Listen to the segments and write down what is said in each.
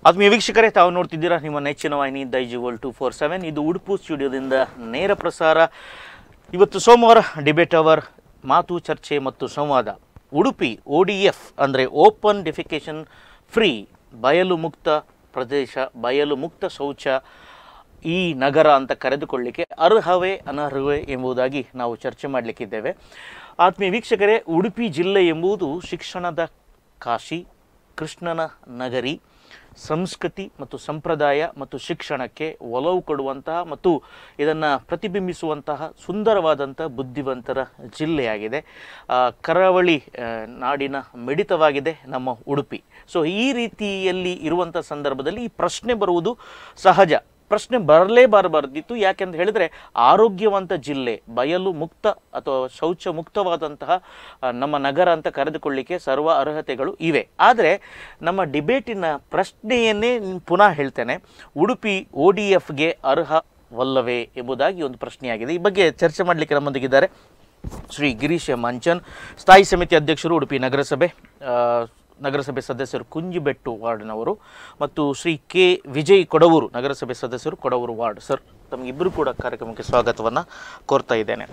ಆತ್ಮೀಯ ವೀಕ್ಷಕರೇ, ತಾವು ನೋಡ್ತಿದ್ದೀರಾ ನಿಮ್ಮ ನೆಚ್ಚಿನ ವಾಹಿನಿ ದೈಜಿವಲ್ 247. ಇದು ಉಡುಪು ಸ್ಟುಡಿಯೋದಿಂದ ನೇರ ಪ್ರಸಾರ. ಇವತ್ತು ಸೋಮವಾರ ಡಿಬೇಟ್ ಅವರ್, ಮಾತು ಚರ್ಚೆ ಮತ್ತು ಸಂವಾದ. ಉಡುಪಿ ODF ಅಂದರೆ ಓಪನ್ ಡೆಫಿಕೇಶನ್ ಫ್ರೀ, ಬಯಲು ಮುಕ್ತ ಪ್ರದೇಶ, ಬಯಲು ಮುಕ್ತ ಶೌಚ ಈ ನಗರ ಅಂತ ಕರೆದುಕೊಳ್ಳಿಕ್ಕೆ ಅರ್ಹವೇ ಅನರ್ಹವೇ ಎಂಬುದಾಗಿ ನಾವು ಚರ್ಚೆ ಮಾಡಲಿಕ್ಕಿದ್ದೇವೆ. ಆತ್ಮೀಯ ವೀಕ್ಷಕರೇ, ಉಡುಪಿ ಜಿಲ್ಲೆ ಎಂಬುದು ಶಿಕ್ಷಣದ ಕಾಶಿ, ಕೃಷ್ಣನ ನಗರಿ, ಸಂಸ್ಕೃತಿ ಮತ್ತು ಸಂಪ್ರದಾಯ ಮತ್ತು ಶಿಕ್ಷಣಕ್ಕೆ ಒಲವು ಕೊಡುವಂತಹ ಮತ್ತು ಇದನ್ನು ಪ್ರತಿಬಿಂಬಿಸುವಂತಹ ಸುಂದರವಾದಂಥ ಬುದ್ಧಿವಂತರ ಜಿಲ್ಲೆಯಾಗಿದೆ. ಕರಾವಳಿ ನಾಡಿನ ಮಿಡಿತವಾಗಿದೆ ನಮ್ಮ ಉಡುಪಿ. ಸೊ ಈ ರೀತಿಯಲ್ಲಿ ಇರುವಂಥ ಸಂದರ್ಭದಲ್ಲಿ ಈ ಪ್ರಶ್ನೆ ಬರುವುದು ಸಹಜ. ಪ್ರಶ್ನೆ ಬರಲೇಬಾರಬಾರ್ದಿತ್ತು. ಯಾಕೆಂತ ಹೇಳಿದರೆ ಆರೋಗ್ಯವಂತ ಜಿಲ್ಲೆ, ಬಯಲು ಮುಕ್ತ ಅಥವಾ ಶೌಚ ಮುಕ್ತವಾದಂತಹ ನಮ್ಮ ನಗರ ಅಂತ ಕರೆದುಕೊಳ್ಳಿಕ್ಕೆ ಸರ್ವ ಅರ್ಹತೆಗಳು ಇವೆ. ಆದರೆ ನಮ್ಮ ಡಿಬೇಟಿನ ಪ್ರಶ್ನೆಯನ್ನೇ ಪುನಃ ಹೇಳ್ತೇನೆ, ಉಡುಪಿ ODFಗೆ ಅರ್ಹವಲ್ಲವೇ ಎಂಬುದಾಗಿ ಒಂದು ಪ್ರಶ್ನೆಯಾಗಿದೆ. ಈ ಬಗ್ಗೆ ಚರ್ಚೆ ಮಾಡಲಿಕ್ಕೆ ನಮ್ಮೊಂದಿಗಿದ್ದಾರೆ ಶ್ರೀ ಗಿರೀಶ್ ಮಂಚನ್, ಸ್ಥಾಯಿ ಸಮಿತಿ ಅಧ್ಯಕ್ಷರು, ಉಡುಪಿ ನಗರಸಭೆ ಸದಸ್ಯರು, ಕುಂಜಿಬೆಟ್ಟು ವಾರ್ಡ್ನವರು, ಮತ್ತು ಶ್ರೀ ಕೆ ವಿಜಯ್ ಕೊಡವೂರು, ನಗರಸಭೆ ಸದಸ್ಯರು, ಕೊಡವೂರು ವಾರ್ಡ್. ಸರ್, ತಮಗಿಬ್ಬರು ಕೂಡ ಕಾರ್ಯಕ್ರಮಕ್ಕೆ ಸ್ವಾಗತವನ್ನು ಕೋರ್ತಾ ಇದ್ದೇನೆ.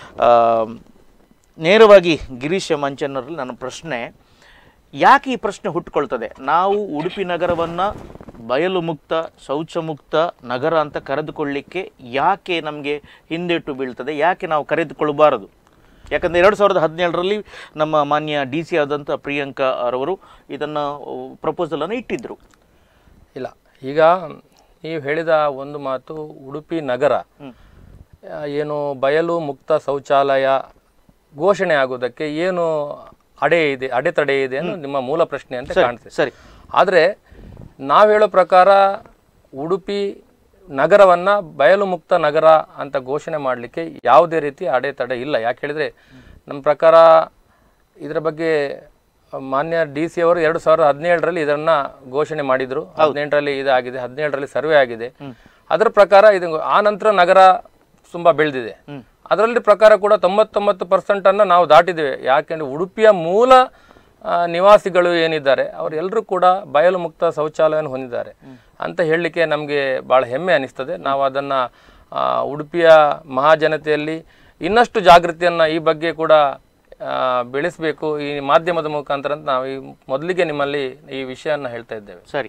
ನೇರವಾಗಿ ಗಿರೀಶ್ ಮಂಚನ್ನರಲ್ಲಿ ನನ್ನ ಪ್ರಶ್ನೆ, ಯಾಕೆ ಈ ಪ್ರಶ್ನೆ ಹುಟ್ಟುಕೊಳ್ತದೆ? ನಾವು ಉಡುಪಿ ನಗರವನ್ನು ಬಯಲು ಮುಕ್ತ, ಶೌಚ ಮುಕ್ತ ನಗರ ಅಂತ ಕರೆದುಕೊಳ್ಳಿಕ್ಕೆ ಯಾಕೆ ನಮಗೆ ಹಿಂದೇಟು ಬೀಳ್ತದೆ? ಯಾಕೆ ನಾವು ಕರೆದುಕೊಳ್ಳಬಾರದು? ಯಾಕಂದರೆ 2017ರಲ್ಲಿ ನಮ್ಮ ಮಾನ್ಯ DC ಆದಂಥ ಪ್ರಿಯಾಂಕಾ ಅವರವರು ಇದನ್ನು ಪ್ರಪೋಸಲನ್ನು ಇಟ್ಟಿದ್ದರು. ಇಲ್ಲ, ಈಗ ನೀವು ಹೇಳಿದ ಒಂದು ಮಾತು, ಉಡುಪಿ ನಗರ ಏನು ಬಯಲು ಮುಕ್ತ ಶೌಚಾಲಯ ಘೋಷಣೆ ಆಗೋದಕ್ಕೆ ಏನು ಅಡೆತಡೆ ಇದೆ ಅನ್ನೋ ನಿಮ್ಮ ಮೂಲ ಪ್ರಶ್ನೆ ಅಂತ ಕಾಣ್ತದೆ. ಸರಿ. ಆದರೆ ನಾವು ಹೇಳೋ ಪ್ರಕಾರ ಉಡುಪಿ ನಗರವನ್ನು ಬಯಲು ಮುಕ್ತ ನಗರ ಅಂತ ಘೋಷಣೆ ಮಾಡಲಿಕ್ಕೆ ಯಾವುದೇ ರೀತಿ ಅಡೆತಡೆ ಇಲ್ಲ. ಯಾಕೆ ಹೇಳಿದರೆ ನಮ್ಮ ಪ್ರಕಾರ ಇದರ ಬಗ್ಗೆ ಮಾನ್ಯ DC ಅವರು 2017ರಲ್ಲಿ ಇದನ್ನು ಘೋಷಣೆ ಮಾಡಿದರು. 18ರಲ್ಲಿ ಇದಾಗಿದೆ, 17ರಲ್ಲಿ ಸರ್ವೆ ಆಗಿದೆ. ಅದರ ಪ್ರಕಾರ ಇದು ಆ ನಂತರ ನಗರ ತುಂಬ ಬೆಳೆದಿದೆ. ಅದರಲ್ಲಿ ಪ್ರಕಾರ ಕೂಡ 99% ನಾವು ದಾಟಿದ್ದೇವೆ. ಯಾಕೆಂದರೆ ಉಡುಪಿಯ ಮೂಲ ನಿವಾಸಿಗಳು ಏನಿದ್ದಾರೆ ಅವರೆಲ್ಲರೂ ಕೂಡ ಬಯಲು ಮುಕ್ತ ಶೌಚಾಲಯವನ್ನು ಹೊಂದಿದ್ದಾರೆ ಅಂತ ಹೇಳಲಿಕ್ಕೆ ನಮಗೆ ಭಾಳ ಹೆಮ್ಮೆ ಅನಿಸ್ತದೆ. ನಾವು ಅದನ್ನು ಉಡುಪಿಯ ಮಹಾಜನತೆಯಲ್ಲಿ ಇನ್ನಷ್ಟು ಜಾಗೃತಿಯನ್ನು ಈ ಬಗ್ಗೆ ಕೂಡ ಬೆಳೆಸಬೇಕು ಈ ಮಾಧ್ಯಮದ ಮುಖಾಂತರ ಅಂತ ನಾವು ಮೊದಲಿಗೆ ನಿಮ್ಮಲ್ಲಿ ಈ ವಿಷಯವನ್ನು ಹೇಳ್ತಾ ಇದ್ದೇವೆ. ಸರಿ.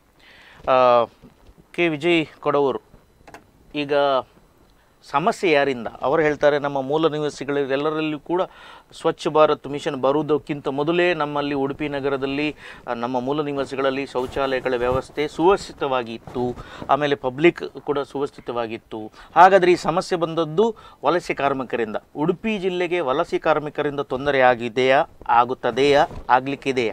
ಕೆ ವಿಜಯ್ ಕೊಡವೂರು, ಈಗ ಸಮಸ್ಯೆ ಯಾರಿಂದ? ಅವರು ಹೇಳ್ತಾರೆ ನಮ್ಮ ಮೂಲ ನಿವಾಸಿಗಳೆಲ್ಲರಲ್ಲೂ ಕೂಡ ಸ್ವಚ್ಛ ಭಾರತ್ ಮಿಷನ್ ಬರುವುದಕ್ಕಿಂತ ಮೊದಲೇ ನಮ್ಮಲ್ಲಿ ಉಡುಪಿ ನಗರದಲ್ಲಿ ನಮ್ಮ ಮೂಲ ನಿವಾಸಿಗಳಲ್ಲಿ ಶೌಚಾಲಯಗಳ ವ್ಯವಸ್ಥೆ ಸುವ್ಯವಸ್ಥಿತವಾಗಿತ್ತು, ಆಮೇಲೆ ಪಬ್ಲಿಕ್ ಕೂಡ ಸುವ್ಯವಸ್ಥಿತವಾಗಿತ್ತು. ಹಾಗಾದರೆ ಈ ಸಮಸ್ಯೆ ಬಂದದ್ದು ವಲಸೆ ಕಾರ್ಮಿಕರಿಂದ. ಉಡುಪಿ ಜಿಲ್ಲೆಗೆ ವಲಸೆ ಕಾರ್ಮಿಕರಿಂದ ತೊಂದರೆ ಆಗಿದೆಯಾ, ಆಗುತ್ತದೆಯಾ, ಆಗಲಿಕ್ಕಿದೆಯಾ?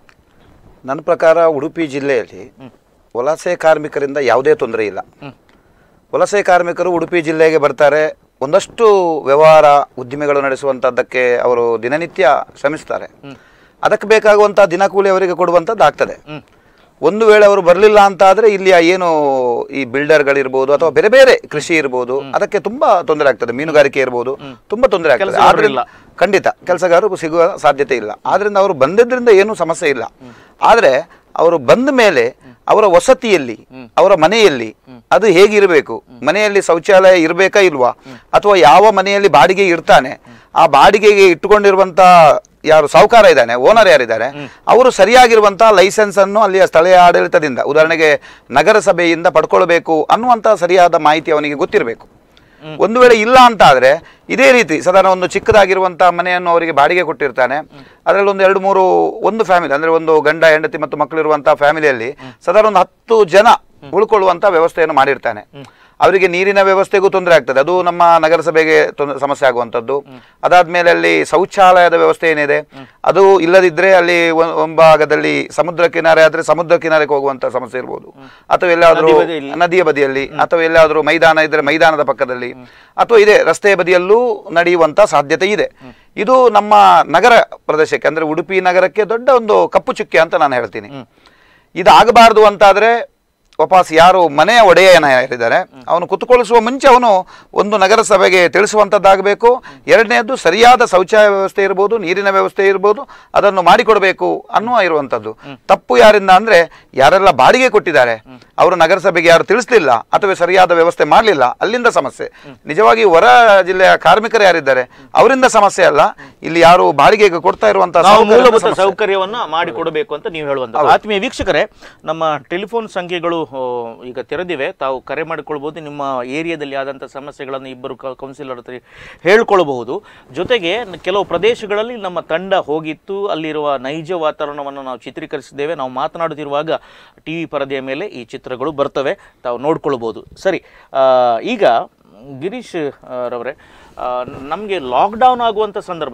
ನನ್ನ ಪ್ರಕಾರ ಉಡುಪಿ ಜಿಲ್ಲೆಯಲ್ಲಿ ವಲಸೆ ಕಾರ್ಮಿಕರಿಂದ ಯಾವುದೇ ತೊಂದರೆ ಇಲ್ಲ. ವಲಸೆ ಕಾರ್ಮಿಕರು ಉಡುಪಿ ಜಿಲ್ಲೆಗೆ ಬರ್ತಾರೆ, ಒಂದಷ್ಟು ವ್ಯವಹಾರ ಉದ್ದಿಮೆಗಳು ನಡೆಸುವಂಥದ್ದಕ್ಕೆ ಅವರು ದಿನನಿತ್ಯ ಶ್ರಮಿಸ್ತಾರೆ. ಅದಕ್ಕೆ ಬೇಕಾಗುವಂಥ ದಿನಕೂಲಿ ಅವರಿಗೆ ಕೊಡುವಂಥದ್ದು ಆಗ್ತದೆ. ಒಂದು ವೇಳೆ ಅವರು ಬರಲಿಲ್ಲ ಅಂತ ಆದರೆ ಇಲ್ಲಿಯ ಏನು ಈ ಬಿಲ್ಡರ್ಗಳಿರ್ಬೋದು ಅಥವಾ ಬೇರೆ ಬೇರೆ ಕೃಷಿ ಇರ್ಬೋದು, ಅದಕ್ಕೆ ತುಂಬ ತೊಂದರೆ ಆಗ್ತದೆ. ಮೀನುಗಾರಿಕೆ ಇರ್ಬೋದು, ತುಂಬ ತೊಂದರೆ ಆಗ್ತದೆ. ಆದ್ರಿಂದ ಖಂಡಿತ ಕೆಲಸಗಾರರು ಸಿಗುವ ಸಾಧ್ಯತೆ ಇಲ್ಲ. ಆದ್ರಿಂದ ಅವರು ಬಂದಿದ್ದರಿಂದ ಏನೂ ಸಮಸ್ಯೆ ಇಲ್ಲ. ಆದರೆ ಅವರು ಬಂದ ಮೇಲೆ ಅವರ ವಸತಿಯಲ್ಲಿ, ಅವರ ಮನೆಯಲ್ಲಿ ಅದು ಹೇಗಿರಬೇಕು, ಮನೆಯಲ್ಲಿ ಶೌಚಾಲಯ ಇರಬೇಕಾ ಇಲ್ವಾ, ಅಥವಾ ಯಾವ ಮನೆಯಲ್ಲಿ ಬಾಡಿಗೆ ಇರ್ತಾನೆ, ಆ ಬಾಡಿಗೆಗೆ ಇಟ್ಟುಕೊಂಡಿರುವಂತ ಯಾರು ಸಾಹುಕಾರ ಇದ್ದಾನೆ, ಓನರ್ ಯಾರಿದ್ದಾರೆ, ಅವರು ಸರಿಯಾಗಿರುವಂತಹ ಲೈಸೆನ್ಸ್ ಅನ್ನು ಅಲ್ಲಿಯ ಸ್ಥಳೀಯ ಆಡಳಿತದಿಂದ, ಉದಾಹರಣೆಗೆ ನಗರಸಭೆಯಿಂದ ಪಡ್ಕೊಳ್ಬೇಕು ಅನ್ನುವಂಥ ಸರಿಯಾದ ಮಾಹಿತಿ ಅವನಿಗೆ ಗೊತ್ತಿರಬೇಕು. ಒಂದು ವೇಳೆ ಇಲ್ಲ ಅಂತ ಆದರೆ ಇದೇ ರೀತಿ ಸಾಧಾರಣ ಒಂದು ಚಿಕ್ಕದಾಗಿರುವಂತಹ ಮನೆಯನ್ನು ಅವರಿಗೆ ಬಾಡಿಗೆ ಕೊಟ್ಟಿರ್ತಾನೆ. ಅದರಲ್ಲಿ ಒಂದು ಫ್ಯಾಮಿಲಿ ಅಂದರೆ ಒಂದು ಗಂಡ ಹೆಂಡತಿ ಮತ್ತು ಮಕ್ಕಳಿರುವಂತಹ ಫ್ಯಾಮಿಲಿಯಲ್ಲಿ ಸಾಧಾರಣ ಒಂದು 10 ಜನ ಉಳ್ಕೊಳ್ಳುವಂತ ವ್ಯವಸ್ಥೆಯನ್ನು ಮಾಡಿರ್ತಾನೆ. ಅವರಿಗೆ ನೀರಿನ ವ್ಯವಸ್ಥೆಗೂ ತೊಂದರೆ ಆಗ್ತದೆ, ಅದು ನಮ್ಮ ನಗರಸಭೆಗೆ ಸಮಸ್ಯೆ ಆಗುವಂಥದ್ದು. ಅದಾದ್ಮೇಲೆ ಅಲ್ಲಿ ಶೌಚಾಲಯದ ವ್ಯವಸ್ಥೆ ಏನಿದೆ ಅದು ಇಲ್ಲದಿದ್ದರೆ ಅಲ್ಲಿ ಒಂಭಾಗದಲ್ಲಿ ಸಮುದ್ರ ಕಿನಾರೆ ಆದರೆ ಸಮುದ್ರ ಕಿನಾರೆಗೆ ಹೋಗುವಂಥ ಸಮಸ್ಯೆ ಇರ್ಬೋದು, ಅಥವಾ ಎಲ್ಲಾದರೂ ನದಿಯ ಬದಿಯಲ್ಲಿ, ಅಥವಾ ಎಲ್ಲಾದರೂ ಮೈದಾನ ಇದ್ದರೆ ಮೈದಾನದ ಪಕ್ಕದಲ್ಲಿ, ಅಥವಾ ಇದೆ ರಸ್ತೆಯ ಬದಿಯಲ್ಲೂ ನಡೆಯುವಂಥ ಸಾಧ್ಯತೆ ಇದೆ. ಇದು ನಮ್ಮ ನಗರ ಪ್ರದೇಶಕ್ಕೆ ಅಂದರೆ ಉಡುಪಿ ನಗರಕ್ಕೆ ದೊಡ್ಡ ಒಂದು ಕಪ್ಪು ಚುಕ್ಕೆ ಅಂತ ನಾನು ಹೇಳ್ತೀನಿ. ಇದಾಗಬಾರ್ದು ಅಂತಾದರೆ ವಾಪಸ್ ಯಾರು ಮನೆಯ ಒಡೆಯನ ಯಾರಿದ್ದಾರೆ ಅವನು ಕುತ್ಕೊಳಿಸುವ ಮುಂಚೆ ಅವನು ಒಂದು ನಗರಸಭೆಗೆ ತಿಳಿಸುವಂಥದ್ದಾಗಬೇಕು. ಎರಡನೇದ್ದು ಸರಿಯಾದ ಶೌಚಾಲಯ ವ್ಯವಸ್ಥೆ ಇರ್ಬೋದು, ನೀರಿನ ವ್ಯವಸ್ಥೆ ಇರ್ಬೋದು, ಅದನ್ನು ಮಾಡಿಕೊಡಬೇಕು ಅನ್ನುವ ಇರುವಂಥದ್ದು. ತಪ್ಪು ಯಾರಿಂದ ಅಂದರೆ ಯಾರೆಲ್ಲ ಬಾಡಿಗೆ ಕೊಟ್ಟಿದ್ದಾರೆ ಅವರು ನಗರಸಭೆಗೆ ಯಾರು ತಿಳಿಸಲಿಲ್ಲ ಅಥವಾ ಸರಿಯಾದ ವ್ಯವಸ್ಥೆ ಮಾಡಲಿಲ್ಲ, ಅಲ್ಲಿಂದ ಸಮಸ್ಯೆ. ನಿಜವಾಗಿ ಹೊರ ಜಿಲ್ಲೆಯ ಕಾರ್ಮಿಕರು ಯಾರಿದ್ದಾರೆ ಅವರಿಂದ ಸಮಸ್ಯೆ ಅಲ್ಲ, ಇಲ್ಲಿ ಯಾರು ಬಾಡಿಗೆಗೆ ಕೊಡ್ತಾ ಇರುವಂತಹ ಮೂಲಭೂತ ಸೌಕರ್ಯವನ್ನ ಮಾಡಿಕೊಡಬೇಕು ಅಂತ ನೀವು ಹೇಳುವಂತ. ಆತ್ಮೀಯ ವೀಕ್ಷಕರೇ, ನಮ್ಮ ಟೆಲಿಫೋನ್ ಸಂಖ್ಯೆಗಳು ಈಗ ತೆರೆದಿವೆ, ತಾವು ಕರೆ ಮಾಡಿಕೊಳ್ಬಹುದು. ನಿಮ್ಮ ಏರಿಯಾದಲ್ಲಿ ಆದಂಥ ಸಮಸ್ಯೆಗಳನ್ನು ಇಬ್ಬರು ಕೌನ್ಸಿಲರ್ ಹತ್ರ ಹೇಳ್ಕೊಳ್ಬಹುದು. ಜೊತೆಗೆ ಕೆಲವು ಪ್ರದೇಶಗಳಲ್ಲಿ ನಮ್ಮ ತಂಡ ಹೋಗಿತ್ತು, ಅಲ್ಲಿರುವ ನೈಜ ವಾತಾವರಣವನ್ನು ನಾವು ಚಿತ್ರೀಕರಿಸಿದ್ದೇವೆ. ನಾವು ಮಾತನಾಡುತ್ತಿರುವಾಗ ಟಿವಿ ಪರದೆಯ ಮೇಲೆ ಈ ಚಿತ್ರಗಳು ಬರ್ತವೆ, ತಾವು ನೋಡ್ಕೊಳ್ಬಹುದು. ಸರಿ, ಈಗ ಗಿರೀಶ್ ರವರೇ, ನಮಗೆ ಲಾಕ್ಡೌನ್ ಆಗುವಂಥ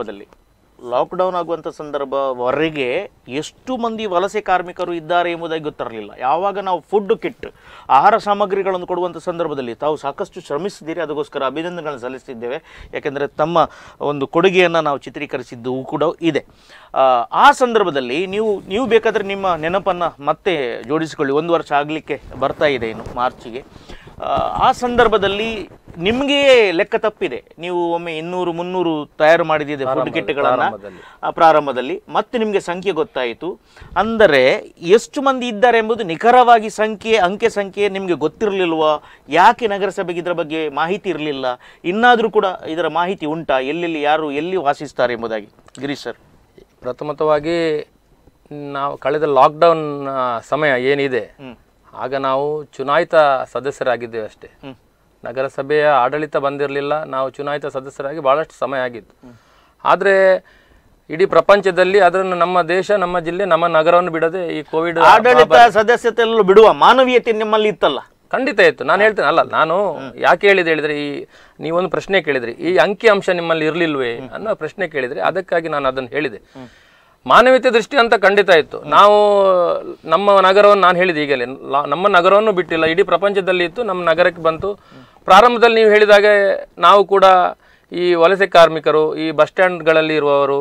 ಸಂದರ್ಭವರೆಗೆ ಎಷ್ಟು ಮಂದಿ ವಲಸೆ ಕಾರ್ಮಿಕರು ಇದ್ದಾರೆ ಎಂಬುದಾಗಿ ಗೊತ್ತಿರಲಿಲ್ಲ. ಯಾವಾಗ ನಾವು ಫುಡ್ ಕಿಟ್, ಆಹಾರ ಸಾಮಗ್ರಿಗಳನ್ನು ಕೊಡುವಂಥ ಸಂದರ್ಭದಲ್ಲಿ ತಾವು ಸಾಕಷ್ಟು ಶ್ರಮಿಸಿದ್ದೀರಿ, ಅದಕ್ಕೋಸ್ಕರ ಅಭಿನಂದನೆಗಳನ್ನು ಸಲ್ಲಿಸ್ತಿದ್ದೇವೆ. ಯಾಕೆಂದರೆ ತಮ್ಮ ಒಂದು ಕೊಡುಗೆಯನ್ನು ನಾವು ಚಿತ್ರೀಕರಿಸಿದ್ದು ಕೂಡ ಇದೆ. ಆ ಸಂದರ್ಭದಲ್ಲಿ ನೀವು ಬೇಕಾದರೆ ನಿಮ್ಮ ನೆನಪನ್ನು ಮತ್ತೆ ಜೋಡಿಸಿಕೊಳ್ಳಿ. 1 ವರ್ಷ ಆಗಲಿಕ್ಕೆ ಬರ್ತಾ ಇದೆ ಇನ್ನು ಮಾರ್ಚಿಗೆ. ಆ ಸಂದರ್ಭದಲ್ಲಿ ನಿಮಗೆ ಲೆಕ್ಕ ತಪ್ಪಿದೆ, ನೀವು ಒಮ್ಮೆ 200-300 ತಯಾರು ಮಾಡಿದಿದೆ ಫುಡ್ ಕಿಟ್ಗಳನ್ನು ಪ್ರಾರಂಭದಲ್ಲಿ, ಮತ್ತೆ ನಿಮಗೆ ಸಂಖ್ಯೆ ಗೊತ್ತಾಯಿತು. ಅಂದರೆ ಎಷ್ಟು ಮಂದಿ ಇದ್ದಾರೆ ಎಂಬುದು ನಿಖರವಾಗಿ ಅಂಕೆ ಸಂಖ್ಯೆ ನಿಮಗೆ ಗೊತ್ತಿರಲಿಲ್ವಾ? ಯಾಕೆ ನಗರಸಭೆಗೆ ಇದರ ಬಗ್ಗೆ ಮಾಹಿತಿ ಇರಲಿಲ್ಲ? ಇನ್ನಾದರೂ ಕೂಡ ಇದರ ಮಾಹಿತಿ ಉಂಟಾ? ಎಲ್ಲೆಲ್ಲಿ ಯಾರು ಎಲ್ಲಿ ವಾಸಿಸ್ತಾರೆ ಎಂಬುದಾಗಿ? ಗಿರೀಶ್ ಸರ್, ಪ್ರಥಮತವಾಗಿ ನಾವು ಕಳೆದ ಲಾಕ್ಡೌನ್ ಸಮಯ ಏನಿದೆ ಆಗ ನಾವು ಚುನಾಯಿತ ಸದಸ್ಯರಾಗಿದ್ದೇವೆ ಅಷ್ಟೇ. ನಗರಸಭೆಯ ಆಡಳಿತ ಬಂದಿರಲಿಲ್ಲ, ನಾವು ಚುನಾಯಿತ ಸದಸ್ಯರಾಗಿ ಭಾಳಷ್ಟು ಸಮಯ ಆಗಿತ್ತು. ಆದರೆ ಇಡೀ ಪ್ರಪಂಚದಲ್ಲಿ ಅದನ್ನು ನಮ್ಮ ದೇಶ, ನಮ್ಮ ಜಿಲ್ಲೆ, ನಮ್ಮ ನಗರವನ್ನು ಬಿಡದೆ ಈ ಕೋವಿಡ್ ಆಡಳಿತ ಸದಸ್ಯತೆ ಎಲ್ಲ ಬಿಡುವ ಮಾನವೀಯತೆ ನಿಮ್ಮಲ್ಲಿ ಇತ್ತಲ್ಲ? ಖಂಡಿತ ಇತ್ತು. ನಾನು ಹೇಳ್ತೇನೆ ಅಲ್ಲ, ನಾನು ಯಾಕೆ ಹೇಳಿದ್ರೆ ಈ ನೀವೊಂದು ಪ್ರಶ್ನೆ ಕೇಳಿದ್ರಿ, ಈ ಅಂಕಿ ಅಂಶ ನಿಮ್ಮಲ್ಲಿ ಇರಲಿಲ್ವೇ ಅನ್ನೋ ಪ್ರಶ್ನೆ ಕೇಳಿದ್ರೆ ಅದಕ್ಕಾಗಿ ನಾನು ಅದನ್ನು ಹೇಳಿದೆ. ಮಾನವೀಯತೆ ದೃಷ್ಟಿ ಅಂತ ಖಂಡಿತ ಇತ್ತು. ನಾವು ನಮ್ಮ ನಗರವನ್ನು, ನಾನು ಹೇಳಿದೆ ಈಗಲೇ, ನಮ್ಮ ನಗರವನ್ನು ಬಿಟ್ಟಿಲ್ಲ, ಇಡೀ ಪ್ರಪಂಚದಲ್ಲಿ ಇತ್ತು, ನಮ್ಮ ನಗರಕ್ಕೆ ಬಂತು. ಪ್ರಾರಂಭದಲ್ಲಿ ನೀವು ಹೇಳಿದಾಗೆ ನಾವು ಕೂಡ ಈ ವಲಸೆ ಕಾರ್ಮಿಕರು, ಈ ಬಸ್ ಸ್ಟ್ಯಾಂಡ್ಗಳಲ್ಲಿ ಇರುವವರು,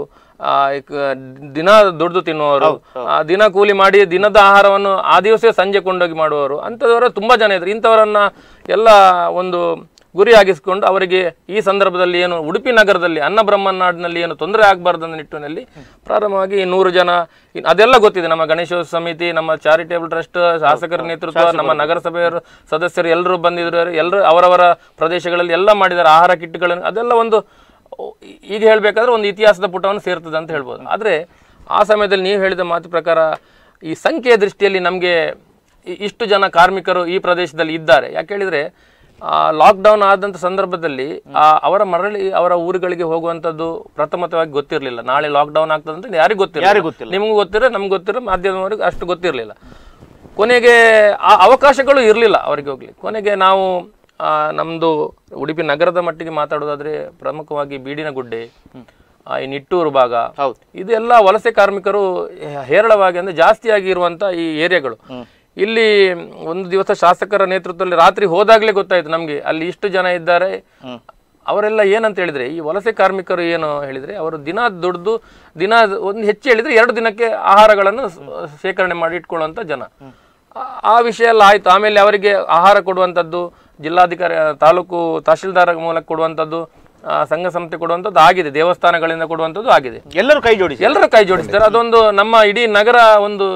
ದಿನ ದುಡ್ದು ತಿನ್ನುವವರು, ದಿನ ಕೂಲಿ ಮಾಡಿ ದಿನದ ಆಹಾರವನ್ನು ಆ ದಿವಸ ಸಂಜೆ ಕೊಂಡೋಗಿ ಮಾಡುವವರು, ಅಂಥದವರು ತುಂಬ ಜನ ಇದ್ರು. ಇಂಥವರನ್ನ ಎಲ್ಲ ಒಂದು ಗುರಿಯಾಗಿಸಿಕೊಂಡು ಅವರಿಗೆ ಈ ಸಂದರ್ಭದಲ್ಲಿ ಏನು ಉಡುಪಿ ನಗರದಲ್ಲಿ ಅನ್ನ ಬ್ರಹ್ಮನಾಡಿನಲ್ಲಿ ಏನು ತೊಂದರೆ ಆಗಬಾರ್ದು ಅನ್ನೋ ನಿಟ್ಟಿನಲ್ಲಿ ಪ್ರಾರಂಭವಾಗಿ 100 ಜನ, ಅದೆಲ್ಲ ಗೊತ್ತಿದೆ. ನಮ್ಮ ಗಣೇಶೋತ್ಸವ ಸಮಿತಿ, ನಮ್ಮ ಚಾರಿಟೇಬಲ್ ಟ್ರಸ್ಟ್, ಶಾಸಕರ ನೇತೃತ್ವ, ನಮ್ಮ ನಗರಸಭೆಯವರು ಸದಸ್ಯರು ಎಲ್ಲರೂ ಬಂದಿದ್ರು. ಎಲ್ಲರೂ ಅವರವರ ಪ್ರದೇಶಗಳಲ್ಲಿ ಎಲ್ಲ ಮಾಡಿದ್ದಾರೆ ಆಹಾರ ಕಿಟ್ಗಳನ್ನು. ಅದೆಲ್ಲ ಒಂದು ಈಗ ಹೇಳಬೇಕಾದ್ರೆ ಒಂದು ಇತಿಹಾಸದ ಪುಟವನ್ನು ಸೇರ್ತದೆ ಅಂತ ಹೇಳ್ಬೋದು. ಆದರೆ ಆ ಸಮಯದಲ್ಲಿ ನೀವು ಹೇಳಿದ ಮಾತು ಪ್ರಕಾರ ಈ ಸಂಖ್ಯೆಯ ದೃಷ್ಟಿಯಲ್ಲಿ ನಮಗೆ ಇಷ್ಟು ಜನ ಕಾರ್ಮಿಕರು ಈ ಪ್ರದೇಶದಲ್ಲಿ ಇದ್ದಾರೆ. ಯಾಕೆ ಹೇಳಿದರೆ ಲಾಕ್ಡೌನ್ ಆದಂಥ ಸಂದರ್ಭದಲ್ಲಿ ಅವರ ಊರುಗಳಿಗೆ ಹೋಗುವಂಥದ್ದು ಪ್ರಥಮತವಾಗಿ ಗೊತ್ತಿರಲಿಲ್ಲ. ನಾಳೆ ಲಾಕ್ಡೌನ್ ಆಗ್ತದೆ ಅಂತ ಯಾರಿಗೂ ಗೊತ್ತಿಲ್ಲ. ನಿಮಗೂ ಗೊತ್ತಿರೋ, ನಮ್ಗೆ ಗೊತ್ತಿರೋ, ಮಾಧ್ಯಮದವರೆಗೂ ಅಷ್ಟು ಗೊತ್ತಿರಲಿಲ್ಲ. ಕೊನೆಗೆ ಆ ಅವಕಾಶಗಳು ಇರಲಿಲ್ಲ ಅವರಿಗೆ ಹೋಗ್ಲಿ. ಕೊನೆಗೆ ನಾವು ನಮ್ಮದು ಉಡುಪಿ ನಗರದ ಮಟ್ಟಿಗೆ ಮಾತಾಡೋದಾದ್ರೆ ಪ್ರಮುಖವಾಗಿ ಬೀಡಿನಗುಡ್ಡೆ, ಈ ನಿಟ್ಟೂರು ಭಾಗ, ಇದೆಲ್ಲ ವಲಸೆ ಕಾರ್ಮಿಕರು ಹೇರಳವಾಗಿ ಅಂದರೆ ಜಾಸ್ತಿಯಾಗಿ ಇರುವಂಥ ಈ ಏರಿಯಾಗಳು. ಇಲ್ಲಿ ಒಂದು ದಿವಸ ಶಾಸಕರ ನೇತೃತ್ವದಲ್ಲಿ ರಾತ್ರಿ ಹೋದಾಗಲೇ ಗೊತ್ತಾಯ್ತು ನಮಗೆ ಅಲ್ಲಿ ಇಷ್ಟು ಜನ ಇದ್ದಾರೆ. ಅವರೆಲ್ಲ ಏನಂತ ಹೇಳಿದ್ರೆ, ಈ ವಲಸೆ ಕಾರ್ಮಿಕರು ಏನು ಹೇಳಿದ್ರೆ, ಅವರು ದಿನ ದುಡ್ದು ದಿನ ಒಂದು ಹೆಚ್ಚು ಹೇಳಿದ್ರೆ 2 ದಿನಕ್ಕೆ ಆಹಾರಗಳನ್ನು ಶೇಖರಣೆ ಮಾಡಿ ಇಟ್ಕೊಳ್ಳುವಂಥ ಜನ. ಆ ವಿಷಯ ಎಲ್ಲ ಆಯ್ತು. ಆಮೇಲೆ ಅವರಿಗೆ ಆಹಾರ ಕೊಡುವಂಥದ್ದು ಜಿಲ್ಲಾಧಿಕಾರಿ, ತಾಲೂಕು ತಹಶೀಲ್ದಾರ್ ಮೂಲಕ ಕೊಡುವಂಥದ್ದು, ಸಂಘ ಸಂಸ್ಥೆ ಕೊಡುವಂಥದ್ದು ಆಗಿದೆ, ದೇವಸ್ಥಾನಗಳಿಂದ ಕೊಡುವಂಥದ್ದು ಆಗಿದೆ. ಎಲ್ಲರೂ ಕೈ ಜೋಡಿಸ್ತಾರೆ. ಅದೊಂದು ನಮ್ಮ ಇಡೀ ನಗರ ಒಂದು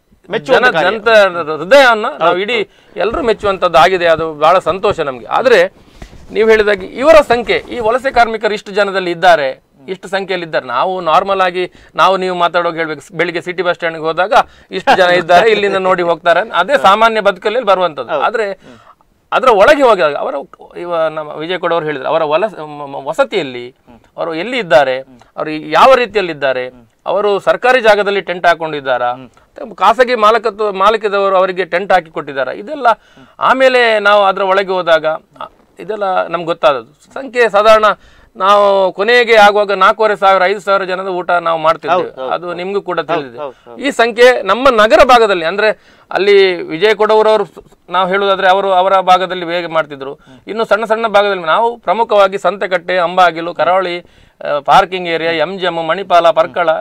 ಜನತ ಹೃದಯವನ್ನು ನಾವು ಇಡೀ ಎಲ್ಲರೂ ಮೆಚ್ಚುವಂಥದ್ದು ಆಗಿದೆ. ಅದು ಬಹಳ ಸಂತೋಷ ನಮಗೆ. ಆದರೆ ನೀವು ಹೇಳಿದಾಗೆ ಇವರ ಸಂಖ್ಯೆ, ಈ ವಲಸೆ ಕಾರ್ಮಿಕರು ಇಷ್ಟು ಜನದಲ್ಲಿ ಇದ್ದಾರೆ, ಇಷ್ಟು ಸಂಖ್ಯೆಯಲ್ಲಿ ಇದ್ದಾರೆ. ನಾವು ನಾರ್ಮಲ್ ಆಗಿ ನೀವು ಮಾತಾಡೋಕೆ ಹೇಳ್ಬೇಕು, ಬೆಳಿಗ್ಗೆ ಸಿಟಿ ಬಸ್ ಸ್ಟ್ಯಾಂಡ್ಗೆ ಹೋದಾಗ ಇಷ್ಟು ಜನ ಇದ್ದಾರೆ, ಇಲ್ಲಿಂದ ನೋಡಿ ಹೋಗ್ತಾರೆ, ಅದೇ ಸಾಮಾನ್ಯ ಬದುಕಲ್ಲಿ ಬರುವಂಥದ್ದು. ಆದರೆ ಅದರ ಒಳಗೆ ಹೋದಾಗ ನಮ್ಮ ವಿಜಯ್ ಕೊಡವರು ಹೇಳಿದ್ರು, ಅವರ ವಸತಿಯಲ್ಲಿ ಅವರು ಎಲ್ಲಿ ಇದ್ದಾರೆ, ಅವರು ಯಾವ ರೀತಿಯಲ್ಲಿದ್ದಾರೆ, ಅವರು ಸರ್ಕಾರಿ ಜಾಗದಲ್ಲಿ ಟೆಂಟ್ ಹಾಕೊಂಡಿದ್ದಾರಾ, ಖಾಸಗಿ ಮಾಲಕದವರು ಅವರಿಗೆ ಟೆಂಟ್ ಹಾಕಿ ಕೊಟ್ಟಿದ್ದಾರೆ, ಇದೆಲ್ಲ ಆಮೇಲೆ ನಾವು ಅದರ ಒಳಗೆ ಹೋದಾಗ ಇದೆಲ್ಲ ನಮ್ಗೆ ಗೊತ್ತಾದದ್ದು. ಸಂಖ್ಯೆ ಸಾಧಾರಣ ನಾವು ಕೊನೆಗೆ ಆಗುವಾಗ 4,500-5,000 ಜನದ ಊಟ ನಾವು ಮಾಡ್ತಿದ್ದೇವೆ. ಅದು ನಿಮ್ಗೂ ಕೂಡ ತಿಳಿದಿದೆ. ಈ ಸಂಖ್ಯೆ ನಮ್ಮ ನಗರ ಭಾಗದಲ್ಲಿ, ಅಂದ್ರೆ ಅಲ್ಲಿ ವಿಜಯ್ ಕೊಡವರವರು ನಾವು ಹೇಳುವುದಾದ್ರೆ ಅವರ ಭಾಗದಲ್ಲಿ ಹೇಗೆ ಮಾಡ್ತಿದ್ರು, ಇನ್ನು ಸಣ್ಣ ಸಣ್ಣ ಭಾಗದಲ್ಲಿ ನಾವು ಪ್ರಮುಖವಾಗಿ Santhekatte, Ambagilu, Karavali, parking area, MGM, Manipal, Parkala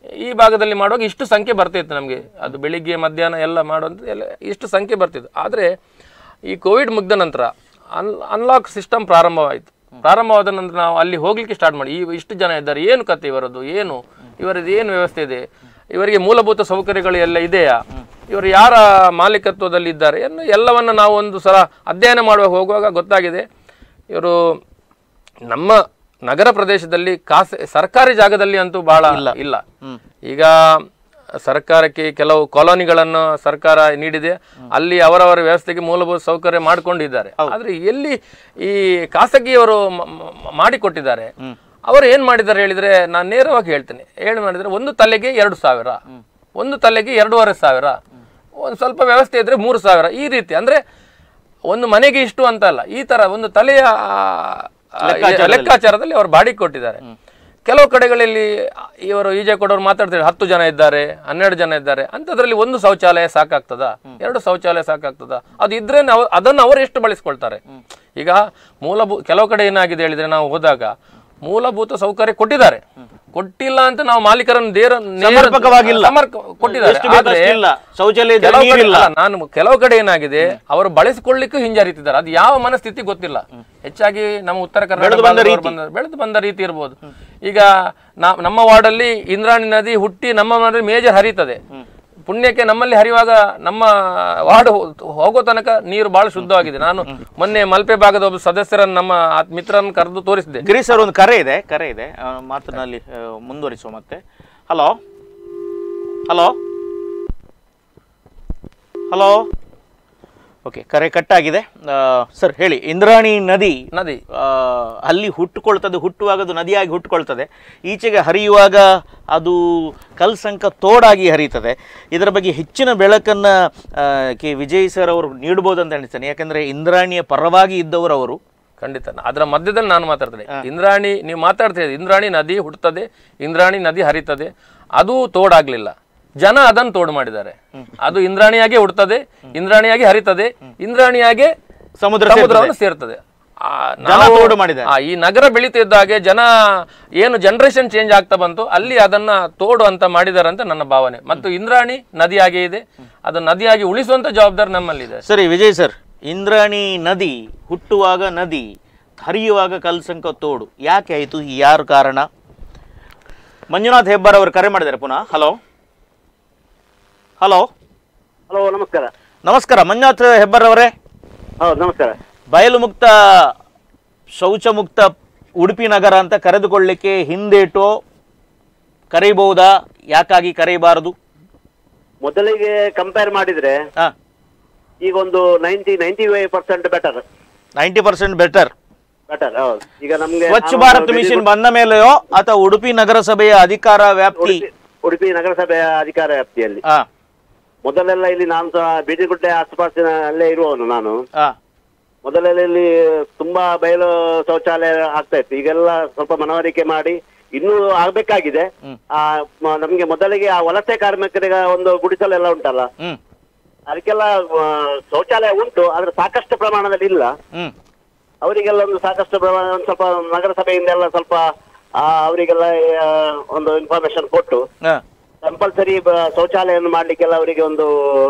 ಈ ಭಾಗದಲ್ಲಿ ಮಾಡುವಾಗ ಇಷ್ಟು ಸಂಖ್ಯೆ ಬರ್ತಿತ್ತು ನಮಗೆ, ಅದು ಬೆಳಿಗ್ಗೆ ಮಧ್ಯಾಹ್ನ ಎಲ್ಲ ಮಾಡುವಂಥ ಎಲ್ಲ ಇಷ್ಟು ಸಂಖ್ಯೆ ಬರ್ತಿತ್ತು. ಆದರೆ ಈ ಕೋವಿಡ್ ಮುಗಿದ ನಂತರ ಅನ್ಲಾಕ್ ಸಿಸ್ಟಮ್ ಪ್ರಾರಂಭವಾದ ನಂತರ ನಾವು ಅಲ್ಲಿ ಹೋಗ್ಲಿಕ್ಕೆ ಸ್ಟಾರ್ಟ್ ಮಾಡಿ ಇಷ್ಟು ಜನ ಇದ್ದಾರೆ, ಏನು ಕತೆ ಇವರದ್ದು, ಇವರದ್ದು ಏನು ವ್ಯವಸ್ಥೆ ಇದೆ, ಇವರಿಗೆ ಮೂಲಭೂತ ಸೌಕರ್ಯಗಳು ಎಲ್ಲ ಇದೆಯಾ, ಇವರು ಯಾರ ಮಾಲೀಕತ್ವದಲ್ಲಿ ಇದ್ದಾರೆ ಎಲ್ಲವನ್ನು ನಾವು ಒಂದು ಸಲ ಅಧ್ಯಯನ ಮಾಡುವಾಗ ಹೋಗುವಾಗ ಗೊತ್ತಾಗಿದೆ, ಇವರು ನಮ್ಮ ನಗರ ಪ್ರದೇಶದಲ್ಲಿ ಸರ್ಕಾರಿ ಜಾಗದಲ್ಲಿ ಅಂತೂ ಬಹಳ ಇಲ್ಲ. ಈಗ ಸರ್ಕಾರಕ್ಕೆ ಕೆಲವು ಕಾಲೋನಿಗಳನ್ನು ಸರ್ಕಾರ ನೀಡಿದೆ, ಅಲ್ಲಿ ಅವರವರ ವ್ಯವಸ್ಥೆಗೆ ಮೂಲಭೂತ ಸೌಕರ್ಯ ಮಾಡಿಕೊಂಡಿದ್ದಾರೆ. ಆದ್ರೆ ಎಲ್ಲಿ ಈ ಖಾಸಗಿಯವರು ಮಾಡಿಕೊಟ್ಟಿದ್ದಾರೆ, ಅವರು ಏನ್ ಮಾಡಿದ್ದಾರೆ ಹೇಳಿದ್ರೆ, ನಾನು ನೇರವಾಗಿ ಹೇಳ್ತೇನೆ, ಮಾಡಿದ್ರೆ ಒಂದು ತಲೆಗೆ 2,000, ಒಂದು ತಲೆಗೆ 2,500, ಒಂದು ಸ್ವಲ್ಪ ವ್ಯವಸ್ಥೆ ಇದ್ರೆ 3,000, ಈ ರೀತಿ. ಅಂದ್ರೆ ಒಂದು ಮನೆಗೆ ಇಷ್ಟು ಅಂತ ಅಲ್ಲ, ಈ ತರ ಒಂದು ತಲೆಯ ಲೆಕ್ಕಾಚಾರದಲ್ಲಿ ಅವರು ಬಾಡಿಗೆ ಕೊಟ್ಟಿದ್ದಾರೆ. ಕೆಲವು ಕಡೆಗಳಲ್ಲಿ ಇವರು ಈಜೆ ಕೊಡೋರು ಮಾತಾಡ್ತಾರೆ 10 ಜನ ಇದ್ದಾರೆ, 12 ಜನ ಇದ್ದಾರೆ, ಅಂಥದ್ರಲ್ಲಿ ಒಂದು ಶೌಚಾಲಯ ಸಾಕಾಗ್ತದ, 2 ಶೌಚಾಲಯ ಸಾಕಾಗ್ತದ, ಅದು ಇದ್ರೆ ಅದನ್ನು ಅವರು ಎಷ್ಟು ಬಳಸ್ಕೊಳ್ತಾರೆ. ಈಗ ಕೆಲವು ಕಡೆ ಏನಾಗಿದೆ ಹೇಳಿದ್ರೆ, ನಾವು ಹೋದಾಗ ಮೂಲಭೂತ ಸೌಕರ್ಯ ಕೊಟ್ಟಿಲ್ಲ ಅಂತ ನಾವು ಮಾಲೀಕರನ್ನು ನಾನು ಕೆಲವು ಕಡೆ ಏನಾಗಿದೆ ಅವರು ಬಳಸಿಕೊಳ್ಳಿಕ್ಕೂ ಹಿಂಜರಿತಿದ್ದಾರೆ. ಅದು ಯಾವ ಮನಸ್ಥಿತಿ ಗೊತ್ತಿಲ್ಲ. ಹೆಚ್ಚಾಗಿ ನಮ್ಮ ಉತ್ತರ ಕರ್ನಾಟಕ ಬೆಳೆದು ಬಂದ ರೀತಿ ಇರ್ಬೋದು. ಈಗ ನಮ್ಮ ವಾರ್ಡಲ್ಲಿ ಇಂದ್ರಾಣಿ ನದಿ ಹುಟ್ಟಿ ನಮ್ಮ ಮನೆಯಲ್ಲಿ ಮೇಜರ್ ಹರಿತದೆ. ಪುಣ್ಯಕ್ಕೆ ನಮ್ಮಲ್ಲಿ ಹರಿಯುವಾಗ ನಮ್ಮ ವಾರ್ಡ್ ಹೋಗೋ ತನಕ ನೀರು ಬಹಳ ಶುದ್ಧವಾಗಿದೆ. ನಾನು ಮೊನ್ನೆ ಮಲ್ಪೆ ಭಾಗದ ಒಬ್ಬ ಸದಸ್ಯರನ್ನು ನಮ್ಮ ಮಿತ್ರರನ್ನು ಕರೆದು ತೋರಿಸಿದೆ. ಗಿರೀಶ್ ಸರ್, ಒಂದು ಕರೆ ಇದೆ ಮಾತನಾಡಿ ಮುಂದುವರಿಸುವ ಮತ್ತೆ. ಹಲೋ ಹಲೋ ಹಲೋ ಓಕೆ, ಕರೆ ಕಟ್ಟಾಗಿದೆ. ಸರ್ ಹೇಳಿ, ಇಂದ್ರಾಣಿ ನದಿ ಅಲ್ಲಿ ಹುಟ್ಟುವಾಗ ಅದು ನದಿಯಾಗಿ ಹುಟ್ಟುಕೊಳ್ತದೆ, ಈಚೆಗೆ ಹರಿಯುವಾಗ ಅದು ಕಲ್ಸಂಕ ತೋಡಾಗಿ ಹರಿಯುತ್ತದೆ. ಇದರ ಬಗ್ಗೆ ಹೆಚ್ಚಿನ ಬೆಳಕನ್ನು ಕೆ ವಿಜಯ್ ಸರ್ ಅವರು ನೀಡಬಹುದು ಅಂತ ಅನಿಸ್ತೇನೆ. ಯಾಕಂದ್ರೆ ಇಂದ್ರಾಣಿಯ ಪರವಾಗಿ ಇದ್ದವರು ಅವರು. ಖಂಡಿತ ಅದರ ಮಧ್ಯದಲ್ಲಿ ನಾನು ಮಾತಾಡ್ತೇನೆ. ಇಂದ್ರಾಣಿ ನೀವು ಮಾತಾಡ್ತೀರಿ, ಇಂದ್ರಾಣಿ ನದಿ ಹುಟ್ಟುತ್ತದೆ, ಇಂದ್ರಾಣಿ ನದಿ ಹರಿತದೆ, ಅದು ತೋಡಾಗ್ಲಿಲ್ಲ, ಜನ ಅದನ್ನು ತೋಡು ಮಾಡಿದ್ದಾರೆ. ಅದು ಇಂದ್ರಾಣಿಯಾಗೆ ಹುಡ್ತದೆ, ಇಂದ್ರಾಣಿಯಾಗಿ ಹರಿತದೆ, ಇಂದ್ರಾಣಿಯಾಗೆ ಸಮುದ್ರವನ್ನು ಸೇರ್ತದೆ. ಈ ನಗರ ಬೆಳೀತಿದ್ದಾಗೆ ಜನ ಏನು ಜನರೇಷನ್ ಚೇಂಜ್ ಆಗ್ತಾ ಬಂತು, ಅಲ್ಲಿ ಅದನ್ನ ತೋಡು ಅಂತ ಮಾಡಿದ್ದಾರೆ ಅಂತ ನನ್ನ ಭಾವನೆ. ಮತ್ತು ಇಂದ್ರಾಣಿ ನದಿಯಾಗೆ ಇದೆ, ಅದು ನದಿಯಾಗಿ ಉಳಿಸುವಂತ ಜವಾಬ್ದಾರಿ ನಮ್ಮಲ್ಲಿದೆ. ಸರಿ ವಿಜಯ್ ಸರ್, ಇಂದ್ರಾಣಿ ನದಿ ಹುಟ್ಟುವಾಗ ನದಿ, ಹರಿಯುವಾಗ ಕಲ್ಸಂಕ ತೋಡು ಯಾಕೆ ಆಯಿತು? ಯಾರು ಕಾರಣ? ಮಂಜುನಾಥ್ ಹೆಬ್ಬಾರ್ ಅವರು ಕರೆ ಮಾಡಿದ್ದಾರೆ ಪುನಃ. ಹಲೋ ಹಲೋ ಹಲೋ, ನಮಸ್ಕಾರ. ನಮಸ್ಕಾರ ಮಂಜುನಾಥ್ ಹೆಬ್ಬಾರ್ ಅವರೇ. ಹೌದು, ನಮಸ್ಕಾರ. ಬಯಲು ಮುಕ್ತ ಶೌಚ ಮುಕ್ತ ಉಡುಪಿ ನಗರ ಅಂತ ಕರೆದುಕೊಳ್ಳಿಕ್ಕೆ ಹಿಂದೇಟೋ ಕರೆಯಬಹುದಾ? ಯಾಕಾಗಿ ಕರೆಯಬಾರದು? ಮೊದಲಿಗೆ ಕಂಪೇರ್ ಮಾಡಿದ್ರೆ ಈಗ ಒಂದು 95% ಬೆಟರ್. 90% ಬೆಟರ್. ಹೌದು. ಈಗ ನಮ್ಗೆ ಸ್ವಚ್ಛ ಭಾರತ್ ಮಿಷನ್ ಬಂದ ಮೇಲೆಯೋ ಅಥವಾ ಉಡುಪಿ ನಗರಸಭೆಯ ಅಧಿಕಾರ ವ್ಯಾಪ್ತಿ? ಉಡುಪಿ ನಗರಸಭೆಯ ಅಧಿಕಾರ ವ್ಯಾಪ್ತಿಯಲ್ಲಿ. ಮೊದಲೆಲ್ಲ ಇಲ್ಲಿ ನಾನು ಬೀದಿಗುಡ್ಡೆ ಆಸುಪಾಸಿನಲ್ಲೇ ಇರುವವನು ನಾನು. ಮೊದಲೆಲ್ಲ ಇಲ್ಲಿ ತುಂಬಾ ಬಯಲು ಶೌಚಾಲಯ ಆಗ್ತಾ ಇತ್ತು. ಈಗೆಲ್ಲ ಸ್ವಲ್ಪ ಮನವರಿಕೆ ಮಾಡಿ ಇನ್ನೂ ಆಗ್ಬೇಕಾಗಿದೆ. ನಮ್ಗೆ ಮೊದಲಿಗೆ ಆ ವಲಸೆ ಕಾರ್ಮಿಕರಿಗೆ ಒಂದು ಗುಡಿಸಲೆಲ್ಲ ಉಂಟಲ್ಲ, ಅದಕ್ಕೆಲ್ಲ ಶೌಚಾಲಯ ಉಂಟು, ಆದ್ರೆ ಸಾಕಷ್ಟು ಪ್ರಮಾಣದಲ್ಲಿ ಇಲ್ಲ. ಅವರಿಗೆಲ್ಲ ಒಂದು ಸಾಕಷ್ಟು ಪ್ರಮಾಣ ಸ್ವಲ್ಪ ನಗರಸಭೆಯಿಂದ ಎಲ್ಲ ಸ್ವಲ್ಪ ಅವರಿಗೆಲ್ಲ ಒಂದು ಇನ್ಫಾರ್ಮೇಶನ್ ಕೊಟ್ಟು ಕಂಪಲ್ಸರಿ ಶೌಚಾಲಯವನ್ನು ಮಾಡ್ಲಿಕ್ಕೆಲ್ಲ ಅವರಿಗೆ ಒಂದು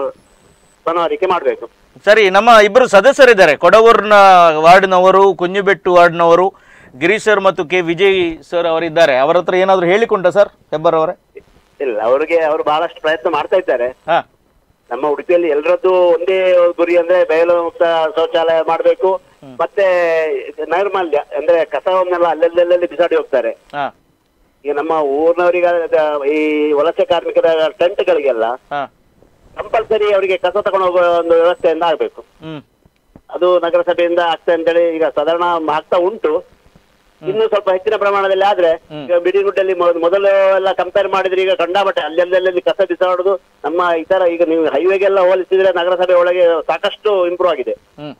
ಮನವರಿಕೆ ಮಾಡ್ಬೇಕು. ಸರಿ, ನಮ್ಮ ಇಬ್ಬರು ಸದಸ್ಯರಿದ್ದಾರೆ, ಕೊಡವೂರಿನ ವಾರ್ಡ್ನವರು, ಕುಂಜಿಬೆಟ್ಟು ವಾರ್ಡ್ನವರು, ಗಿರೀಶ್ ಸರ್ ಮತ್ತು ಕೆ ವಿಜಯ್ ಸರ್ ಅವರಿದ್ದಾರೆ. ಅವರ ಹತ್ರ ಏನಾದ್ರು ಹೇಳಿಕೊಂಡ ಸರ್ ಹೆಬ್ಬಾರ್ ಅವರೇ? ಇಲ್ಲ, ಅವರು ಬಹಳಷ್ಟು ಪ್ರಯತ್ನ ಮಾಡ್ತಾ ಇದ್ದಾರೆ. ನಮ್ಮ ಉಡುಪಿಯಲ್ಲಿ ಎಲ್ಲರದ್ದು ಒಂದೇ ಗುರಿ ಅಂದ್ರೆ ಬಯಲು ಮುಕ್ತ ಶೌಚಾಲಯ ಮಾಡ್ಬೇಕು, ಮತ್ತೆ ನೈರ್ಮಲ್ಯ ಅಂದ್ರೆ ಕಸವನ್ನೆಲ್ಲ ಅಲ್ಲೆಲ್ಲೆಲ್ಲಿ ಬಿಸಾಡಿ ಹೋಗ್ತಾರೆ. ಈಗ ನಮ್ಮ ಊರಿನವರಿಗೆ ಈ ವಲಸೆ ಕಾರ್ಮಿಕರ ಟೆಂಟ್ಗಳಿಗೆಲ್ಲ ಕಂಪಲ್ಸರಿ ಅವರಿಗೆ ಕಸ ತಗೊಂಡು ಹೋಗುವ ಒಂದು ವ್ಯವಸ್ಥೆಯಿಂದ ಆಗ್ಬೇಕು. ಅದು ನಗರಸಭೆಯಿಂದ ಆಗ್ತದೆ ಅಂತೇಳಿ ಈಗ ಸಾಧಾರಣ ಆಗ್ತಾ ಉಂಟು. ಇನ್ನು ಸ್ವಲ್ಪ ಹೆಚ್ಚಿನ ಪ್ರಮಾಣದಲ್ಲಿ ಆದ್ರೆ ಈಗ ಬಿಡಿಗುಡ್ಡಲ್ಲಿ ಮೊದಲು ಎಲ್ಲ ಕಂಪೇರ್ ಮಾಡಿದ್ರೆ ಈಗ ಕಂಡಾಬಟ್ಟೆ ಅಲ್ಲೆಲ್ಲೆಲ್ಲಿ ಕಸ ಬಿಸಾಡುದು. ನಮ್ಮ ಇತರ ಈಗ ನೀವು ಹೈವೇಗೆಲ್ಲ ಹೋಲಿಸಿದ್ರೆ ನಗರಸಭೆ ಒಳಗೆ ಸಾಕಷ್ಟು ಇಂಪ್ರೂವ್ ಆಗಿದೆ.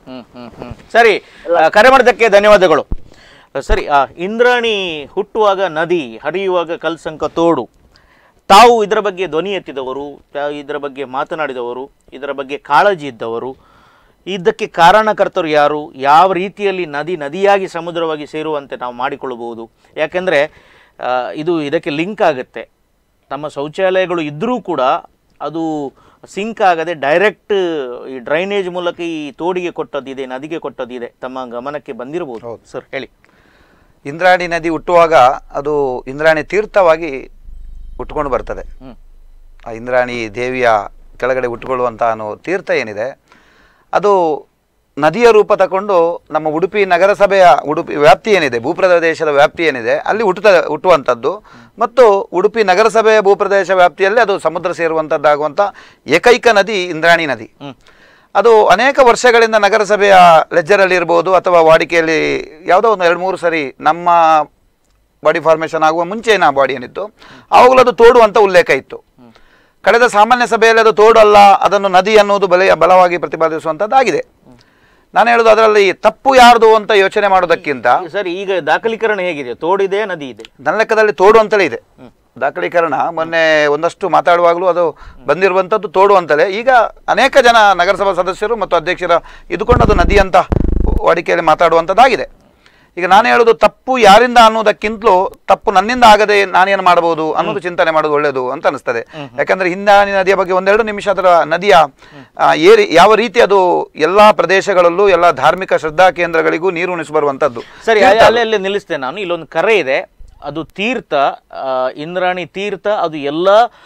ಸರಿ, ಕರೆ ಮಾಡಿದ್ದಕ್ಕೆ ಧನ್ಯವಾದಗಳು. ಸರಿ, ಇಂದ್ರಾಣಿ ಹುಟ್ಟುವಾಗ ನದಿ, ಹರಿಯುವಾಗ ಕಲ್ಸಂಕ ತೋಡು, ತಾವು ಇದರ ಬಗ್ಗೆ ಧ್ವನಿ ಎತ್ತಿದವರು, ಇದರ ಬಗ್ಗೆ ಮಾತನಾಡಿದವರು, ಇದರ ಬಗ್ಗೆ ಕಾಳಜಿ ಇದ್ದವರು, ಇದಕ್ಕೆ ಕಾರಣಕರ್ತರು ಯಾರು, ಯಾವ ರೀತಿಯಲ್ಲಿ ನದಿಯಾಗಿ ಸಮುದ್ರವಾಗಿ ಸೇರುವಂತೆ ನಾವು ಮಾಡಿಕೊಳ್ಳಬಹುದು? ಯಾಕೆಂದರೆ ಇದಕ್ಕೆ ಲಿಂಕ್ ಆಗುತ್ತೆ. ತಮ್ಮ ಶೌಚಾಲಯಗಳು ಇದ್ದರೂ ಕೂಡ ಅದು ಸಿಂಕ್ ಆಗದೆ ಡೈರೆಕ್ಟ್ ಈ ಡ್ರೈನೇಜ್ ಮೂಲಕ ಈ ತೋಡಿಗೆ ಕೊಟ್ಟದ್ದಿದೆ, ನದಿಗೆ ಕೊಟ್ಟದ್ದಿದೆ, ತಮ್ಮ ಗಮನಕ್ಕೆ ಬಂದಿರಬಹುದು ಸರ್, ಹೇಳಿ. ಇಂದ್ರಾಣಿ ನದಿ ಹುಟ್ಟುವಾಗ ಅದು ಇಂದ್ರಾಣಿ ತೀರ್ಥವಾಗಿ ಹುಟ್ಕೊಂಡು ಬರ್ತದೆ. ಆ ಇಂದ್ರಾಣಿ ದೇವಿಯ ಕೆಳಗಡೆ ಹುಟ್ಟುಕೊಳ್ಳುವಂಥ ತೀರ್ಥ ಏನಿದೆ ಅದು ನದಿಯ ರೂಪ ತಗೊಂಡು ನಮ್ಮ ಉಡುಪಿ ನಗರಸಭೆಯ ಉಡುಪಿ ವ್ಯಾಪ್ತಿ ಏನಿದೆ, ಭೂಪ್ರದೇಶದ ವ್ಯಾಪ್ತಿ ಏನಿದೆ ಅಲ್ಲಿ ಹುಟ್ಟುವಂಥದ್ದು. ಮತ್ತು ಉಡುಪಿ ನಗರಸಭೆಯ ಭೂಪ್ರದೇಶ ವ್ಯಾಪ್ತಿಯಲ್ಲಿ ಅದು ಸಮುದ್ರ ಸೇರುವಂಥದ್ದಾಗುವಂಥ ಏಕೈಕ ನದಿ ಇಂದ್ರಾಣಿ ನದಿ. ಅದು ಅನೇಕ ವರ್ಷಗಳಿಂದ ನಗರಸಭೆಯ ಲೆಜ್ಜರಲ್ಲಿ ಇರ್ಬೋದು ಅಥವಾ ವಾಡಿಕೆಯಲ್ಲಿ ಯಾವುದೋ ಒಂದು 2-3 ಸರಿ ನಮ್ಮ ಬಾಡಿ ಫಾರ್ಮೇಷನ್ ಆಗುವ ಮುಂಚೆನ ಬಾಡಿ ಏನಿತ್ತು ಆವಾಗಲೂ ಅದು ತೋಡು ಅಂತ ಉಲ್ಲೇಖ ಇತ್ತು. ಕಳೆದ ಸಾಮಾನ್ಯ ಸಭೆಯಲ್ಲಿ ಅದು ತೋಡು ಅಲ್ಲ, ಅದನ್ನು ನದಿ ಅನ್ನುವುದು ಬಲವಾಗಿ ಪ್ರತಿಪಾದಿಸುವಂಥದ್ದಾಗಿದೆ. ನಾನು ಹೇಳೋದು ಅದರಲ್ಲಿ ತಪ್ಪು ಯಾರ್ದು ಅಂತ ಯೋಚನೆ ಮಾಡೋದಕ್ಕಿಂತ ಸರ್ ಈಗ ದಾಖಲೀಕರಣ ಹೇಗಿದೆ, ತೋಡಿದೆ ನದಿ ಇದೆ? ನನ್ನ ಲೆಕ್ಕದಲ್ಲಿ ತೋಡು ಅಂತಲೇ ಇದೆ ದಾಖಲೀಕರಣ. ಮೊನ್ನೆ ಒಂದಷ್ಟು ಮಾತಾಡುವಾಗಲೂ ಅದು ಬಂದಿರುವಂಥದ್ದು ತೋಡು ಅಂತಲೇ. ಈಗ ಅನೇಕ ಜನ ನಗರಸಭಾ ಸದಸ್ಯರು ಮತ್ತು ಅಧ್ಯಕ್ಷರ ಇದುಕೊಂಡು ಅದು ನದಿ ಅಂತ ವಾಡಿಕೆಯಲ್ಲಿ ಮಾತಾಡುವಂಥದ್ದಾಗಿದೆ. ಈಗ ನಾನು ಹೇಳೋದು ತಪ್ಪು ಯಾರಿಂದ ಅನ್ನೋದಕ್ಕಿಂತಲೂ ತಪ್ಪು ನನ್ನಿಂದ ಆಗದೆ ನಾನೇನು ಮಾಡಬಹುದು ಅನ್ನೋದು ಚಿಂತನೆ ಮಾಡೋದು ಒಳ್ಳೆಯದು ಅಂತ ಅನಿಸ್ತದೆ. ಯಾಕಂದ್ರೆ ಇಂದ್ರಾಣಿ ನದಿಯ ಬಗ್ಗೆ 1-2 ನಿಮಿಷ ಅದರ ನದಿಯ ಯಾವ ರೀತಿ ಅದು ಎಲ್ಲಾ ಪ್ರದೇಶಗಳಲ್ಲೂ ಎಲ್ಲ ಧಾರ್ಮಿಕ ಶ್ರದ್ಧಾ ಕೇಂದ್ರಗಳಿಗೂ ನೀರು ಉಣಿಸಿ ಬರುವಂತದ್ದು. ಸರಿ, ಅಲ್ಲೇ ನಿಲ್ಲಿಸ್ತೇನೆ ನಾನು. ಇಲ್ಲೊಂದು ಕರೆ ಇದೆ, ಅದು ತೀರ್ಥ, ಇಂದ್ರಾಣಿ ತೀರ್ಥ, ಅದು ಎಲ್ಲ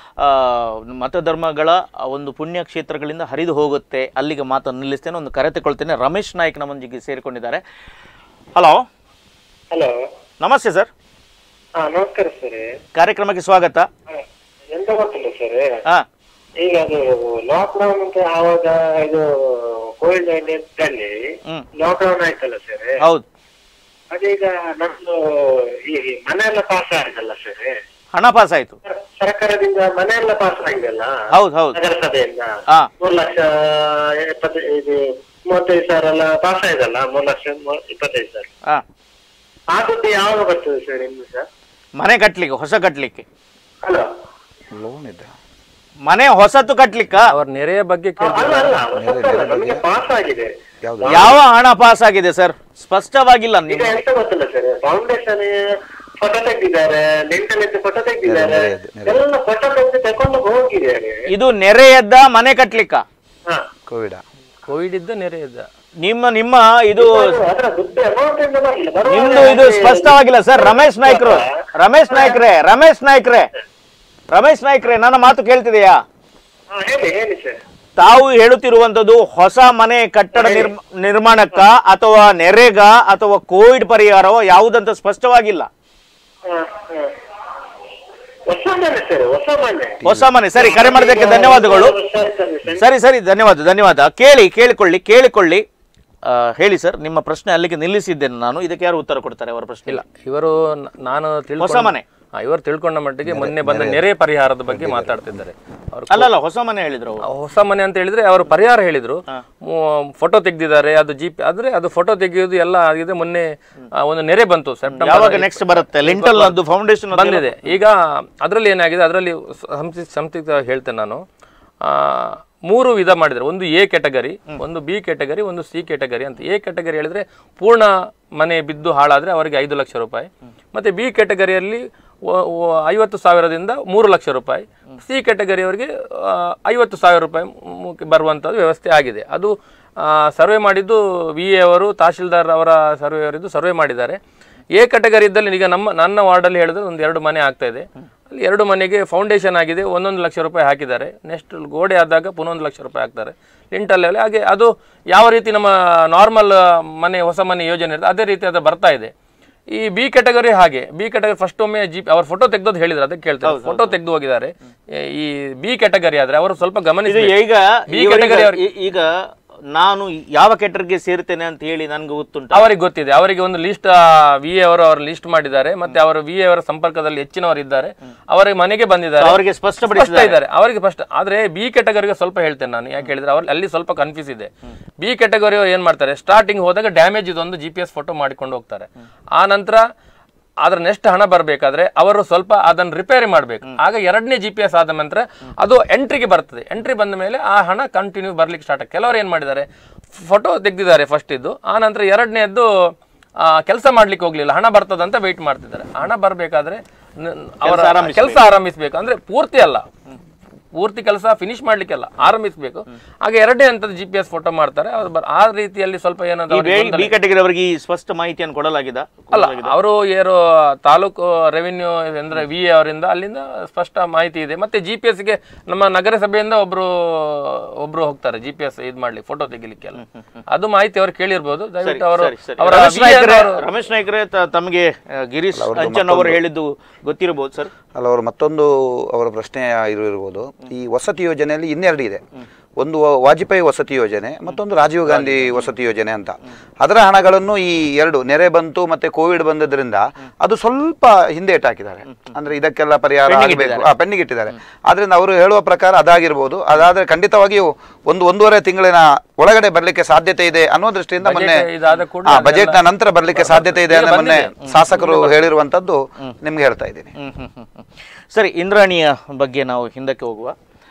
ಮತಧರ್ಮಗಳ ಒಂದು ಪುಣ್ಯಕ್ಷೇತ್ರಗಳಿಂದ ಹರಿದು ಹೋಗುತ್ತೆ. ಅಲ್ಲಿಗೆ ಮಾತನ್ನು ನಿಲ್ಲಿಸ್ತೇನೆ. ಒಂದು ಕರೆ ತಗೊಳ್ತೇನೆ. ರಮೇಶ್ ನಾಯ್ಕ್ ನಮ್ಮೊಂದಿಗೆ ಸೇರಿಕೊಂಡಿದ್ದಾರೆ. ಹಲೋ. ಹಲೋ, ನಮಸ್ತೆ ಸರ್. ನಮಸ್ಕಾರ ಸರ್. ಕಾರ್ಯಕ್ರಮಕ್ಕೆ ಸ್ವಾಗತ. ಎಂತ ಗೊತ್ತಿಲ್ಲ ಸರ್, ಈಗ ಅದು ಲಾಕ್ಡೌನ್ ಅಂತ ಆವಾಗ ಇದು ಕೋವಿಡ್-19 ಲಾಕ್ಡೌನ್ ಆಯ್ತಲ್ಲ ಸರ್. ಹೌದು. ಅದೀಗ ನಮ್ದು ಈ ಮನೆ ಎಲ್ಲ ಪಾಸ್ ಆಯ್ತಲ್ಲ ಸರ್, ಹಣ ಪಾಸ್ ಆಯ್ತು ಸರ್ಕಾರದಿಂದ ಮನೆ ಎಲ್ಲ ಪಾಸ್ ಆಗಿದೆಲ್ಲ. ಹೌದು ಹೌದು. ನಗರಸಭೆಯಿಂದ 3,35,000 ಎಲ್ಲ ಪಾಸ್ ಆಯ್ತಲ್ಲ, 3,25,000. ಆ ದುಡ್ಡು ಯಾವಾಗ ಬರ್ತದೆ ಸರ್ ಇನ್ನು ಸರ್? ಮನೆ ಕಟ್ಲಿಕ್ಕೆ, ಹೊಸ ಕಟ್ಲಿಕ್ಕೆ. ಹಲೋ, ಲೋನ್ ಇದೆ, ಮನೆ ಹೊಸತು ಕಟ್ಲಿಕ್ಕ? ಅವ್ರ ನೆರೆಯ ಬಗ್ಗೆ ನಮಗೆ ಪಾಸ್ ಆಗಿದೆ. ಯಾವ ಹಣ ಪಾಸ್ ಆಗಿದೆ ಸರ್? ಸ್ಪಷ್ಟವಾಗಿಲ್ಲ. ಈಗ ಎಂತ ಗೊತ್ತಿಲ್ಲ ಸರ್, ಫೌಂಡೇಶನ್ ಫೋಟೋ ತೆಗೆದಿದ್ದಾರೆ, ಲಿಂಟಲ್ ಫೋಟೋ ತೆಗೆದಿದ್ದಾರೆ, ಎಲ್ಲ ಫೋಟೋ ತೆಗೆದು ತಕೊಂಡು ಹೋಗಿದ್ದಾರೆ. ಇದು ನೆರೆಯದ್ದ ಮನೆ ಕಟ್ಲಿಕ್ಕ? ಕೋವಿಡ್ ಇದ್ದ ನೆರೆ ಇದ್ದ ನಿಮ್ಮ ಇದು ಅದರ ದುಡ್ಡು ಅಮೌಂಟ್ ಇಂದ ಬರಲಿಲ್ಲ, ನಿಮ್ದು ಇದು ಸ್ಪಷ್ಟವಾಗಿಲ್ಲ ಸರ್. ರಮೇಶ್ ನಾಯ್ಕ್ರೆ ನನ್ನ ಮಾತು ಕೇಳ್ತಿದೆಯಾ? ಹೇಳಿ ಹೇಳಿ ಸರ್. ತಾವು ಹೇಳುತ್ತಿರುವಂತದ್ದು ಹೊಸ ಮನೆ ಕಟ್ಟಡ ನಿರ್ಮಾಣಕ್ಕ ಅಥವಾ ನೆರೆಗ ಅಥವಾ ಕೋವಿಡ್ ಪರಿಹಾರವೋ ಯಾವುದಂತ ಸ್ಪಷ್ಟವಾಗಿಲ್ಲ. ಹೊಸ ಮನೆ. ಸರಿ, ಕರೆ ಮಾಡಿದ್ದಕ್ಕೆ ಧನ್ಯವಾದಗಳು. ಸರಿ, ಧನ್ಯವಾದ. ಕೇಳಿಕೊಳ್ಳಿ. ಹೇಳಿ ಸರ್, ನಿಮ್ಮ ಪ್ರಶ್ನೆ ಅಲ್ಲಿಗೆ ನಿಲ್ಲಿಸಿದ್ದೇನೆ ನಾನು. ಇದಕ್ಕೆ ಯಾರು ಉತ್ತರ ಕೊಡ್ತಾರೆ? ಅವರ ಪ್ರಶ್ನೆ ಇಲ್ಲ. ಇವರು ನಾನು ಹೊಸ ಮನೆ ಇವರು ತಿಳ್ಕೊಂಡ ಮಟ್ಟಿಗೆ ಮೊನ್ನೆ ಬಂದ ನೆರೆ ಪರಿಹಾರದ ಬಗ್ಗೆ ಮಾತಾಡ್ತಿದ್ದಾರೆ. ಅಲ್ಲ, ಹೊಸ ಮನೆ ಹೇಳಿದ್ರು. ಹೊಸ ಮನೆ ಅಂತ ಹೇಳಿದ್ರೆ ಅವರು ಪರಿಹಾರ ಹೇಳಿದ್ರು. ಫೋಟೋ ತೆಗೆದಿದ್ದಾರೆ, ಅದು ಆದ್ರೆ ಅದು ಫೋಟೋ ತೆಗೆಯೋದು ಎಲ್ಲ ಆಗಿದೆ. ಮೊನ್ನೆ ಒಂದು ನೆರೆ ಬಂತು ಸೆಪ್ಟೆಂಬರ್. ನೆಕ್ಸ್ಟ್ ಬರುತ್ತೆ ಲಿಂಟಲ್ ಫೌಂಡೇಶನ್ ಬಂದಿದೆ. ಈಗ ಅದರಲ್ಲಿ ಏನಾಗಿದೆ, ಅದರಲ್ಲಿ ಸಂಕ್ಷಿಪ್ತ ಹೇಳ್ತೇನೆ ನಾನು. 3 ವಿಧ ಮಾಡಿದ್ದಾರೆ. ಒಂದು ಎ ಕ್ಯಾಟಗರಿ, ಒಂದು ಬಿ ಕ್ಯಾಟಗರಿ, ಒಂದು ಸಿ ಕ್ಯಾಟಗರಿ ಅಂತ. ಎ ಕ್ಯಾಟಗರಿ ಹೇಳಿದ್ರೆ ಪೂರ್ಣ ಮನೆ ಬಿದ್ದು ಹಾಳಾದ್ರೆ ಅವರಿಗೆ 5 ಲಕ್ಷ ರೂಪಾಯಿ. ಮತ್ತೆ ಬಿ ಕ್ಯಾಟಗರಿಯಲ್ಲಿ 50,000ದಿಂದ 3 ಲಕ್ಷ ರೂಪಾಯಿ. ಸಿ ಕ್ಯಾಟಗರಿಯವರಿಗೆ 50,000 ರೂಪಾಯಿ ಬರುವಂಥದ್ದು ವ್ಯವಸ್ಥೆ ಆಗಿದೆ. ಅದು ಸರ್ವೆ ಮಾಡಿದ್ದು VA ಅವರು, ತಹಶೀಲ್ದಾರ್ ಅವರ ಸರ್ವೆ ಮಾಡಿದ್ದಾರೆ. ಎ ಕ್ಯಾಟಗರಿ ಇದ್ದಲ್ಲಿ ಈಗ ನನ್ನ ವಾರ್ಡಲ್ಲಿ ಹೇಳಿದ್ರೆ ಒಂದು 2 ಮನೆ ಆಗ್ತಾ ಇದೆ. ಅಲ್ಲಿ 2 ಮನೆಗೆ ಫೌಂಡೇಶನ್ ಆಗಿದೆ, 1 ಲಕ್ಷ ರೂಪಾಯಿ ಹಾಕಿದ್ದಾರೆ. ನೆಕ್ಸ್ಟ್ ಗೋಡೆ ಆದಾಗ ಪುನಃ 1 ಲಕ್ಷ ರೂಪಾಯಿ ಹಾಕ್ತಾರೆ ಲಿಂಟಲ್ಲಿ. ಹಾಗೆ ಅದು ಯಾವ ರೀತಿ ನಮ್ಮ ನಾರ್ಮಲ್ ಮನೆ, ಹೊಸ ಮನೆ ಯೋಜನೆ ಇರುತ್ತೆ ಅದೇ ರೀತಿ ಅದು ಬರ್ತಾ ಇದೆ. ಈ ಬಿ ಕ್ಯಾಟಗರಿ ಹಾಗೆ. ಬಿ ಕ್ಯಾಟಗರಿ ಫಸ್ಟ್ ಒಮ್ಮೆ ಅವ್ರ ಫೋಟೋ ತೆಗೆದೋದು ಹೇಳಿದ್ರು, ಅದಕ್ಕೆ ಕೇಳ್ತಾರೆ. ಫೋಟೋ ತೆಗೆದು ಹೋಗಿದ್ದಾರೆ. ಈ ಬಿ ಕ್ಯಾಟಗರಿ ಆದ್ರೆ ಅವರು ಸ್ವಲ್ಪ ಗಮನಿಸಿ. ಈಗ ಬಿ ಕ್ಯಾಟಗರಿ ಈಗ ನಾನು ಯಾವ ಕ್ಯಾಟಗರಿಗೆ ಸೇರ್ತೇನೆ ಅಂತ ಹೇಳಿ ನನ್ಗೆ ಗೊತ್ತುಂಟು, ಅವರಿಗೆ ಗೊತ್ತಿದೆ. ಅವರಿಗೆ ಒಂದು ಲಿಸ್ಟ್ VA ಅವರು ಲಿಸ್ಟ್ ಮಾಡಿದ್ದಾರೆ. ಮತ್ತೆ ಅವರ VA ಅವರ ಸಂಪರ್ಕದಲ್ಲಿ ಹೆಚ್ಚಿನವರು ಇದ್ದಾರೆ. ಅವರಿಗೆ ಮನೆಗೆ ಬಂದಿದ್ದಾರೆ, ಅವರಿಗೆ ಸ್ಪಷ್ಟಪಡಿಸಿದ್ದಾರೆ. ಅವರಿಗೆ ಸ್ಪಷ್ಟ. ಆದ್ರೆ ಬಿ ಕ್ಯಾಟಗರಿಗೆ ಸ್ವಲ್ಪ ಹೇಳ್ತೇನೆ ನಾನು. ಯಾಕೆ ಹೇಳಿದ್ರೆ ಅವ್ರಲ್ಲಿ ಅಲ್ಲಿ ಸ್ವಲ್ಪ ಕನ್ಫ್ಯೂಸ್ ಇದೆ. ಬಿ ಕ್ಯಾಟಗರಿ ಏನ್ ಮಾಡ್ತಾರೆ, ಸ್ಟಾರ್ಟಿಂಗ್ ಹೋದಾಗ ಡ್ಯಾಮೇಜ್ ಇದೊಂದು GPS ಫೋಟೋ ಮಾಡಿಕೊಂಡು ಹೋಗ್ತಾರೆ. ಆ ನಂತರ ಅದ್ರ ನೆಕ್ಸ್ಟ್ ಹಣ ಬರಬೇಕಾದ್ರೆ ಅವರು ಸ್ವಲ್ಪ ಅದನ್ನು ರಿಪೇರಿ ಮಾಡಬೇಕು. ಆಗ 2ನೇ GPS ಆದ ನಂತರ ಅದು ಎಂಟ್ರಿಗೆ ಬರ್ತದೆ. ಎಂಟ್ರಿ ಬಂದ ಮೇಲೆ ಆ ಹಣ ಕಂಟಿನ್ಯೂ ಬರ್ಲಿಕ್ಕೆ ಸ್ಟಾರ್ಟ್. ಕೆಲವರು ಏನ್ ಮಾಡಿದ್ದಾರೆ, ಫೋಟೋ ತೆಗೆದಿದ್ದಾರೆ ಫಸ್ಟ್ ಇದ್ದು, ಆ ನಂತರ 2ನೇದ್ದು ಕೆಲಸ ಮಾಡ್ಲಿಕ್ಕೆ ಹೋಗ್ಲಿಲ್ಲ, ಹಣ ಬರ್ತದಂತ ವೆಯ್ಟ್ ಮಾಡ್ತಿದ್ದಾರೆ. ಹಣ ಬರಬೇಕಾದ್ರೆ ಅವರ ಕೆಲಸ ಆರಂಭಿಸಬೇಕು. ಅಂದ್ರೆ ಪೂರ್ತಿ ಅಲ್ಲ, ಪೂರ್ತಿ ಕೆಲಸ ಫಿನಿಶ್ ಮಾಡ್ಲಿಕ್ಕೆಲ್ಲ ಆರಂಭಿಸಬೇಕು. ಹಾಗೆ ಎರಡೇ ಹಂತದ GPS ಫೋಟೋ ಮಾಡ್ತಾರೆ. ಆ ರೀತಿಯಲ್ಲಿ ಸ್ವಲ್ಪ ಏನಾದ್ರು ಬಿ ಕ್ಯಾಟಗರಿ ಅವರಿಗೆ ಸ್ಪಷ್ಟ ಮಾಹಿತಿಯನ್ನು ಕೊಡಲಾಗಿದೆ ಅಲ್ಲ, ಅವರು ಏನು ತಾಲೂಕು ರೆವಿನ್ಯೂ ಅಂದ್ರೆ VA ಅವರಿಂದ ಅಲ್ಲಿಂದ ಸ್ಪಷ್ಟ ಮಾಹಿತಿ ಇದೆ. ಮತ್ತೆ GPS ಗೆ ನಮ್ಮ ನಗರಸಭೆಯಿಂದ ಒಬ್ರು ಹೋಗ್ತಾರೆ GPS ಇದ್ ಮಾಡ್ಲಿಕ್ಕೆ, ಫೋಟೋ ತೆಗಿಲಿಕ್ಕೆಲ್ಲ. ಅದು ಮಾಹಿತಿ ಅವ್ರು ಕೇಳಿರ್ಬೋದು. ದಯವಿಟ್ಟು ಅವರು ರಮೇಶ್ ನಾಯ್ಕರೇ ತಮಗೆ ಗಿರೀಶ್ ಅಂಚನ್ ಅವರು ಹೇಳಿದ್ದು ಗೊತ್ತಿರಬಹುದು ಸರ್. ಅಲ್ಲ, ಅವರು ಮತ್ತೊಂದು ಅವರ ಪ್ರಶ್ನೆ ಇರ್ಬೋದು. ಈ ವಸತಿ ಯೋಜನೆಯಲ್ಲಿ ಇನ್ನೆರಡು ಇದೆ. ಒಂದು ವಾಜಪೇಯಿ ವಸತಿ ಯೋಜನೆ, ಮತ್ತೊಂದು ರಾಜೀವ್ ಗಾಂಧಿ ವಸತಿ ಯೋಜನೆ ಅಂತ. ಅದರ ಹಣಗಳನ್ನು ಈ ಎರಡು ನೆರೆ ಬಂತು ಮತ್ತೆ ಕೋವಿಡ್ ಬಂದದ್ರಿಂದ ಅದು ಸ್ವಲ್ಪ ಹಿಂದೇಟ್ ಹಾಕಿದ್ದಾರೆ. ಅಂದ್ರೆ ಇದಕ್ಕೆಲ್ಲ ಪರಿಹಾರ ಆಗಬೇಕು, ಪೆಂಡಿಂಗ್ ಇಟ್ಟಿದ್ದಾರೆ. ಆದ್ರಿಂದ ಅವರು ಹೇಳುವ ಪ್ರಕಾರ ಅದಾಗಿರ್ಬೋದು. ಅದಾದ್ರೆ ಖಂಡಿತವಾಗಿಯೂ ಒಂದೂವರೆ ತಿಂಗಳಿನ ಒಳಗಡೆ ಬರ್ಲಿಕ್ಕೆ ಸಾಧ್ಯತೆ ಇದೆ ಅನ್ನೋ ದೃಷ್ಟಿಯಿಂದ ಮೊನ್ನೆ ಬಜೆಟ್ ನ ನಂತರ ಬರ್ಲಿಕ್ಕೆ ಸಾಧ್ಯತೆ ಇದೆ ಅನ್ನೋ ಮೊನ್ನೆ ಶಾಸಕರು ಹೇಳಿರುವಂತದ್ದು ನಿಮ್ಗೆ ಹೇಳ್ತಾ ಇದ್ದೀನಿ. ಸರಿ, ಇಂದ್ರಾಣಿಯ ಬಗ್ಗೆ ನಾವು ಹಿಂದಕ್ಕೆ ಹೋಗುವ.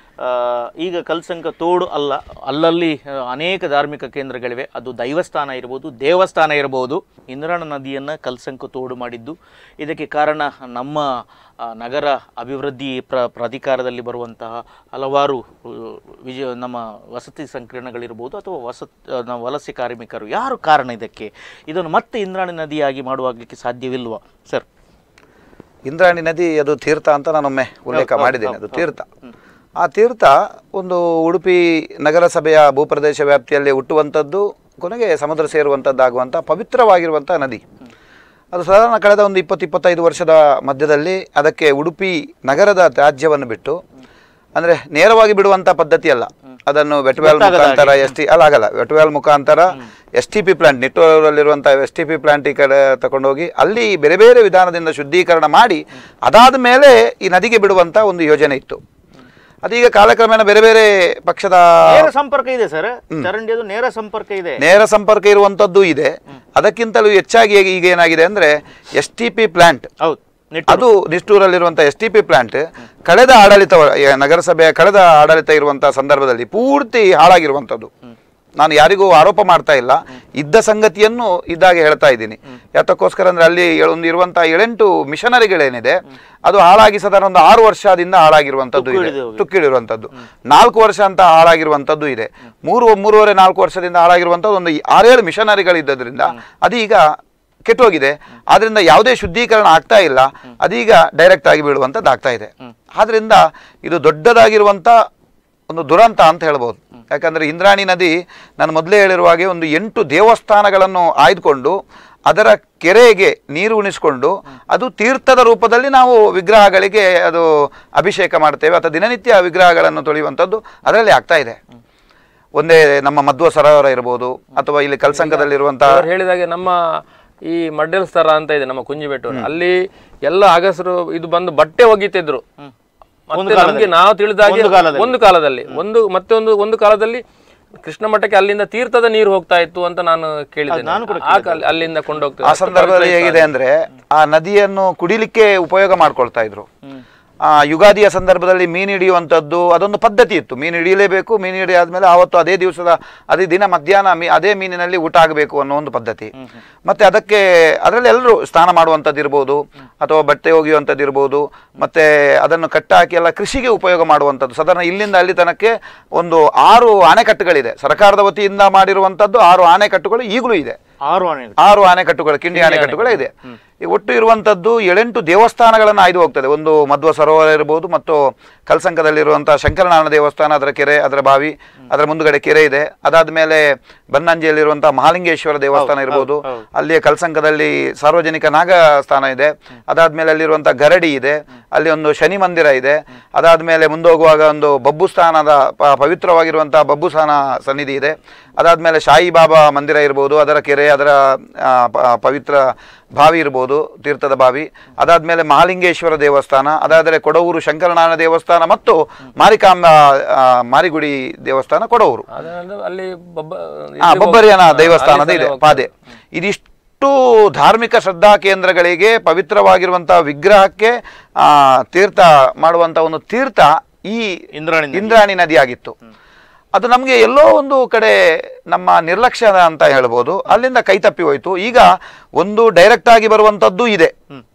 ಈಗ ಕಲ್ಸಂಕ ತೋಡು ಅಲ್ಲಲ್ಲಿ ಅನೇಕ ಧಾರ್ಮಿಕ ಕೇಂದ್ರಗಳಿವೆ. ಅದು ದೈವಸ್ಥಾನ ಇರ್ಬೋದು, ದೇವಸ್ಥಾನ ಇರಬಹುದು. ಇಂದ್ರಾಣ ನದಿಯನ್ನು ಕಲ್ಸಂಕ ತೋಡು ಮಾಡಿದ್ದು ಇದಕ್ಕೆ ಕಾರಣ ನಮ್ಮ ನಗರ ಅಭಿವೃದ್ಧಿ ಪ್ರಾಧಿಕಾರದಲ್ಲಿ ಬರುವಂತಹ ಹಲವಾರು ನಮ್ಮ ವಸತಿ ಸಂಕೀರ್ಣಗಳಿರ್ಬೋದು ಅಥವಾ ವಲಸೆ ಕಾರ್ಮಿಕರು. ಯಾರು ಕಾರಣ ಇದಕ್ಕೆ? ಇದನ್ನು ಮತ್ತೆ ಇಂದ್ರಾಣಿ ನದಿಯಾಗಿ ಮಾಡುವಾಗಲಿಕ್ಕೆ ಸಾಧ್ಯವಿಲ್ವಾ ಸರ್? ಇಂದ್ರಾಣಿ ನದಿ ಅದು ತೀರ್ಥ ಅಂತ ನಾನೊಮ್ಮೆ ಉಲ್ಲೇಖ ಮಾಡಿದ್ದೇನೆ. ಅದು ತೀರ್ಥ. ಆ ತೀರ್ಥ ಒಂದು ಉಡುಪಿ ನಗರಸಭೆಯ ಭೂಪ್ರದೇಶ ವ್ಯಾಪ್ತಿಯಲ್ಲಿ ಹುಟ್ಟುವಂಥದ್ದು, ಕೊನೆಗೆ ಸಮುದ್ರ ಸೇರುವಂಥದ್ದಾಗುವಂಥ ಪವಿತ್ರವಾಗಿರುವಂಥ ನದಿ. ಅದು ಸಾಧಾರಣ ಕಳೆದ ಒಂದು 20-25 ವರ್ಷದ ಮಧ್ಯದಲ್ಲಿ ಅದಕ್ಕೆ ಉಡುಪಿ ನಗರದ ತ್ಯಾಜ್ಯವನ್ನು ಬಿಟ್ಟು, ಅಂದರೆ ನೇರವಾಗಿ ಬಿಡುವಂಥ ಪದ್ಧತಿ ಅಲ್ಲ, ಅದನ್ನು ವೆಟ್ವ್ಯಾಲ್ ಮುಖಾಂತರ ವೆಟ್ವ್ಯಾಲ್ ಮುಖಾಂತರ STP ಪ್ಲಾಂಟ್, ನಿಟ್ಟೂರಲ್ಲಿರುವಂಥ STP ಪ್ಲಾಂಟ್ ಈ ಕಡೆ ತಗೊಂಡೋಗಿ ಅಲ್ಲಿ ಬೇರೆ ಬೇರೆ ವಿಧಾನದಿಂದ ಶುದ್ಧೀಕರಣ ಮಾಡಿ ಅದಾದ ಮೇಲೆ ಈ ನದಿಗೆ ಬಿಡುವಂಥ ಒಂದು ಯೋಜನೆ ಇತ್ತು. ಅದೀಗ ಕಾಲಕ್ರಮೇಣ ಬೇರೆ ಬೇರೆ ಪಕ್ಷದ ಸಂಪರ್ಕ ಇದೆ ಸರ್. ಚರಂಡಿಯದು ನೇರ ಸಂಪರ್ಕ ಇರುವಂತದ್ದು ಇದೆ. ಅದಕ್ಕಿಂತಲೂ ಹೆಚ್ಚಾಗಿ ಈಗ ಏನಾಗಿದೆ ಅಂದ್ರೆ STP ಪ್ಲಾಂಟ್, ಅದು ನಿಷ್ಠೂರಲ್ಲಿರುವಂತಹ STP ಪ್ಲಾಂಟ್ ಕಳೆದ ಆಡಳಿತ, ನಗರಸಭೆಯ ಕಳೆದ ಆಡಳಿತ ಇರುವಂತಹ ಸಂದರ್ಭದಲ್ಲಿ ಪೂರ್ತಿ ಹಾಳಾಗಿರುವಂಥದ್ದು. ನಾನು ಯಾರಿಗೂ ಆರೋಪ ಮಾಡ್ತಾ ಇಲ್ಲ, ಇದ್ದ ಸಂಗತಿಯನ್ನು ಇದ್ದಾಗೆ ಹೇಳ್ತಾ ಇದ್ದೀನಿ. ಯಾತಕ್ಕೋಸ್ಕರ ಅಂದ್ರೆ ಅಲ್ಲಿ ಒಂದು ಇರುವಂತಹ 7 ಮಿಷನರಿಗಳೇನಿದೆ ಅದು ಹಾಳಾಗಿ ಸಾಧಾರಣ ಒಂದು 6 ವರ್ಷದಿಂದ ಹಾಳಾಗಿರುವಂತದ್ದು ಇದೆ, ತುಕ್ಕಿಡಿರುವಂತದ್ದು. 4 ವರ್ಷ ಅಂತ ಹಾಳಾಗಿರುವಂತದ್ದು ಇದೆ. 3.5-4 ವರ್ಷದಿಂದ ಹಾಳಾಗಿರುವಂತದ್ದು ಒಂದು 6-7 ಮಿಷನರಿಗಳಿದ್ದರಿಂದ ಅದೀಗ ಕೆಟ್ಟೋಗಿದೆ. ಆದ್ರಿಂದ ಯಾವುದೇ ಶುದ್ಧೀಕರಣ ಆಗ್ತಾ ಇಲ್ಲ, ಅದೀಗ ಡೈರೆಕ್ಟ್ ಆಗಿ ಬೀಳುವಂಥದ್ದು ಆಗ್ತಾ ಇದೆ. ಆದ್ರಿಂದ ಇದು ದೊಡ್ಡದಾಗಿರುವಂತ ಒಂದು ದುರಂತ ಅಂತ ಹೇಳ್ಬೋದು. ಯಾಕಂದ್ರೆ ಇಂದ್ರಾಣಿ ನದಿ ನಾನು ಮೊದಲೇ ಹೇಳಿರುವ ಹಾಗೆ ಒಂದು 8 ದೇವಸ್ಥಾನಗಳನ್ನು ಆಯ್ದುಕೊಂಡು ಅದರ ಕೆರೆಗೆ ನೀರು ಉಣಿಸ್ಕೊಂಡು ಅದು ತೀರ್ಥದ ರೂಪದಲ್ಲಿ ನಾವು ವಿಗ್ರಹಗಳಿಗೆ ಅದು ಅಭಿಷೇಕ ಮಾಡ್ತೇವೆ ಅಥವಾ ದಿನನಿತ್ಯ ವಿಗ್ರಹಗಳನ್ನು ತೊಳೆಯುವಂಥದ್ದು ಅದರಲ್ಲಿ ಆಗ್ತಾ ಇದೆ. ಒಂದೇ ನಮ್ಮ ಮಧ್ವ ಸರೋವರ ಇರ್ಬೋದು ಅಥವಾ ಇಲ್ಲಿ ಕಲ್ಸಂಕದಲ್ಲಿರುವಂತಹ ಹೇಳಿದಾಗೆ ನಮ್ಮ ಈ ಮಡ್ಡೆಲ್ ಸ್ಥಳ ಅಂತ ಇದೆ ನಮ್ಮ ಕುಂಜಿಬೆಟ್ಟೂರು, ಅಲ್ಲಿ ಎಲ್ಲ ಅಗಸರು ಇದು ಬಂದು ಬಟ್ಟೆ ಒಗಿತಿದ್ರು. ಮತ್ತೆ ನಮ್ಗೆ ನಾವು ತಿಳಿದಾಗೆ ಒಂದು ಕಾಲದಲ್ಲಿ ಕೃಷ್ಣ ಮಠಕ್ಕೆ ಅಲ್ಲಿಂದ ತೀರ್ಥದ ನೀರು ಹೋಗ್ತಾ ಇತ್ತು ಅಂತ ನಾನು ಕೇಳಿದ್ದೇನೆ. ಅಲ್ಲಿಂದ ಕೊಂಡೋಗ್ತಾ ಆ ಸಂದರ್ಭದಲ್ಲಿ ಹೇಗಿದೆ ಅಂದ್ರೆ ಆ ನದಿಯನ್ನು ಕುಡಿಲಿಕ್ಕೆ ಉಪಯೋಗ ಮಾಡ್ಕೊಳ್ತಾ ಇದ್ರು. ಯುಗಾದಿಯ ಸಂದರ್ಭದಲ್ಲಿ ಮೀನು ಹಿಡಿಯುವಂಥದ್ದು ಅದೊಂದು ಪದ್ಧತಿ ಇತ್ತು. ಮೀನು ಹಿಡಿಯಲೇಬೇಕು, ಮೀನು ಹಿಡಿಯ ಆದ್ಮೇಲೆ ಆವತ್ತು ಅದೇ ದಿನ ಮಧ್ಯಾಹ್ನ ಅದೇ ಮೀನಿನಲ್ಲಿ ಊಟ ಆಗಬೇಕು ಅನ್ನೋ ಒಂದು ಪದ್ಧತಿ. ಮತ್ತೆ ಅದರಲ್ಲಿ ಎಲ್ಲರೂ ಸ್ನಾನ ಮಾಡುವಂಥದ್ದು ಇರ್ಬೋದು ಅಥವಾ ಬಟ್ಟೆ ಒಗೆಯುವಂಥದ್ದು ಇರ್ಬೋದು, ಮತ್ತೆ ಅದನ್ನು ಕಟ್ಟಾಕಿ ಎಲ್ಲ ಕೃಷಿಗೆ ಉಪಯೋಗ ಮಾಡುವಂಥದ್ದು. ಸಾಧಾರಣ ಇಲ್ಲಿಂದ ಅಲ್ಲಿ ತನಕ ಒಂದು 6 ಆಣೆಕಟ್ಟುಗಳಿದೆ. ಸರ್ಕಾರದ ವತಿಯಿಂದ ಮಾಡಿರುವಂಥದ್ದು 6 ಆಣೆಕಟ್ಟುಗಳು ಈಗಲೂ ಇದೆ. 6 ಆಣೆಕಟ್ಟುಗಳು, ಕಿಂಡಿ ಆಣೆಕಟ್ಟುಗಳೇ ಇದೆ. ಒಟ್ಟು ಇರುವಂಥದ್ದು 7 ದೇವಸ್ಥಾನಗಳನ್ನು ಆಯ್ದು ಹೋಗ್ತದೆ. ಒಂದು ಮಧ್ವ ಸರೋವರ ಇರ್ಬೋದು, ಮತ್ತು ಕಲ್ಸಂಕದಲ್ಲಿರುವಂತಹ ಶಂಕರನಾರಾಯಣ ದೇವಸ್ಥಾನ, ಅದರ ಕೆರೆ, ಅದರ ಬಾವಿ, ಅದರ ಮುಂದುಗಡೆ ಕೆರೆ ಇದೆ. ಅದಾದ ಮೇಲೆ ಬನ್ನಂಜಿಯಲ್ಲಿರುವಂತಹ ಮಹಾಲಿಂಗೇಶ್ವರ ದೇವಸ್ಥಾನ ಇರ್ಬೋದು, ಅಲ್ಲಿ ಕಲ್ಸಂಕದಲ್ಲಿ ಸಾರ್ವಜನಿಕ ನಾಗ ಸ್ಥಾನ ಇದೆ. ಅದಾದ್ಮೇಲೆ ಅಲ್ಲಿರುವಂತಹ ಗರಡಿ ಇದೆ, ಅಲ್ಲಿ ಒಂದು ಶನಿ ಮಂದಿರ ಇದೆ. ಅದಾದ್ಮೇಲೆ ಮುಂದೋಗುವಾಗ ಒಂದು ಬಬ್ಬು ಸ್ಥಾನದ ಪವಿತ್ರವಾಗಿರುವಂತಹ ಬಬ್ಬು ಸ್ಥಾನ ಸನ್ನಿಧಿ ಇದೆ. ಅದಾದ್ಮೇಲೆ ಶಾಯಿ ಬಾಬಾ ಮಂದಿರ ಇರ್ಬೋದು, ಅದರ ಕೆರೆ, ಅದರ ಪವಿತ್ರ ಬಾವಿ ಇರ್ಬೋದು, ತೀರ್ಥದ ಬಾವಿ. ಅದಾದ್ಮೇಲೆ ಮಹಾಲಿಂಗೇಶ್ವರ ದೇವಸ್ಥಾನ, ಅದಾದರೆ ಕೊಡವೂರು ಶಂಕರನಾರಾಯಣ ದೇವಸ್ಥಾನ ಮತ್ತು ಮಾರಿಗುಡಿ ದೇವಸ್ಥಾನ ಕೊಡವೂರು, ಅಲ್ಲಿ ಬೊಬ್ಬರಿಯನ ದೇವಸ್ಥಾನದ ಇದೆ ಪಾದೆ. ಇದಿಷ್ಟು ಧಾರ್ಮಿಕ ಶ್ರದ್ಧಾ ಕೇಂದ್ರಗಳಿಗೆ ಪವಿತ್ರವಾಗಿರುವಂತಹ ವಿಗ್ರಹಕ್ಕೆ ತೀರ್ಥ ಮಾಡುವಂತ ಒಂದು ತೀರ್ಥ ಈ ಇಂದ್ರಾಣಿ ನದಿ ಆಗಿತ್ತು. ಅದು ನಮಗೆ ಎಲ್ಲೋ ಒಂದು ಕಡೆ ನಮ್ಮ ನಿರ್ಲಕ್ಷ್ಯ ಅಂತ ಹೇಳ್ಬೋದು, ಅಲ್ಲಿಂದ ಕೈ ತಪ್ಪಿ ಹೋಯ್ತು. ಈಗ ಒಂದು ಡೈರೆಕ್ಟ್ ಆಗಿ ಬರುವಂತದ್ದು ಇದೆ,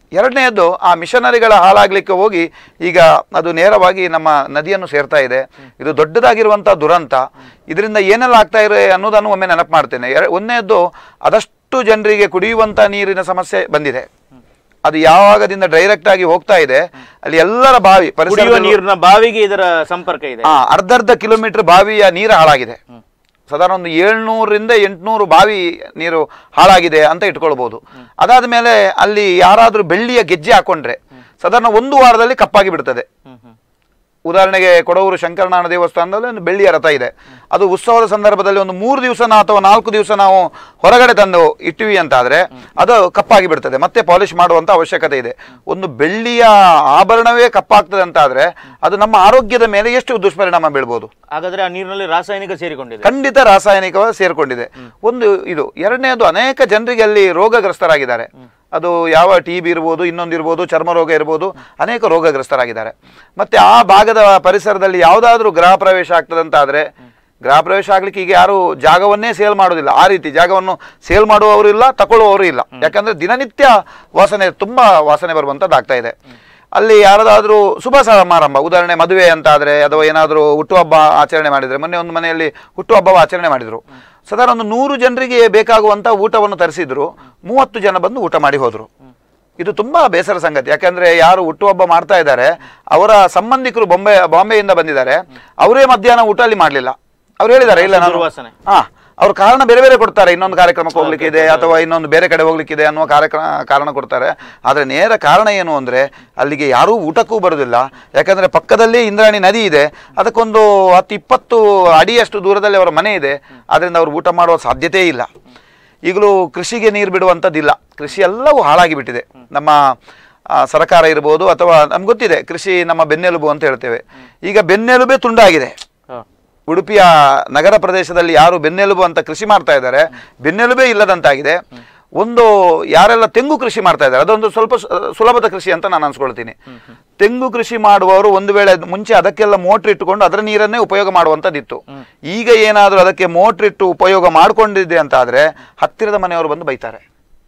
ಎರಡನೆಯದ್ದು ಆ ಮಿಷನರಿಗಳ ಹಾಳಾಗ್ಲಿಕ್ಕೆ ಹೋಗಿ ಈಗ ಅದು ನೇರವಾಗಿ ನಮ್ಮ ನದಿಯನ್ನು ಸೇರ್ತಾ ಇದೆ. ಇದು ದೊಡ್ಡದಾಗಿರುವಂಥ ದುರಂತ. ಇದರಿಂದ ಏನೆಲ್ಲ ಆಗ್ತಾ ಇದೆ ಅನ್ನೋದನ್ನು ಒಮ್ಮೆ ನೆನಪು ಮಾಡ್ತೇನೆ. ಒಂದನೇದ್ದು ಅದಷ್ಟು ಜನರಿಗೆ ಕುಡಿಯುವಂಥ ನೀರಿನ ಸಮಸ್ಯೆ ಬಂದಿದೆ. ಅದು ಯಾವಾಗದಿಂದ ಡೈರೆಕ್ಟ್ ಆಗಿ ಹೋಗ್ತಾ ಇದೆ ಅಲ್ಲಿ ಎಲ್ಲರ ಬಾವಿ ನೀರಿನ ಬಾವಿಗೆ ಇದರ ಸಂಪರ್ಕ ಇದೆ. ಅರ್ಧ ಕಿಲೋಮೀಟರ್ ಬಾವಿಯ ನೀರು ಹಾಳಾಗಿದೆ. ಸಾಧಾರಣ ಒಂದು 700ರಿಂದ 800 ಬಾವಿ ನೀರು ಹಾಳಾಗಿದೆ ಅಂತ ಇಟ್ಕೊಳ್ಬಹುದು. ಅದಾದ ಮೇಲೆ ಅಲ್ಲಿ ಯಾರಾದ್ರೂ ಬೆಳ್ಳಿಯ ಗೆಜ್ಜೆ ಹಾಕೊಂಡ್ರೆ ಸಾಧಾರಣ 1 ವಾರದಲ್ಲಿ ಕಪ್ಪಾಗಿ ಬಿಡ್ತದೆ. ಉದಾಹರಣೆಗೆ ಕೊಡವೂರು ಶಂಕರನಾರಾಯಣ ದೇವಸ್ಥಾನದಲ್ಲಿ ಒಂದು ಬೆಳ್ಳಿಯ ರಥ ಇದೆ. ಅದು ಉತ್ಸವದ ಸಂದರ್ಭದಲ್ಲಿ ಒಂದು 3 ದಿವಸ ಅಥವಾ 4 ದಿವಸ ನಾವು ಹೊರಗಡೆ ತಂದು ಇಟ್ಟಿವಿ ಅಂತಾದ್ರೆ ಅದು ಕಪ್ಪಾಗಿ ಬಿಡ್ತದೆ. ಮತ್ತೆ ಪಾಲಿಶ್ ಮಾಡುವಂತ ಅವಶ್ಯಕತೆ ಇದೆ. ಒಂದು ಬೆಳ್ಳಿಯ ಆಭರಣವೇ ಕಪ್ಪಾಗ್ತದೆ ಅಂತಾದ್ರೆ ಅದು ನಮ್ಮ ಆರೋಗ್ಯದ ಮೇಲೆ ಎಷ್ಟು ದುಷ್ಪರಿಣಾಮ ಬೀಳ್ಬೋದು. ಹಾಗಾದ್ರೆ ಆ ನೀರಿನಲ್ಲಿ ರಾಸಾಯನಿಕ ಸೇರಿಕೊಂಡಿದೆ. ಖಂಡಿತ ರಾಸಾಯನಿಕ ಸೇರಿಕೊಂಡಿದೆ. ಒಂದು ಇದು. ಎರಡನೇದು ಅನೇಕ ಜನರಿಗೆ ಅಲ್ಲಿ ರೋಗಗ್ರಸ್ತರಾಗಿದ್ದಾರೆ. ಅದು ಯಾವ TB ಇರ್ಬೋದು, ಇನ್ನೊಂದಿರ್ಬೋದು, ಚರ್ಮ ರೋಗ ಇರ್ಬೋದು, ಅನೇಕ ರೋಗಗ್ರಸ್ತರಾಗಿದ್ದಾರೆ. ಮತ್ತೆ ಆ ಭಾಗದ ಪರಿಸರದಲ್ಲಿ ಯಾವುದಾದ್ರೂ ಗೃಹ ಪ್ರವೇಶ ಆಗ್ತದಂತಾದ್ರೆ ಗೃಹ ಪ್ರವೇಶ ಆಗ್ಲಿಕ್ಕೆ ಈಗ ಯಾರು ಜಾಗವನ್ನೇ ಸೇಲ್ ಮಾಡೋದಿಲ್ಲ. ಆ ರೀತಿ ಜಾಗವನ್ನು ಸೇಲ್ ಮಾಡುವವರು ಇಲ್ಲ, ತಗೊಳ್ಳುವವರು ಇಲ್ಲ. ಯಾಕಂದ್ರೆ ದಿನನಿತ್ಯ ತುಂಬಾ ವಾಸನೆ ಬರುವಂತದ್ದಾಗ್ತಾ ಇದೆ. ಅಲ್ಲಿ ಯಾರಾದ್ರೂ ಶುಭ ಸಮಾರಂಭ, ಉದಾಹರಣೆ ಮದುವೆ ಅಂತಾದ್ರೆ ಅಥವಾ ಏನಾದರೂ ಹುಟ್ಟುಹಬ್ಬ ಆಚರಣೆ ಮಾಡಿದ್ರೆ, ಮೊನ್ನೆ ಒಂದು ಮನೆಯಲ್ಲಿ ಹುಟ್ಟುಹಬ್ಬ ಆಚರಣೆ ಮಾಡಿದ್ರು. ಸಾಧಾರಣ ಒಂದು 100 ಜನರಿಗೆ ಬೇಕಾಗುವಂತ ಊಟವನ್ನು ತರಿಸಿದ್ರು. 30 ಜನ ಬಂದು ಊಟ ಮಾಡಿ ಹೋದ್ರು. ಇದು ತುಂಬಾ ಬೇಸರ ಸಂಗತಿ. ಯಾಕಂದ್ರೆ ಯಾರು ಹುಟ್ಟುಹಬ್ಬ ಮಾಡ್ತಾ ಇದ್ದಾರೆ ಅವರ ಸಂಬಂಧಿಕರು ಬಾಂಬೆಯಿಂದ ಬಂದಿದ್ದಾರೆ. ಅವರೇ ಮಧ್ಯಾಹ್ನ ಊಟ ಅಲ್ಲಿ ಮಾಡ್ಲಿಲ್ಲ. ಅವ್ರು ಹೇಳಿದ್ದಾರೆ ಇಲ್ಲ ನಾನು ಅವ್ರ ಕಾರಣ ಬೇರೆ ಬೇರೆ ಕೊಡ್ತಾರೆ. ಇನ್ನೊಂದು ಕಾರ್ಯಕ್ರಮಕ್ಕೆ ಹೋಗ್ಲಿಕ್ಕೆ ಇದೆ ಅಥವಾ ಇನ್ನೊಂದು ಬೇರೆ ಕಡೆ ಹೋಗ್ಲಿಕ್ಕಿದೆ ಅನ್ನುವ ಕಾರಣ ಕೊಡ್ತಾರೆ. ಆದ್ರೆ ನೇರ ಕಾರಣ ಏನು ಅಂದ್ರೆ ಅಲ್ಲಿಗೆ ಯಾರೂ ಊಟಕ್ಕೂ ಬರುದಿಲ್ಲ. ಯಾಕಂದ್ರೆ ಪಕ್ಕದಲ್ಲಿ ಇಂದ್ರಾಣಿ ನದಿ ಇದೆ. ಅದಕ್ಕೊಂದು 10-20 ಅಡಿಯಷ್ಟು ದೂರದಲ್ಲಿ ಅವರ ಮನೆ ಇದೆ. ಆದ್ರಿಂದ ಅವ್ರು ಊಟ ಮಾಡುವ ಸಾಧ್ಯತೆ ಇಲ್ಲ. ಈಗಲೂ ಕೃಷಿಗೆ ನೀರು ಬಿಡುವಂಥದ್ದಿಲ್ಲ. ಕೃಷಿ ಎಲ್ಲವೂ ಹಾಳಾಗಿ ಬಿಟ್ಟಿದೆ. ನಮ್ಮ ಸರ್ಕಾರ ಇರ್ಬೋದು ಅಥವಾ ನಮ್ಗೆ ಗೊತ್ತಿದೆ ಕೃಷಿ ನಮ್ಮ ಬೆನ್ನೆಲುಬು ಅಂತ ಹೇಳ್ತೇವೆ. ಈಗ ಬೆನ್ನೆಲುಬೇ ತುಂಡಾಗಿದೆ. ಉಡುಪಿಯ ನಗರ ಪ್ರದೇಶದಲ್ಲಿ ಯಾರು ಬೆನ್ನೆಲುಬು ಅಂತ ಕೃಷಿ ಮಾಡ್ತಾ ಇದ್ದಾರೆ ಬೆನ್ನೆಲುಬೇ ಇಲ್ಲದಂತಾಗಿದೆ. ಒಂದು ಯಾರೆಲ್ಲ ತೆಂಗು ಕೃಷಿ ಮಾಡ್ತಾ ಇದ್ದಾರೆ ಅದೊಂದು ಸ್ವಲ್ಪ ಸುಲಭದ ಕೃಷಿ ಅಂತ ನಾನು ಅನ್ಸ್ಕೊಳ್ತೀನಿ. ತೆಂಗು ಕೃಷಿ ಮಾಡುವವರು ಒಂದು ವೇಳೆ ಮುಂಚೆ ಅದಕ್ಕೆಲ್ಲ ಮೋಟ್ರ್ ಇಟ್ಟುಕೊಂಡು ಅದರ ನೀರನ್ನೇ ಉಪಯೋಗ ಮಾಡುವಂಥದ್ದಿತ್ತು. ಈಗ ಏನಾದರೂ ಅದಕ್ಕೆ ಮೋಟ್ರ್ ಇಟ್ಟು ಉಪಯೋಗ ಮಾಡ್ಕೊಂಡಿದೆ ಅಂತ ಆದ್ರೆ ಹತ್ತಿರದ ಮನೆಯವರು ಬಂದು ಬೈತಾರೆ.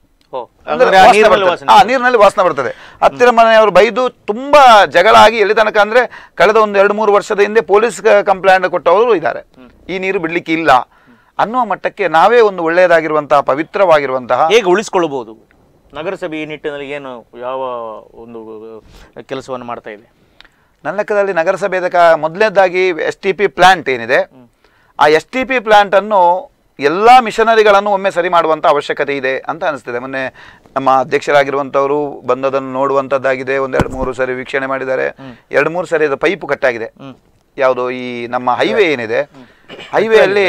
ನೀರಿನಲ್ಲಿ ವಾಸನೆ ಬರ್ತದೆ. ಹತ್ತಿರ ಮನೆಯವರು ಬೈದು ತುಂಬಾ ಜಗಳ ಆಗಿ ಎಲ್ಲಿ ತನಕ ಅಂದ್ರೆ ಕಳೆದ ಒಂದು 2-3 ವರ್ಷದ ಹಿಂದೆ ಪೊಲೀಸ್ ಕಂಪ್ಲೇಂಟ್ ಕೊಟ್ಟವರು ಇದ್ದಾರೆ. ಈ ನೀರು ಬಿಡ್ಲಿಕ್ಕೆ ಇಲ್ಲ ಅನ್ನುವ ಮಟ್ಟಕ್ಕೆ ನಾವೇ ಒಂದು ಒಳ್ಳೆಯದಾಗಿರುವಂತಹ ಪವಿತ್ರವಾಗಿರುವಂತಹ ಹೇಗೆ ಉಳಿಸ್ಕೊಳ್ಬಹುದು ನಗರಸಭೆ ಈ ನಿಟ್ಟಿನಲ್ಲಿ ಏನು ಯಾವ ಒಂದು ಕೆಲಸವನ್ನು ಮಾಡ್ತಾ ಇದೆ? ನನ್ನ ಲೆಕ್ಕದಲ್ಲಿ ನಗರಸಭೆ ಮೊದಲನೇದಾಗಿ STP ಪ್ಲಾಂಟ್ ಏನಿದೆ ಆ STP ಪ್ಲಾಂಟ್ ಅನ್ನು ಎಲ್ಲಾ ಮಿಷನರಿಗಳನ್ನು ಒಮ್ಮೆ ಸರಿ ಮಾಡುವಂತ ಅವಶ್ಯಕತೆ ಇದೆ ಅಂತ ಅನಿಸ್ತದೆ. ಮೊನ್ನೆ ನಮ್ಮ ಅಧ್ಯಕ್ಷರಾಗಿರುವಂತವರು ಬಂದದನ್ನು ನೋಡುವಂತದ್ದಾಗಿದೆ. 1-2-3 ಸರಿ ವೀಕ್ಷಣೆ ಮಾಡಿದ್ದಾರೆ. 2-3 ಸರಿ ಅದು ಪೈಪು ಕಟ್ಟಾಗಿದೆ. ಯಾವುದು ಈ ನಮ್ಮ ಹೈವೇ ಏನಿದೆ ಹೈವೇ ಅಲ್ಲಿ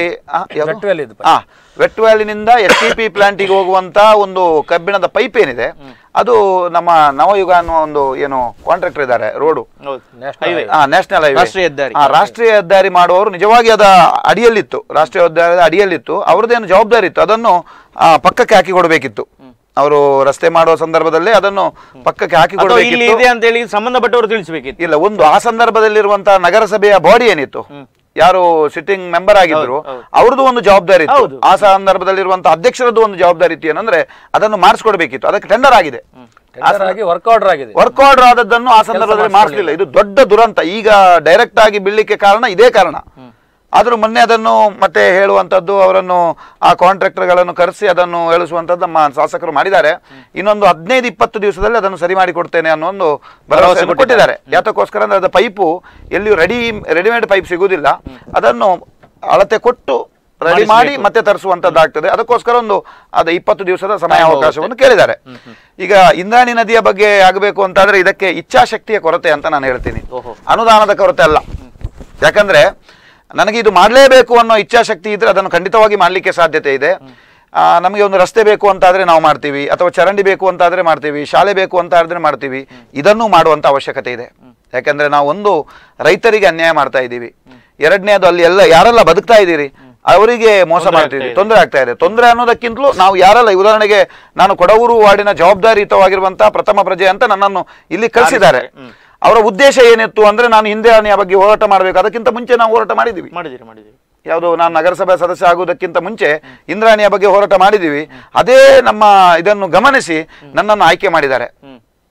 ವೆಟ್ ವ್ಯಾಲಿನಿಂದ STP ಪ್ಲಾಂಟಿಗೆ ಹೋಗುವಂತ ಒಂದು ಕಬ್ಬಿಣದ ಪೈಪ್ ಏನಿದೆ ಅದು ನಮ್ಮ ನವಯುಗ ಅನ್ನುವ ಒಂದು ಏನು ಕಾಂಟ್ರಾಕ್ಟರ್ ಇದ್ದಾರೆ ರೋಡು ನ್ಯಾಷನಲ್ ಹೈವೇ ರಾಷ್ಟ್ರೀಯ ಹೆದ್ದಾರಿ ಮಾಡುವವರು ನಿಜವಾಗಿ ಅದ ಅಡಿಯಲ್ಲಿತ್ತು. ರಾಷ್ಟ್ರೀಯ ಹೆದ್ದಾರಿ ಅಡಿಯಲ್ಲಿತ್ತು. ಅವ್ರದ್ದೇನು ಜವಾಬ್ದಾರಿ ಇತ್ತು ಅದನ್ನು ಪಕ್ಕಕ್ಕೆ ಹಾಕಿ ಕೊಡಬೇಕಿತ್ತು. ಅವರು ರಸ್ತೆ ಮಾಡುವ ಸಂದರ್ಭದಲ್ಲಿ ಅದನ್ನು ಪಕ್ಕಕ್ಕೆ ಹಾಕಿ ಕೊಡಬೇಕಿತ್ತು. ಸಂಬಂಧಪಟ್ಟವರು ತಿಳಿಸಬೇಕಿತ್ತು. ಇಲ್ಲ, ಒಂದು ಆ ಸಂದರ್ಭದಲ್ಲಿರುವಂತಹ ನಗರಸಭೆಯ ಬಾಡಿ ಏನಿತ್ತು ಯಾರು ಸಿಟ್ಟಿಂಗ್ ಮೆಂಬರ್ ಆಗಿದ್ರು ಅವ್ರದ್ದು ಒಂದು ಜವಾಬ್ದಾರಿ ಇತ್ತು. ಆ ಸಂದರ್ಭದಲ್ಲಿರುವಂತಹ ಅಧ್ಯಕ್ಷರದ್ದು ಒಂದು ಜವಾಬ್ದಾರಿ ಇತ್ತು. ಏನಂದ್ರೆ ಅದನ್ನು ಮಾಡಿಸ್ಕೊಡ್ಬೇಕಿತ್ತು. ಅದಕ್ಕೆ ಟೆಂಡರ್ ಆಗಿದೆ. ವರ್ಕ್ ಆರ್ಡರ್ ಆದದ್ದನ್ನು ಆ ಸಂದರ್ಭದಲ್ಲಿ ಮಾಡಿಸಲಿಲ್ಲ. ಇದು ದೊಡ್ಡ ದುರಂತ. ಈಗ ಡೈರೆಕ್ಟ್ ಆಗಿ ಬೀಳಲಿಕ್ಕೆ ಕಾರಣ ಇದೇ ಕಾರಣ. ಆದ್ರೂ ಮೊನ್ನೆ ಅದನ್ನು ಮತ್ತೆ ಹೇಳುವಂತದ್ದು ಅವರನ್ನು ಆ ಕಾಂಟ್ರಾಕ್ಟರ್ಗಳನ್ನು ಕರೆಸಿ ಅದನ್ನು ಹೇಳಿಸುವಂತದ್ದು ನಮ್ಮ ಶಾಸಕರು ಮಾಡಿದ್ದಾರೆ. ಇನ್ನೊಂದು 15-20 ದಿವಸದಲ್ಲಿ ಅದನ್ನು ಸರಿ ಮಾಡಿ ಕೊಡ್ತೇನೆ ಅನ್ನೋ ಒಂದು ಭರವಸೆ ಕೊಟ್ಟಿದ್ದಾರೆ. ಯಾತಕ್ಕೋಸ್ಕರ ಅಂದ್ರೆ ಅದು ಪೈಪು ಎಲ್ಲಿಯೂ ರೆಡಿಮೇಡ್ ಪೈಪ್ ಸಿಗುವುದಿಲ್ಲ. ಅದನ್ನು ಅಳತೆ ಕೊಟ್ಟು ರೆಡಿ ಮಾಡಿ ಮತ್ತೆ ತರಿಸುವಂತದ್ದಾಗ್ತದೆ. ಅದಕ್ಕೋಸ್ಕರ ಒಂದು 20 ದಿವಸದ ಸಮಯಾವಕಾಶವನ್ನು ಕೇಳಿದ್ದಾರೆ. ಈಗ ಇಂದ್ರಾಣಿ ನದಿಯ ಬಗ್ಗೆ ಆಗಬೇಕು ಅಂತಾದ್ರೆ ಇದಕ್ಕೆ ಇಚ್ಛಾಶಕ್ತಿಯ ಕೊರತೆ ಅಂತ ನಾನು ಹೇಳ್ತೀನಿ, ಅನುದಾನದ ಕೊರತೆ ಅಲ್ಲ. ಯಾಕಂದ್ರೆ ನನಗೆ ಇದು ಮಾಡಲೇಬೇಕು ಅನ್ನೋ ಇಚ್ಛಾಶಕ್ತಿ ಇದ್ರೆ ಅದನ್ನು ಖಂಡಿತವಾಗಿ ಮಾಡಲಿಕ್ಕೆ ಸಾಧ್ಯತೆ ಇದೆ. ನಮಗೆ ಒಂದು ರಸ್ತೆ ಬೇಕು ಅಂತಾದ್ರೆ ನಾವು ಮಾಡ್ತೀವಿ, ಅಥವಾ ಚರಂಡಿ ಬೇಕು ಅಂತಾದ್ರೆ ಮಾಡ್ತೀವಿ, ಶಾಲೆ ಬೇಕು ಅಂತ ಆದ್ರೆ ಮಾಡ್ತೀವಿ. ಇದನ್ನು ಮಾಡುವಂತ ಅವಶ್ಯಕತೆ ಇದೆ. ಯಾಕಂದ್ರೆ ನಾವು ಒಂದು ರೈತರಿಗೆ ಅನ್ಯಾಯ ಮಾಡ್ತಾ ಇದ್ದೀವಿ. ಎರಡನೇದು ಅಲ್ಲಿ ಯಾರೆಲ್ಲ ಬದುಕ್ತಾ ಇದ್ದೀರಿ ಅವರಿಗೆ ಮೋಸ ಮಾಡ್ತೀವಿ, ತೊಂದರೆ ಆಗ್ತಾ ಇದೆ. ತೊಂದರೆ ಅನ್ನೋದಕ್ಕಿಂತಲೂ ನಾವು ಯಾರೆಲ್ಲ, ಉದಾಹರಣೆಗೆ ನಾನು ಕೊಡವೂರು ವಾರ್ಡಿನ ಜವಾಬ್ದಾರಿಯುತವಾಗಿರುವಂತಹ ಪ್ರಥಮ ಪ್ರಜೆ ಅಂತ ನನ್ನನ್ನು ಇಲ್ಲಿ ಕಳಿಸಿದ್ದಾರೆ. ಅವರ ಉದ್ದೇಶ ಏನಿತ್ತು ಅಂದ್ರೆ ನಾನು ಇಂದ್ರಾಣಿಯ ಬಗ್ಗೆ ಹೋರಾಟ ಮಾಡಬೇಕು. ಅದಕ್ಕಿಂತ ಮುಂಚೆ ನಾವು ಹೋರಾಟ ಮಾಡಿದ್ದೀವಿ. ಯಾವುದು, ನಾನು ನಗರಸಭೆ ಸದಸ್ಯ ಆಗುವುದಕ್ಕಿಂತ ಮುಂಚೆ ಇಂದ್ರಾಣಿಯ ಬಗ್ಗೆ ಹೋರಾಟ ಮಾಡಿದ್ದೀವಿ. ಅದೇ ನಮ್ಮ ಇದನ್ನು ಗಮನಿಸಿ ನನ್ನನ್ನು ಆಯ್ಕೆ ಮಾಡಿದ್ದಾರೆ.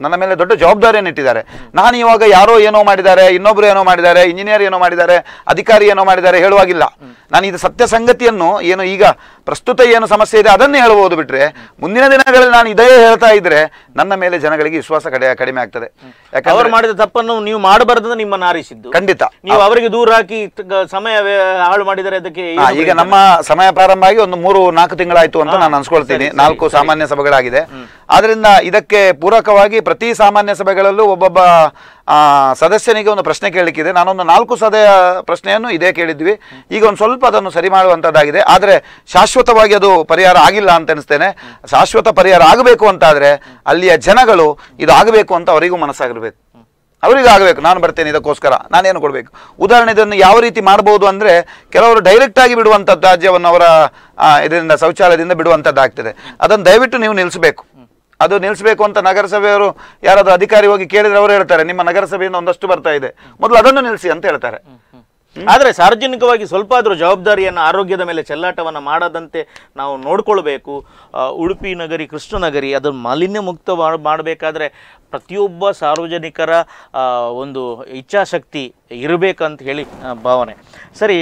ನನ್ನ ಮೇಲೆ ದೊಡ್ಡ ಜವಾಬ್ದಾರಿಯನ್ನು ಇಟ್ಟಿದ್ದಾರೆ. ನಾನು ಇವಾಗ ಯಾರೋ ಏನೋ ಮಾಡಿದ್ದಾರೆ, ಇನ್ನೊಬ್ರು ಏನೋ ಮಾಡಿದ್ದಾರೆ, ಇಂಜಿನಿಯರ್ ಏನೋ ಮಾಡಿದ್ದಾರೆ, ಅಧಿಕಾರಿ ಏನೋ ಮಾಡಿದ್ದಾರೆ ಹೇಳುವಾಗಿಲ್ಲ. ನಾನು ಇದು ಸತ್ಯ ಸಂಗತಿಯನ್ನು ಏನು ಈಗ ಪ್ರಸ್ತುತ ಏನು ಸಮಸ್ಯೆ ಇದೆ ಅದನ್ನೇ ಹೇಳಬಹುದು ಬಿಟ್ರೆ, ಮುಂದಿನ ದಿನಗಳಲ್ಲಿ ನಾನು ಇದೇ ಹೇಳ್ತಾ ಇದ್ರೆ ನನ್ನ ಮೇಲೆ ಜನಗಳಿಗೆ ವಿಶ್ವಾಸ ಕಡಿಮೆ ಆಗ್ತದೆ. ಯಾಕಂದ್ರೆ ಅವರು ಮಾಡಿದ ತಪ್ಪನ್ನು ನೀವು ಮಾಡಬಾರದು, ನಿಮ್ಮನ್ನು ಆರಿಸಿದ್ದು ಖಂಡಿತ. ನೀವು ಅವರಿಗೆ ದೂರ ಹಾಕಿ ಸಮಯ ಹಾಳು ಮಾಡಿದರೆ ಅದಕ್ಕೆ ಈಗ ನಮ್ಮ ಸಮಯ ಪ್ರಾರಂಭ ಆಗಿ ಒಂದು 3-4 ತಿಂಗಳಾಯ್ತು ಅಂತ ನಾನು ಅನ್ಸ್ಕೊಳ್ತೀನಿ. 4 ಸಾಮಾನ್ಯ ಸಭೆಗಳಾಗಿದೆ. ಆದ್ರಿಂದ ಇದಕ್ಕೆ ಪೂರಕವಾಗಿ ಪ್ರತಿ ಸಾಮಾನ್ಯ ಸಭೆಗಳಲ್ಲೂ ಒಬ್ಬೊಬ್ಬ ಸದಸ್ಯನಿಗೆ ಒಂದು ಪ್ರಶ್ನೆ ಕೇಳಲಿಕ್ಕಿದೆ. ನಾನೊಂದು 4 ಸಭೆಯ ಪ್ರಶ್ನೆಯನ್ನು ಇದೇ ಕೇಳಿದ್ವಿ. ಈಗ ಒಂದು ಸ್ವಲ್ಪ ಅದನ್ನು ಸರಿ ಮಾಡುವಂತದ್ದಾಗಿದೆ. ಆದ್ರೆ ಶಾಶ್ವತವಾಗಿ ಅದು ಪರಿಹಾರ ಆಗಿಲ್ಲ ಅಂತ ಅನಿಸ್ತೇನೆ. ಶಾಶ್ವತ ಪರಿಹಾರ ಆಗಬೇಕು ಅಂತಾದ್ರೆ ಅಲ್ಲಿಯ ಜನಗಳು ಇದು ಆಗಬೇಕು ಅಂತ ಅವರಿಗೂ ಮನಸ್ಸಾಗಿರ್ಬೇಕು, ಅವರಿಗೂ ಆಗಬೇಕು. ನಾನು ಬರ್ತೇನೆ ಇದಕ್ಕೋಸ್ಕರ ನಾನೇನು ಕೊಡಬೇಕು. ಉದಾಹರಣೆ ಇದನ್ನು ಯಾವ ರೀತಿ ಮಾಡಬಹುದು ಅಂದ್ರೆ, ಕೆಲವರು ಡೈರೆಕ್ಟ್ ಆಗಿ ಬಿಡುವಂಥದ್ದು ತ್ಯಾಜ್ಯವನ್ನು ಅವರ ಇದರಿಂದ ಶೌಚಾಲಯದಿಂದ ಬಿಡುವಂಥದ್ದಾಗ್ತದೆ. ಅದನ್ನು ದಯವಿಟ್ಟು ನೀವು ನಿಲ್ಲಿಸಬೇಕು. ಅದು ನಿಲ್ಲಿಸಬೇಕು ಅಂತ ನಗರಸಭೆಯವರು ಯಾರಾದ್ರೂ ಅಧಿಕಾರಿ ಹೋಗಿ ಕೇಳಿದ್ರೆ ಅವರು ಹೇಳ್ತಾರೆ, ನಿಮ್ಮ ನಗರಸಭೆಯಿಂದ ಒಂದಷ್ಟು ಬರ್ತಾ ಇದೆ, ಮೊದಲು ಅದನ್ನು ನಿಲ್ಲಿಸಿ ಅಂತ ಹೇಳ್ತಾರೆ. ಆದರೆ ಸಾರ್ವಜನಿಕವಾಗಿ ಸ್ವಲ್ಪ ಆದರೂ ಜವಾಬ್ದಾರಿಯನ್ನು ಆರೋಗ್ಯದ ಮೇಲೆ ಚೆಲ್ಲಾಟವನ್ನು ಮಾಡದಂತೆ ನಾವು ನೋಡ್ಕೊಳ್ಬೇಕು. ಉಡುಪಿ ನಗರಿ, ಕೃಷ್ಣನಗರಿ ಅದನ್ನು ಮಾಲಿನ್ಯ ಮುಕ್ತ ಮಾಡಬೇಕಾದ್ರೆ ಪ್ರತಿಯೊಬ್ಬ ಸಾರ್ವಜನಿಕರ ಒಂದು ಇಚ್ಛಾಶಕ್ತಿ ಇರಬೇಕಂತ ಹೇಳಿ ಭಾವನೆ. ಸರಿ,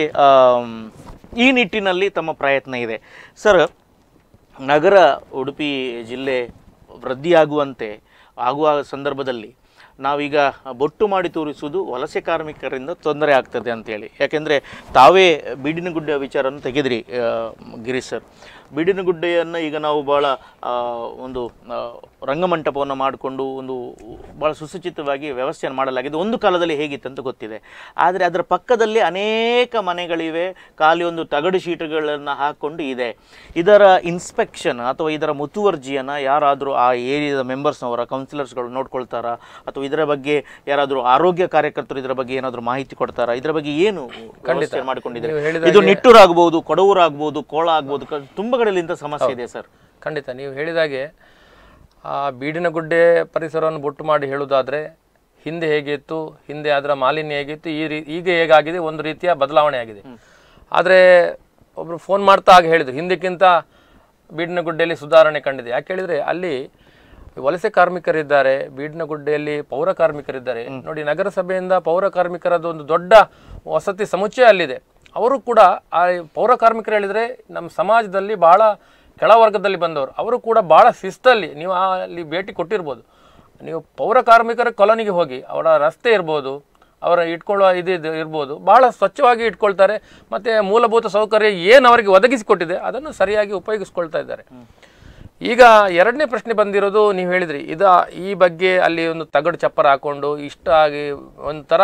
ಈ ನಿಟ್ಟಿನಲ್ಲಿ ತಮ್ಮ ಪ್ರಯತ್ನ ಇದೆ ಸರ್. ನಗರ ಉಡುಪಿ ಜಿಲ್ಲೆ ವೃದ್ಧಿಯಾಗುವಂತೆ ಆಗುವ ಸಂದರ್ಭದಲ್ಲಿ ನಾವೀಗ ಬೊಟ್ಟು ಮಾಡಿ ತೋರಿಸುವುದು ವಲಸೆ ಕಾರ್ಮಿಕರಿಂದ ತೊಂದರೆ ಆಗ್ತದೆ ಅಂತೇಳಿ. ಯಾಕೆಂದರೆ ತಾವೇ ಬೀಡಿನಗುಡ್ಡೆ ವಿಚಾರವನ್ನು ತೆಗೆದ್ರಿ ಗಿರೀಶ್ ಸರ್. ಬೀಡಿನಗುಡ್ಡೆಯನ್ನು ಈಗ ನಾವು ಭಾಳ ಒಂದು ರಂಗಮಂಟಪವನ್ನು ಮಾಡಿಕೊಂಡು ಒಂದು ಭಾಳ ಸುಸಜ್ಜಿತವಾಗಿ ವ್ಯವಸ್ಥೆಯನ್ನು ಮಾಡಲಾಗಿದೆ. ಒಂದು ಕಾಲದಲ್ಲಿ ಹೇಗಿತ್ತಂತ ಗೊತ್ತಿದೆ. ಆದರೆ ಅದರ ಪಕ್ಕದಲ್ಲಿ ಅನೇಕ ಮನೆಗಳಿವೆ, ಖಾಲಿ ಒಂದು ತಗಡು ಶೀಟುಗಳನ್ನು ಹಾಕ್ಕೊಂಡು ಇದೆ. ಇದರ ಇನ್ಸ್ಪೆಕ್ಷನ್ ಅಥವಾ ಇದರ ಮುತುವರ್ಜಿಯನ್ನು ಯಾರಾದರೂ ಆ ಏರಿಯಾದ ಮೆಂಬರ್ಸ್ನವರ ಕೌನ್ಸಿಲರ್ಸ್ಗಳು ನೋಡ್ಕೊಳ್ತಾರಾ, ಅಥವಾ ಇದರ ಬಗ್ಗೆ ಯಾರಾದರೂ ಆರೋಗ್ಯ ಕಾರ್ಯಕರ್ತರು ಇದರ ಬಗ್ಗೆ ಏನಾದರೂ ಮಾಹಿತಿ ಕೊಡ್ತಾರಾ? ಇದರ ಬಗ್ಗೆ ಏನು ವ್ಯವಸ್ಥೆ ಮಾಡಿಕೊಂಡಿದ್ದಾರೆ? ಇದು ನಿಟ್ಟೂರಾಗ್ಬೋದು, ಕೊಡವೂರಾಗ್ಬೋದು, ಕೋಳ ಆಗ್ಬೋದು, ತುಂಬ ಕಡೆಯಲ್ಲಿ ಇಂಥ ಸಮಸ್ಯೆ ಇದೆ ಸರ್. ಖಂಡಿತ ನೀವು ಹೇಳಿದಾಗೆ ಆ ಬೀಡಿನಗುಡ್ಡೆ ಪರಿಸರವನ್ನು ಬೊಟ್ಟು ಮಾಡಿ ಹೇಳುವುದಾದರೆ, ಹಿಂದೆ ಹೇಗಿತ್ತು, ಹಿಂದೆ ಅದರ ಮಾಲಿನ್ಯ ಹೇಗಿತ್ತು, ಈಗ ಹೇಗಾಗಿದೆ, ಒಂದು ರೀತಿಯ ಬದಲಾವಣೆ ಆಗಿದೆ. ಆದರೆ ಒಬ್ಬರು ಫೋನ್ ಮಾಡ್ತಾ ಆಗ ಹೇಳಿದರು, ಹಿಂದಕ್ಕಿಂತ ಬೀಡಿನಗುಡ್ಡೆಯಲ್ಲಿ ಸುಧಾರಣೆ ಕಂಡಿದೆ. ಯಾಕೆ ಹೇಳಿದರೆ ಅಲ್ಲಿ ವಲಸೆ ಕಾರ್ಮಿಕರಿದ್ದಾರೆ, ಬೀಡಿನಗುಡ್ಡೆಯಲ್ಲಿ ಪೌರ ಕಾರ್ಮಿಕರಿದ್ದಾರೆ. ನೋಡಿ, ನಗರಸಭೆಯಿಂದ ಪೌರ ಕಾರ್ಮಿಕರದ್ದು ಒಂದು ದೊಡ್ಡ ವಸತಿ ಸಮುಚ್ಚಯ ಅಲ್ಲಿದೆ. ಅವರು ಕೂಡ ಆ ಪೌರ ಕಾರ್ಮಿಕರು ಹೇಳಿದರೆ ನಮ್ಮ ಸಮಾಜದಲ್ಲಿ ಭಾಳ ಕೆಳವರ್ಗದಲ್ಲಿ ಬಂದವರು, ಅವರು ಕೂಡ ಭಾಳ ಶಿಸ್ತಲ್ಲಿ ನೀವು ಅಲ್ಲಿ ಭೇಟಿ ಕೊಟ್ಟಿರ್ಬೋದು. ನೀವು ಪೌರ ಕಾರ್ಮಿಕರ ಕಾಲೋನಿಗೆ ಹೋಗಿ ಅವರ ರಸ್ತೆ ಇರ್ಬೋದು, ಅವರ ಇಟ್ಕೊಳ್ಳುವ ಇದು ಇರ್ಬೋದು, ಭಾಳ ಸ್ವಚ್ಛವಾಗಿ ಇಟ್ಕೊಳ್ತಾರೆ. ಮತ್ತು ಮೂಲಭೂತ ಸೌಕರ್ಯ ಏನು ಅವರಿಗೆ ಒದಗಿಸಿಕೊಟ್ಟಿದೆ ಅದನ್ನು ಸರಿಯಾಗಿ ಉಪಯೋಗಿಸ್ಕೊಳ್ತಾ ಇದ್ದಾರೆ. ಈಗ ಎರಡನೇ ಪ್ರಶ್ನೆ ಬಂದಿರೋದು, ನೀವು ಹೇಳಿದ್ರಿ ಈ ಬಗ್ಗೆ ಅಲ್ಲಿ ಒಂದು ತಗಡು ಚಪ್ಪರ ಹಾಕೊಂಡು ಇಷ್ಟ ಆಗಿ ಒಂಥರ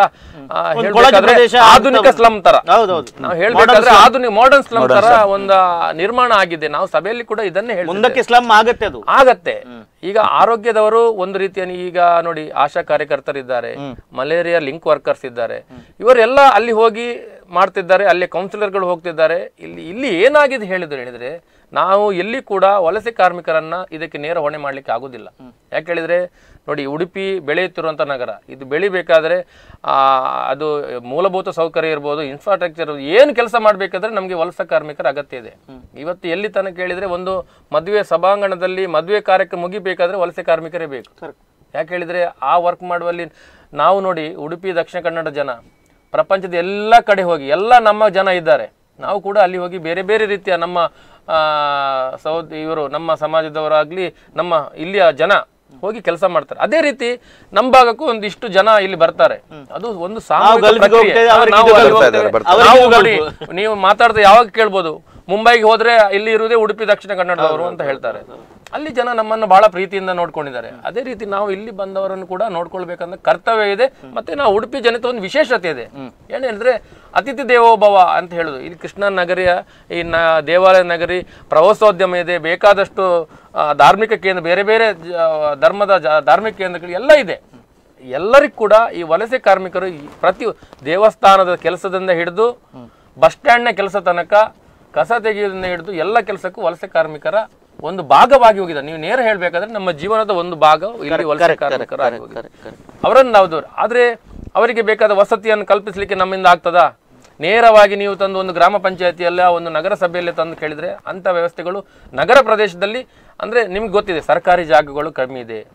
ಆಧುನಿಕ ಸ್ಲಮ್ ತರ ನಾವು ಹೇಳ್ಬೇಕಾದ್ರೆ ಆಧುನಿಕ ಮಾಡರ್ನ್ ಸ್ಲಮ್ ತರ ಒಂದು ನಿರ್ಮಾಣ ಆಗಿದೆ. ನಾವು ಸಭೆಯಲ್ಲಿ ಕೂಡ ಇದನ್ನೇ ಹೇಳಿ ಸ್ಲಮ್ ಆಗತ್ತೆ, ಅದು ಆಗತ್ತೆ. ಈಗ ಆರೋಗ್ಯದವರು ಒಂದು ರೀತಿಯ, ಈಗ ನೋಡಿ ಆಶಾ ಕಾರ್ಯಕರ್ತರಿದ್ದಾರೆ, ಮಲೇರಿಯಾ ಲಿಂಕ್ ವರ್ಕರ್ಸ್ ಇದ್ದಾರೆ, ಇವರೆಲ್ಲ ಅಲ್ಲಿ ಹೋಗಿ ಮಾಡ್ತಿದ್ದಾರೆ, ಅಲ್ಲಿ ಕೌನ್ಸಿಲರ್ಗಳು ಹೋಗ್ತಿದ್ದಾರೆ. ಇಲ್ಲಿ ಏನಾಗಿದೆ ಹೇಳಿದ್ರೆ ನಾವು ಎಲ್ಲಿ ಕೂಡ ವಲಸೆ ಕಾರ್ಮಿಕರನ್ನ ಇದಕ್ಕೆ ನೇರ ಹೊಣೆ ಮಾಡ್ಲಿಕ್ಕೆ ಆಗುದಿಲ್ಲ. ಯಾಕೆ ಹೇಳಿದ್ರೆ ನೋಡಿ, ಉಡುಪಿ ಬೆಳೆಯುತ್ತಿರುವಂತ ನಗರ, ಇದು ಬೆಳಿಬೇಕಾದ್ರೆ ಅದು ಮೂಲಭೂತ ಸೌಕರ್ಯ ಇರ್ಬೋದು, ಇನ್ಫ್ರಾಸ್ಟ್ರಕ್ಚರ್, ಏನು ಕೆಲಸ ಮಾಡ್ಬೇಕಾದ್ರೆ ನಮ್ಗೆ ವಲಸೆ ಕಾರ್ಮಿಕರ ಅಗತ್ಯ ಇದೆ. ಇವತ್ತು ಎಲ್ಲಿ ತನಕ ಹೇಳಿದ್ರೆ ಒಂದು ಮದುವೆ ಸಭಾಂಗಣದಲ್ಲಿ ಮದುವೆ ಕಾರ್ಯಕ್ರಮ ಮುಗಿಬೇಕಾದ್ರೆ ವಲಸೆ ಕಾರ್ಮಿಕರೇ ಬೇಕು. ಯಾಕೆ ಹೇಳಿದ್ರೆ ಆ ವರ್ಕ್ ಮಾಡುವಲ್ಲಿ ನಾವು ನೋಡಿ, ಉಡುಪಿ ದಕ್ಷಿಣ ಕನ್ನಡ ಜನ ಪ್ರಪಂಚದ ಎಲ್ಲ ಕಡೆ ಹೋಗಿ ಎಲ್ಲ ನಮ್ಮ ಜನ ಇದ್ದಾರೆ. ನಾವು ಕೂಡ ಅಲ್ಲಿ ಹೋಗಿ ಬೇರೆ ಬೇರೆ ರೀತಿಯ ನಮ್ಮ ಇವರು ನಮ್ಮ ಸಮಾಜದವರಾಗ್ಲಿ ನಮ್ಮ ಇಲ್ಲಿಯ ಜನ ಹೋಗಿ ಕೆಲಸ ಮಾಡ್ತಾರೆ. ಅದೇ ರೀತಿ ನಮ್ಮ ಭಾಗಕ್ಕೂ ಒಂದಿಷ್ಟು ಜನ ಇಲ್ಲಿ ಬರ್ತಾರೆ. ಅದು ಒಂದು ನೀವು ಮಾತಾಡ್ತಾ ಯಾವಾಗ ಕೇಳ್ಬೋದು, ಮುಂಬೈಗೆ ಹೋದ್ರೆ ಇಲ್ಲಿ ಇರುವುದೇ ಉಡುಪಿ ದಕ್ಷಿಣ ಕನ್ನಡದವರು ಅಂತ ಹೇಳ್ತಾರೆ. ಅಲ್ಲಿ ಜನ ನಮ್ಮನ್ನು ಬಹಳ ಪ್ರೀತಿಯಿಂದ ನೋಡ್ಕೊಂಡಿದ್ದಾರೆ. ಅದೇ ರೀತಿ ನಾವು ಇಲ್ಲಿ ಬಂದವರನ್ನು ಕೂಡ ನೋಡ್ಕೊಳ್ಬೇಕಂತ ಕರ್ತವ್ಯ ಇದೆ. ಮತ್ತೆ ನಾವು ಉಡುಪಿ ಜನತೆ ಒಂದು ವಿಶೇಷತೆ ಇದೆ, ಏನಂದ್ರೆ ಅತಿಥಿ ದೇವೋಭವ ಅಂತ ಹೇಳುದು. ಇಲ್ಲಿ ಕೃಷ್ಣ ನಗರಿಯ ಈ ದೇವಾಲಯ ನಗರಿ, ಪ್ರವಾಸೋದ್ಯಮ ಇದೆ, ಬೇಕಾದಷ್ಟು ಧಾರ್ಮಿಕ ಕೇಂದ್ರ, ಬೇರೆ ಬೇರೆ ಧರ್ಮದ ಧಾರ್ಮಿಕ ಕೇಂದ್ರಗಳು ಎಲ್ಲ ಇದೆ. ಎಲ್ಲರಿಗೂ ಕೂಡ ಈ ವಲಸೆ ಕಾರ್ಮಿಕರು ಪ್ರತಿ ದೇವಸ್ಥಾನದ ಕೆಲಸದಿಂದ ಹಿಡಿದು ಬಸ್ ಸ್ಟ್ಯಾಂಡ್ನ ಕೆಲಸ ತನಕ, ಕಸ ತೆಗೆಯೋದ್ರಿಂದ ಹಿಡಿದು ಎಲ್ಲ ಕೆಲಸಕ್ಕೂ ವಲಸೆ ಕಾರ್ಮಿಕರ ಒಂದು ಭಾಗವಾಗಿ ಹೋಗಿದೆ. ನೀವು ನೇರ ಹೇಳ್ಬೇಕಾದ್ರೆ ನಮ್ಮ ಜೀವನದ ಒಂದು ಭಾಗ ಇಲ್ಲಿ ವಲಸೆ ಕಾರ್ಮಿಕರು ಅವರನ್ನು ನಾವು ದೂರ. ಆದ್ರೆ ಅವರಿಗೆ ಬೇಕಾದ ವಸತಿಯನ್ನು ಕಲ್ಪಿಸಲಿಕ್ಕೆ ನಮ್ಮಿಂದ ಆಗ್ತದಾ? ನೇರವಾಗಿ ನೀವು ತಂದು ಒಂದು ಗ್ರಾಮ ಪಂಚಾಯತಿಯಲ್ಲ, ಒಂದು ನಗರ ಸಭೆಯಲ್ಲಿ ತಂದು ಕೇಳಿದ್ರೆ ಅಂತ ವ್ಯವಸ್ಥೆಗಳು ನಗರ ಪ್ರದೇಶದಲ್ಲಿ, ಅಂದ್ರೆ ನಿಮ್ಗೆ ಗೊತ್ತಿದೆ ಸರ್ಕಾರಿ ಜಾಗಗಳು ಕಡಿಮೆ ಇದೆ,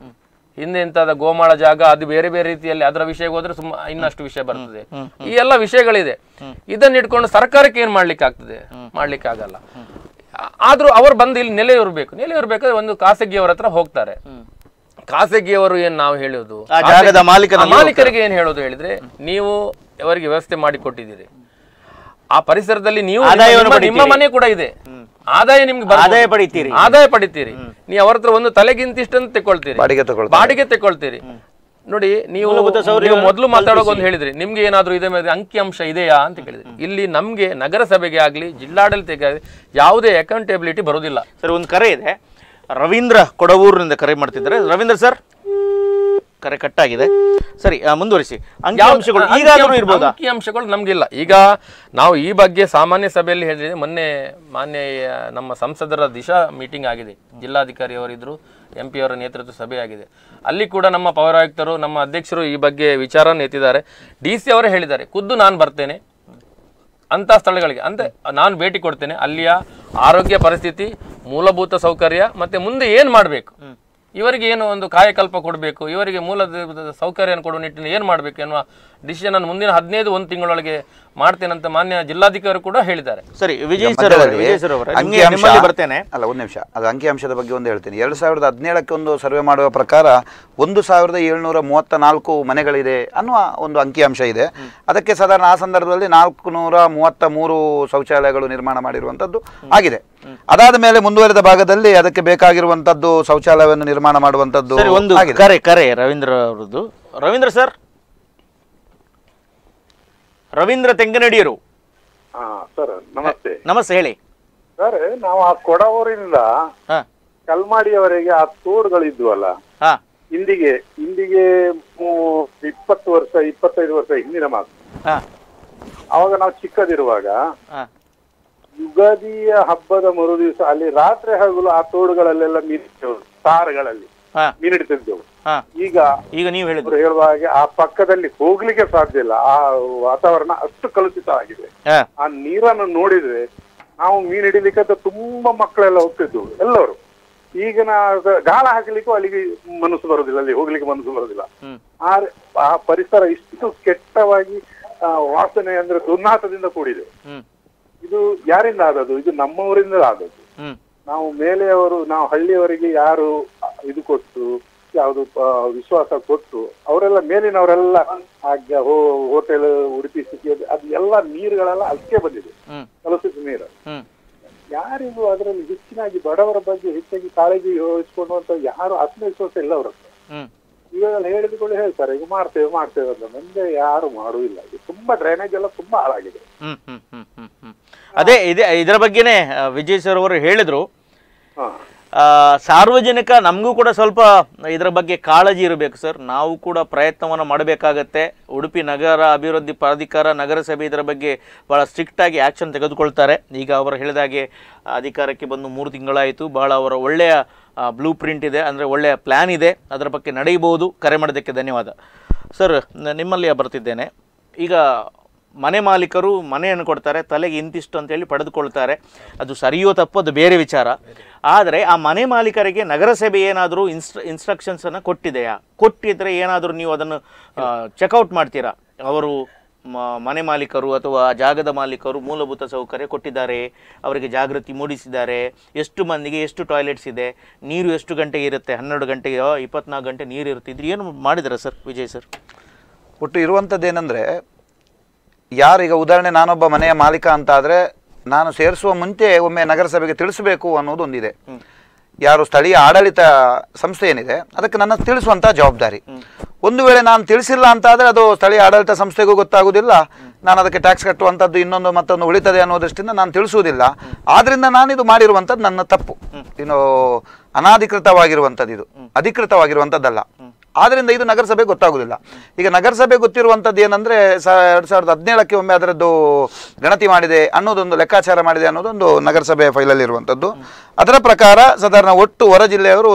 ಹಿಂದೆ ಇಂತಾದ ಗೋಮಾಳ ಜಾಗ ಅದು ಬೇರೆ ಬೇರೆ ರೀತಿಯಲ್ಲಿ ಅದರ ವಿಷಯಕ್ಕೆ ಹೋದ್ರೆ ಇನ್ನಷ್ಟು ವಿಷಯ ಬರ್ತದೆ. ಈ ಎಲ್ಲ ವಿಷಯಗಳಿದೆ. ಇದನ್ನ ಇಟ್ಕೊಂಡು ಸರ್ಕಾರಕ್ಕೆ ಏನ್ ಮಾಡ್ಲಿಕ್ಕೆ ಆಗ್ತದೆ? ಮಾಡ್ಲಿಕ್ಕೆ ಆಗಲ್ಲ. ಆದ್ರೂ ಅವ್ರು ಬಂದು ಇಲ್ಲಿ ನೆಲೆ ಇರ್ಬೇಕಾದ್ರೆ ಒಂದು ಖಾಸಗಿಯವರ ಹತ್ರ ಹೋಗ್ತಾರೆ. ಖಾಸಗಿಯವರು ಏನ್ ನಾವು ಹೇಳೋದು, ಮಾಲೀಕರಿಗೆ ಏನ್ ಹೇಳೋದು ಹೇಳಿದ್ರೆ, ನೀವು ಅವರಿಗೆ ವ್ಯವಸ್ಥೆ ಮಾಡಿ ಕೊಟ್ಟಿದ್ದೀರಿ, ಆ ಪರಿಸರದಲ್ಲಿ ನೀವು ನಿಮ್ಮ ಮನೆ ಕೂಡ ಇದೆ, ಆದಾಯ ನಿಮ್ಗೆ ಆದಾಯ ಪಡಿತೀರಿ, ನೀವು ಅವ್ರ ಹತ್ರ ಒಂದು ತಲೆಗಿಂತಿಷ್ಟನ್ನು ತಗೊಳ್ತೀರಿ, ಬಾಡಿಗೆ ತಗೊಳ್ತೀರಿ. ನೋಡಿ, ನೀವು ಮೊದಲು ಮಾತಾಡೋಕೆ ಒಂದು ಹೇಳಿದ್ರಿ, ನಿಮ್ಗೆ ಏನಾದ್ರು ಇದೇ ಮೇಲೆ ಅಂಕಿಅಂಶ ಇದೆಯಾ ಅಂತ ಕೇಳಿದ್ರಿ. ಇಲ್ಲಿ ನಮ್ಗೆ ನಗರಸಭೆಗೆ ಆಗ್ಲಿ ಜಿಲ್ಲಾಡಳಿತಕ್ಕೆ ಆಗ್ಲಿ ಯಾವುದೇ ಅಕೌಂಟಬಿಲಿಟಿ ಬರೋದಿಲ್ಲ. ಸರ್, ಒಂದು ಕರೆ ಇದೆ. ರವೀಂದ್ರ ಕೊಡವೂರಿನಿಂದ ಕರೆ ಮಾಡ್ತಿದ್ದಾರೆ. ರವೀಂದ್ರ ಸರ್, ಕರೆ ಕಟ್ಟಾಗಿದೆ. ಸರಿ, ಮುಂದುವರಿಸಿ. ಅಂಕಿಅಂಶಗಳು ಈಗಾದರೂ ಇರ್ಬೋದು? ಅಂಕಿಅಂಶಗಳು ನಮ್ಗಿಲ್ಲ. ಈಗ ನಾವು ಈ ಬಗ್ಗೆ ಸಾಮಾನ್ಯ ಸಭೆಯಲ್ಲಿ ಹೇಳಿದ್ರೆ, ಮೊನ್ನೆ ಮಾನ್ಯ ನಮ್ಮ ಸಂಸದರ ದಿಶಾ ಮೀಟಿಂಗ್ ಆಗಿದೆ, ಜಿಲ್ಲಾಧಿಕಾರಿ ಅವರಿದ್ರು, MP ಅವರ ನೇತೃತ್ವ ಸಭೆ ಆಗಿದೆ. ಅಲ್ಲಿ ಕೂಡ ನಮ್ಮ ಪೌರಾಯುಕ್ತರು, ನಮ್ಮ ಅಧ್ಯಕ್ಷರು ಈ ಬಗ್ಗೆ ವಿಚಾರವನ್ನು ಎತ್ತಿದ್ದಾರೆ. DC ಅವರೇ ಹೇಳಿದ್ದಾರೆ, ಖುದ್ದು ನಾನು ಬರ್ತೇನೆ ಅಂತ ಸ್ಥಳಗಳಿಗೆ, ಅಂತ ನಾನು ಭೇಟಿ ಕೊಡ್ತೇನೆ, ಅಲ್ಲಿಯ ಆರೋಗ್ಯ ಪರಿಸ್ಥಿತಿ, ಮೂಲಭೂತ ಸೌಕರ್ಯ, ಮತ್ತೆ ಮುಂದೆ ಏನು ಮಾಡಬೇಕು, ಇವರಿಗೆ ಏನು ಒಂದು ಕಾಯಕಲ್ಪ ಕೊಡಬೇಕು, ಇವರಿಗೆ ಮೂಲ ಸೌಕರ್ಯವನ್ನು ಕೊಡುವ ನಿಟ್ಟಿನಲ್ಲಿ ಏನು ಮಾಡಬೇಕು ಎನ್ನುವ ಡಿಸಿಷನ್ ಅನ್ನು ಮುಂದಿನ 15 ತಿಂಗಳೊಳಗೆ ಮಾಡ್ತೇನಂತ ಮಾನ್ಯ ಜಿಲ್ಲಾಧಿಕಾರಿ ಕೂಡ ಹೇಳಿದ್ದಾರೆ. ಸರಿ, ವಿಜಯ್ ಸರ್ ಬರ್ತೇನೆ. ಅಲ್ಲ, ಒಂದು ನಿಮಿಷ, ಅದು ಅಂಕಿಅಂಶದ ಬಗ್ಗೆ ಒಂದು ಹೇಳ್ತೀನಿ. 2017ಕ್ಕೆ ಒಂದು ಸರ್ವೆ ಮಾಡುವ ಪ್ರಕಾರ 1734 ಮನೆಗಳಿದೆ ಅನ್ನುವ ಒಂದು ಅಂಕಿಅಂಶ ಇದೆ. ಅದಕ್ಕೆ ಸಾಧಾರಣ ಆ ಸಂದರ್ಭದಲ್ಲಿ 433 ಶೌಚಾಲಯಗಳು ನಿರ್ಮಾಣ ಮಾಡಿರುವಂಥದ್ದು ಆಗಿದೆ. ಅದಾದ ಮೇಲೆ ಮುಂದುವರೆದ ಭಾಗದಲ್ಲಿ ಅದಕ್ಕೆ ಬೇಕಾಗಿರುವಂತದ್ದು ಶೌಚಾಲಯವನ್ನು ನಿರ್ಮಾಣ ಮಾಡುವಂತದ್ದು. ಒಂದು ಕರೆ ರವೀಂದ್ರ ಅವರದ್ದು. ರವೀಂದ್ರ ಸರ್, ರವೀಂದ್ರ ತೆಂಗನಡಿಯರು. ಸರ್ ನಮಸ್ತೆ. ನಮಸ್ತೆ, ಹೇಳಿ ಸರ್. ನಾವು ಆ ಕೊಡವೂರಿನಿಂದ ಕಲ್ಮಾಡಿಯವರೆಗೆ ಆ ತೋಡುಗಳಿದ್ವಲ್ಲ, ಇಂದಿಗೆ 20 ವರ್ಷ 25 ವರ್ಷ ಹಿಂದಿನ ಮಾತು. ಅವಾಗ ನಾವು ಚಿಕ್ಕದಿರುವಾಗ ಯುಗಾದಿಯ ಹಬ್ಬದ ಮರು ದಿವಸ ಅಲ್ಲಿ ರಾತ್ರಿ ಹಗಲು ಆ ತೋಡುಗಳಲ್ಲೆಲ್ಲ ಮೀನಿದ್ದೆವು, ಸಾರುಗಳಲ್ಲಿ ಮೀನಿಡ್ತಿದ್ದೆವು. ಈಗ ನೀವು ಹೇಳುವ ಹಾಗೆ ಆ ಪಕ್ಕದಲ್ಲಿ ಹೋಗ್ಲಿಕ್ಕೆ ಸಾಧ್ಯ ಇಲ್ಲ. ಆ ವಾತಾವರಣ ಅಷ್ಟು ಕಲುಷಿತ ಆಗಿದೆ. ಆ ನೀರನ್ನು ನೋಡಿದ್ರೆ ನಾವು ಮೀನ್ ಹಿಡಿಲಿಕ್ಕೆ ತುಂಬಾ ಮಕ್ಕಳೆಲ್ಲ ಹೋಗ್ತಿದ್ವು ಎಲ್ಲರೂ. ಈಗಿನ ಗಾಳ ಹಾಕಲಿಕ್ಕೂ ಅಲ್ಲಿಗೆ ಮನಸ್ಸು ಬರುದಿಲ್ಲ, ಅಲ್ಲಿ ಹೋಗ್ಲಿಕ್ಕೆ ಮನಸ್ಸು ಬರುದಿಲ್ಲ. ಆ ಪರಿಸರ ಇಷ್ಟು ಕೆಟ್ಟವಾಗಿ ವಾಸನೆ ಅಂದ್ರೆ ದುರ್ನಾಥದಿಂದ ಕೂಡಿದೆ. ಇದು ಯಾರಿಂದ ಆದದ್ದು? ಇದು ನಮ್ಮವರಿಂದ ಆದದ್ದು. ನಾವು ಮೇಲೆಯವರು, ನಾವು ಹಳ್ಳಿಯವರಿಗೆ ಯಾರು ಇದು ಕೊಟ್ಟು, ಯಾವುದು ವಿಶ್ವಾಸ ಕೊಟ್ಟು, ಅವರೆಲ್ಲ ಮೇಲಿನವರೆಲ್ಲ ಹೋಟೆಲ್, ಉಡುಪಿ ಸಿಟಿ, ಅದು ಎಲ್ಲ ನೀರುಗಳೆಲ್ಲ ಅದಕ್ಕೆ ಬಂದಿದೆ, ಕಲುಷಿತ ನೀರು. ಯಾರಿಗೂ ಅದರಲ್ಲಿ ಹೆಚ್ಚಿನಾಗಿ ಬಡವರ ಬಗ್ಗೆ ಹೆಚ್ಚಾಗಿ ಕಾಳಜಿ ವಹಿಸ್ಕೊಳ್ಳುವಂತ ಯಾರು ಆತ್ಮವಿಶ್ವಾಸ ಇಲ್ಲ ಅವರ ಹತ್ರ. ಇವಾಗ ಹೇಳಿದ್ಕೊಳ್ಳಿ ಹೇಳ್ತಾರೆ, ಈಗ ಮಾಡ್ತೇವೆ ಅಂತ. ಮುಂದೆ ಯಾರು ಮಾಡುವುದಿಲ್ಲ. ತುಂಬಾ ಡ್ರೈನೇಜ್ ಎಲ್ಲ ತುಂಬಾ ಹಾಳಾಗಿದೆ. ಅದೇ ಇದರ ಬಗ್ಗೆನೇ ವಿಜಯ್ ಸರ್ ಅವರು ಹೇಳಿದ್ರು. ಸಾರ್ವಜನಿಕ ನಮಗೂ ಕೂಡ ಸ್ವಲ್ಪ ಇದರ ಬಗ್ಗೆ ಕಾಳಜಿ ಇರಬೇಕು ಸರ್. ನಾವು ಕೂಡ ಪ್ರಯತ್ನವನ್ನು ಮಾಡಬೇಕಾಗತ್ತೆ. ಉಡುಪಿ ನಗರ ಅಭಿವೃದ್ಧಿ ಪ್ರಾಧಿಕಾರ, ನಗರಸಭೆ ಇದರ ಬಗ್ಗೆ ಭಾಳ ಸ್ಟ್ರಿಕ್ಟಾಗಿ ಆ್ಯಕ್ಷನ್ ತೆಗೆದುಕೊಳ್ತಾರೆ. ಈಗ ಅವರು ಹೇಳಿದಾಗೆ ಅಧಿಕಾರಕ್ಕೆ ಬಂದು 3 ತಿಂಗಳಾಯಿತು. ಭಾಳ ಅವರ ಒಳ್ಳೆಯ ಬ್ಲೂ ಪ್ರಿಂಟ್ ಇದೆ, ಅಂದರೆ ಒಳ್ಳೆಯ ಪ್ಲ್ಯಾನ್ ಇದೆ, ಅದರ ಬಗ್ಗೆ ನಡೆಯಬಹುದು. ಕರೆ ಮಾಡೋದಕ್ಕೆ ಧನ್ಯವಾದ ಸರ್. ನಿಮ್ಮಲ್ಲಿ ಬರ್ತಿದ್ದೇನೆ. ಈಗ ಮನೆ ಮಾಲೀಕರು ಮನೆಯನ್ನು ಕೊಡ್ತಾರೆ, ತಲೆಗೆ ಇಂತಿಷ್ಟು ಅಂತೇಳಿ ಪಡೆದುಕೊಳ್ತಾರೆ. ಅದು ಸರಿಯೋ ತಪ್ಪು ಅದು ಬೇರೆ ವಿಚಾರ. ಆದರೆ ಆ ಮನೆ ಮಾಲೀಕರಿಗೆ ನಗರಸಭೆ ಏನಾದರೂ ಇನ್ಸ್ಟ್ರಕ್ಷನ್ಸನ್ನು ಕೊಟ್ಟಿದೆಯಾ? ಕೊಟ್ಟಿದ್ದರೆ ಏನಾದರೂ ನೀವು ಅದನ್ನು ಚೆಕ್ಔಟ್ ಮಾಡ್ತೀರಾ? ಅವರು ಮನೆ ಮಾಲೀಕರು ಅಥವಾ ಜಾಗದ ಮಾಲೀಕರು ಮೂಲಭೂತ ಸೌಕರ್ಯ ಕೊಟ್ಟಿದ್ದಾರೆ, ಅವರಿಗೆ ಜಾಗೃತಿ ಮೂಡಿಸಿದ್ದಾರೆ, ಎಷ್ಟು ಮಂದಿಗೆ ಎಷ್ಟು ಟಾಯ್ಲೆಟ್ಸ್ ಇದೆ, ನೀರು ಎಷ್ಟು ಗಂಟೆಗೆ ಇರುತ್ತೆ, 12 ಗಂಟೆಗೆ 24 ಗಂಟೆ ನೀರು ಇರ್ತಿದ್ರು, ಏನು ಮಾಡಿದ್ದಾರೆ ಸರ್ ವಿಜಯ್ ಸರ್? ಒಟ್ಟು ಇರುವಂಥದ್ದೇನೆಂದರೆ, ಯಾರೀಗ ಉದಾಹರಣೆ ನಾನೊಬ್ಬ ಮನೆಯ ಮಾಲೀಕ ಅಂತ ಆದರೆ ನಾನು ಸೇರಿಸುವ ಮುಂಚೆ ಒಮ್ಮೆ ನಗರಸಭೆಗೆ ತಿಳಿಸಬೇಕು ಅನ್ನೋದೊಂದಿದೆ. ಯಾರು ಸ್ಥಳೀಯ ಆಡಳಿತ ಸಂಸ್ಥೆ ಏನಿದೆ ಅದಕ್ಕೆ ನನ್ನ ತಿಳಿಸುವಂಥ ಜವಾಬ್ದಾರಿ. ಒಂದು ವೇಳೆ ನಾನು ತಿಳಿಸಿಲ್ಲ ಅಂತ ಆದರೆ ಅದು ಸ್ಥಳೀಯ ಆಡಳಿತ ಸಂಸ್ಥೆಗೂ ಗೊತ್ತಾಗುವುದಿಲ್ಲ, ನಾನು ಅದಕ್ಕೆ ಟ್ಯಾಕ್ಸ್ ಕಟ್ಟುವಂಥದ್ದು ಇನ್ನೊಂದು ಮತ್ತೊಂದು ಉಳಿತದೆ ಅನ್ನೋ ದೃಷ್ಟಿಯಿಂದ ನಾನು ತಿಳಿಸುವುದಿಲ್ಲ. ಆದ್ದರಿಂದ ನಾನಿದು ಮಾಡಿರುವಂಥದ್ದು ನನ್ನ ತಪ್ಪು. ಇನ್ನು ಅನಾಧಿಕೃತವಾಗಿರುವಂಥದ್ದು, ಇದು ಅಧಿಕೃತವಾಗಿರುವಂಥದ್ದಲ್ಲ. ಆದ್ದರಿಂದ ಇದು ನಗರಸಭೆ ಗೊತ್ತಾಗುವುದಿಲ್ಲ. ಈಗ ನಗರಸಭೆ ಗೊತ್ತಿರುವಂಥದ್ದು ಏನಂದರೆ 2017ಕ್ಕೆ ಒಮ್ಮೆ ಅದರದ್ದು ಗಣತಿ ಮಾಡಿದೆ ಅನ್ನೋದೊಂದು ಲೆಕ್ಕಾಚಾರ ಮಾಡಿದೆ ಅನ್ನೋದೊಂದು ನಗರಸಭೆಯ ಫೈಲಲ್ಲಿ ಇರುವಂಥದ್ದು. ಅದರ ಪ್ರಕಾರ ಸಾಧಾರಣ ಒಟ್ಟು ಹೊರ ಜಿಲ್ಲೆಯವರು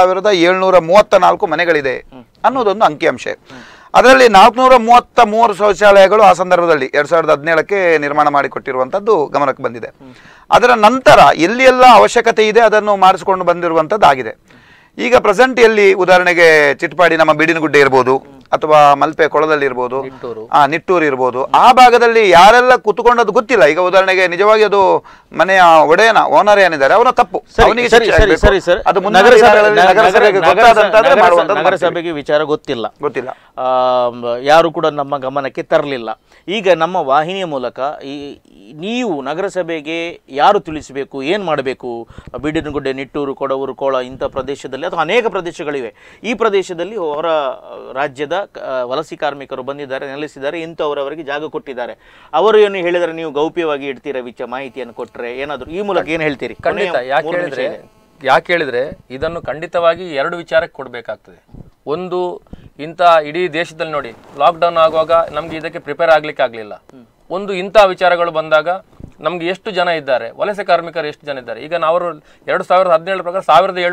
1734 ಮನೆಗಳಿದೆ ಅನ್ನೋದೊಂದು ಅಂಕಿಅಂಶ. ಅದರಲ್ಲಿ 433 ಶೌಚಾಲಯಗಳು ಆ ಸಂದರ್ಭದಲ್ಲಿ 2017ಕ್ಕೆ ನಿರ್ಮಾಣ ಮಾಡಿಕೊಟ್ಟಿರುವಂಥದ್ದು ಗಮನಕ್ಕೆ ಬಂದಿದೆ. ಅದರ ನಂತರ ಎಲ್ಲಿ ಎಲ್ಲ ಅವಶ್ಯಕತೆ ಇದೆ ಅದನ್ನು ಮಾಡಿಸಿಕೊಂಡು ಬಂದಿರುವಂಥದ್ದು ಆಗಿದೆ. ಈಗ ಪ್ರೆಸೆಂಟ್ ಎಲ್ಲಿ ಉದಾಹರಣೆಗೆ ಚಿಟ್ಪಾಡಿ ನಮ್ಮ ಬಿಡಿನಗುಡ್ಡೆ ಇರ್ಬೋದು ಅಥವಾ ಮಲ್ಪೆ ಕೊಳದಲ್ಲಿ ಇರ್ಬೋದು, ನಿಟ್ಟೂರು ಇರ್ಬೋದು, ಆ ಭಾಗದಲ್ಲಿ ಯಾರೆಲ್ಲ ಕುತ್ಕೊಂಡದ್ದು ಗೊತ್ತಿಲ್ಲ. ಈಗ ಉದಾಹರಣೆಗೆ ನಿಜವಾಗಿ ಅದು ಮನೆಯ ಒಡೆಯನ ಓನರ್ ಏನಿದ್ದಾರೆ ಅವರ ತಪ್ಪು, ನಗರಸಭೆಗೆ ವಿಚಾರ ಗೊತ್ತಿಲ್ಲ, ಯಾರು ಕೂಡ ನಮ್ಮ ಗಮನಕ್ಕೆ ತರಲಿಲ್ಲ. ಈಗ ನಮ್ಮ ವಾಹಿನಿಯ ಮೂಲಕ ನೀವು ನಗರಸಭೆಗೆ ಯಾರು ತಿಳಿಸಬೇಕು, ಏನು ಮಾಡಬೇಕು, ಬಿಡಿನಗುಡ್ಡೆ, ನಿಟ್ಟೂರು, ಕೊಡವೂರು, ಕೋಳ ಇಂಥ ಪ್ರದೇಶದಲ್ಲಿ ಅಥವಾ ಅನೇಕ ಪ್ರದೇಶಗಳಿವೆ. ಈ ಪ್ರದೇಶದಲ್ಲಿ ಹೊರ ರಾಜ್ಯದ ವಲಸೆ ಕಾರ್ಮಿಕರು ಬಂದಿದ್ದಾರೆ, ನೆಲೆಸಿದ್ದಾರೆ, ಇಂಥವರವರಿಗೆ ಜಾಗ ಕೊಟ್ಟಿದ್ದಾರೆ. ಅವರು ಏನು ಹೇಳಿದರೆ ನೀವು ಗೌಪ್ಯವಾಗಿ ಇಡ್ತೀರಾ ಮಾಹಿತಿಯನ್ನು ಕೊಟ್ಟರೆ ಏನಾದರೂ ಈ ಮೂಲಕ ಏನು ಹೇಳ್ತೀರಿ? ಖಂಡಿತ. ಯಾಕೆ ಹೇಳಿದ್ರೆ ಇದನ್ನು ಖಂಡಿತವಾಗಿ ಎರಡು ವಿಚಾರಕ್ಕೆ ಕೊಡಬೇಕಾಗ್ತದೆ. ಒಂದು, ಇಂಥ ಇಡೀ ದೇಶದಲ್ಲಿ ನೋಡಿ ಲಾಕ್ಡೌನ್ ಆಗುವಾಗ ನಮ್ಗೆ ಇದಕ್ಕೆ ಪ್ರಿಪೇರ್ ಆಗ್ಲಿಕ್ಕೆ ಆಗಲಿಲ್ಲ. ಒಂದು ಇಂಥ ವಿಚಾರಗಳು ಬಂದಾಗ ನಮ್ಗೆ ಎಷ್ಟು ಜನ ಇದ್ದಾರೆ, ವಲಸೆ ಕಾರ್ಮಿಕರು ಎಷ್ಟು ಜನ ಇದ್ದಾರೆ. ಈಗ ನಾವು 2017 ಪ್ರಕಾರ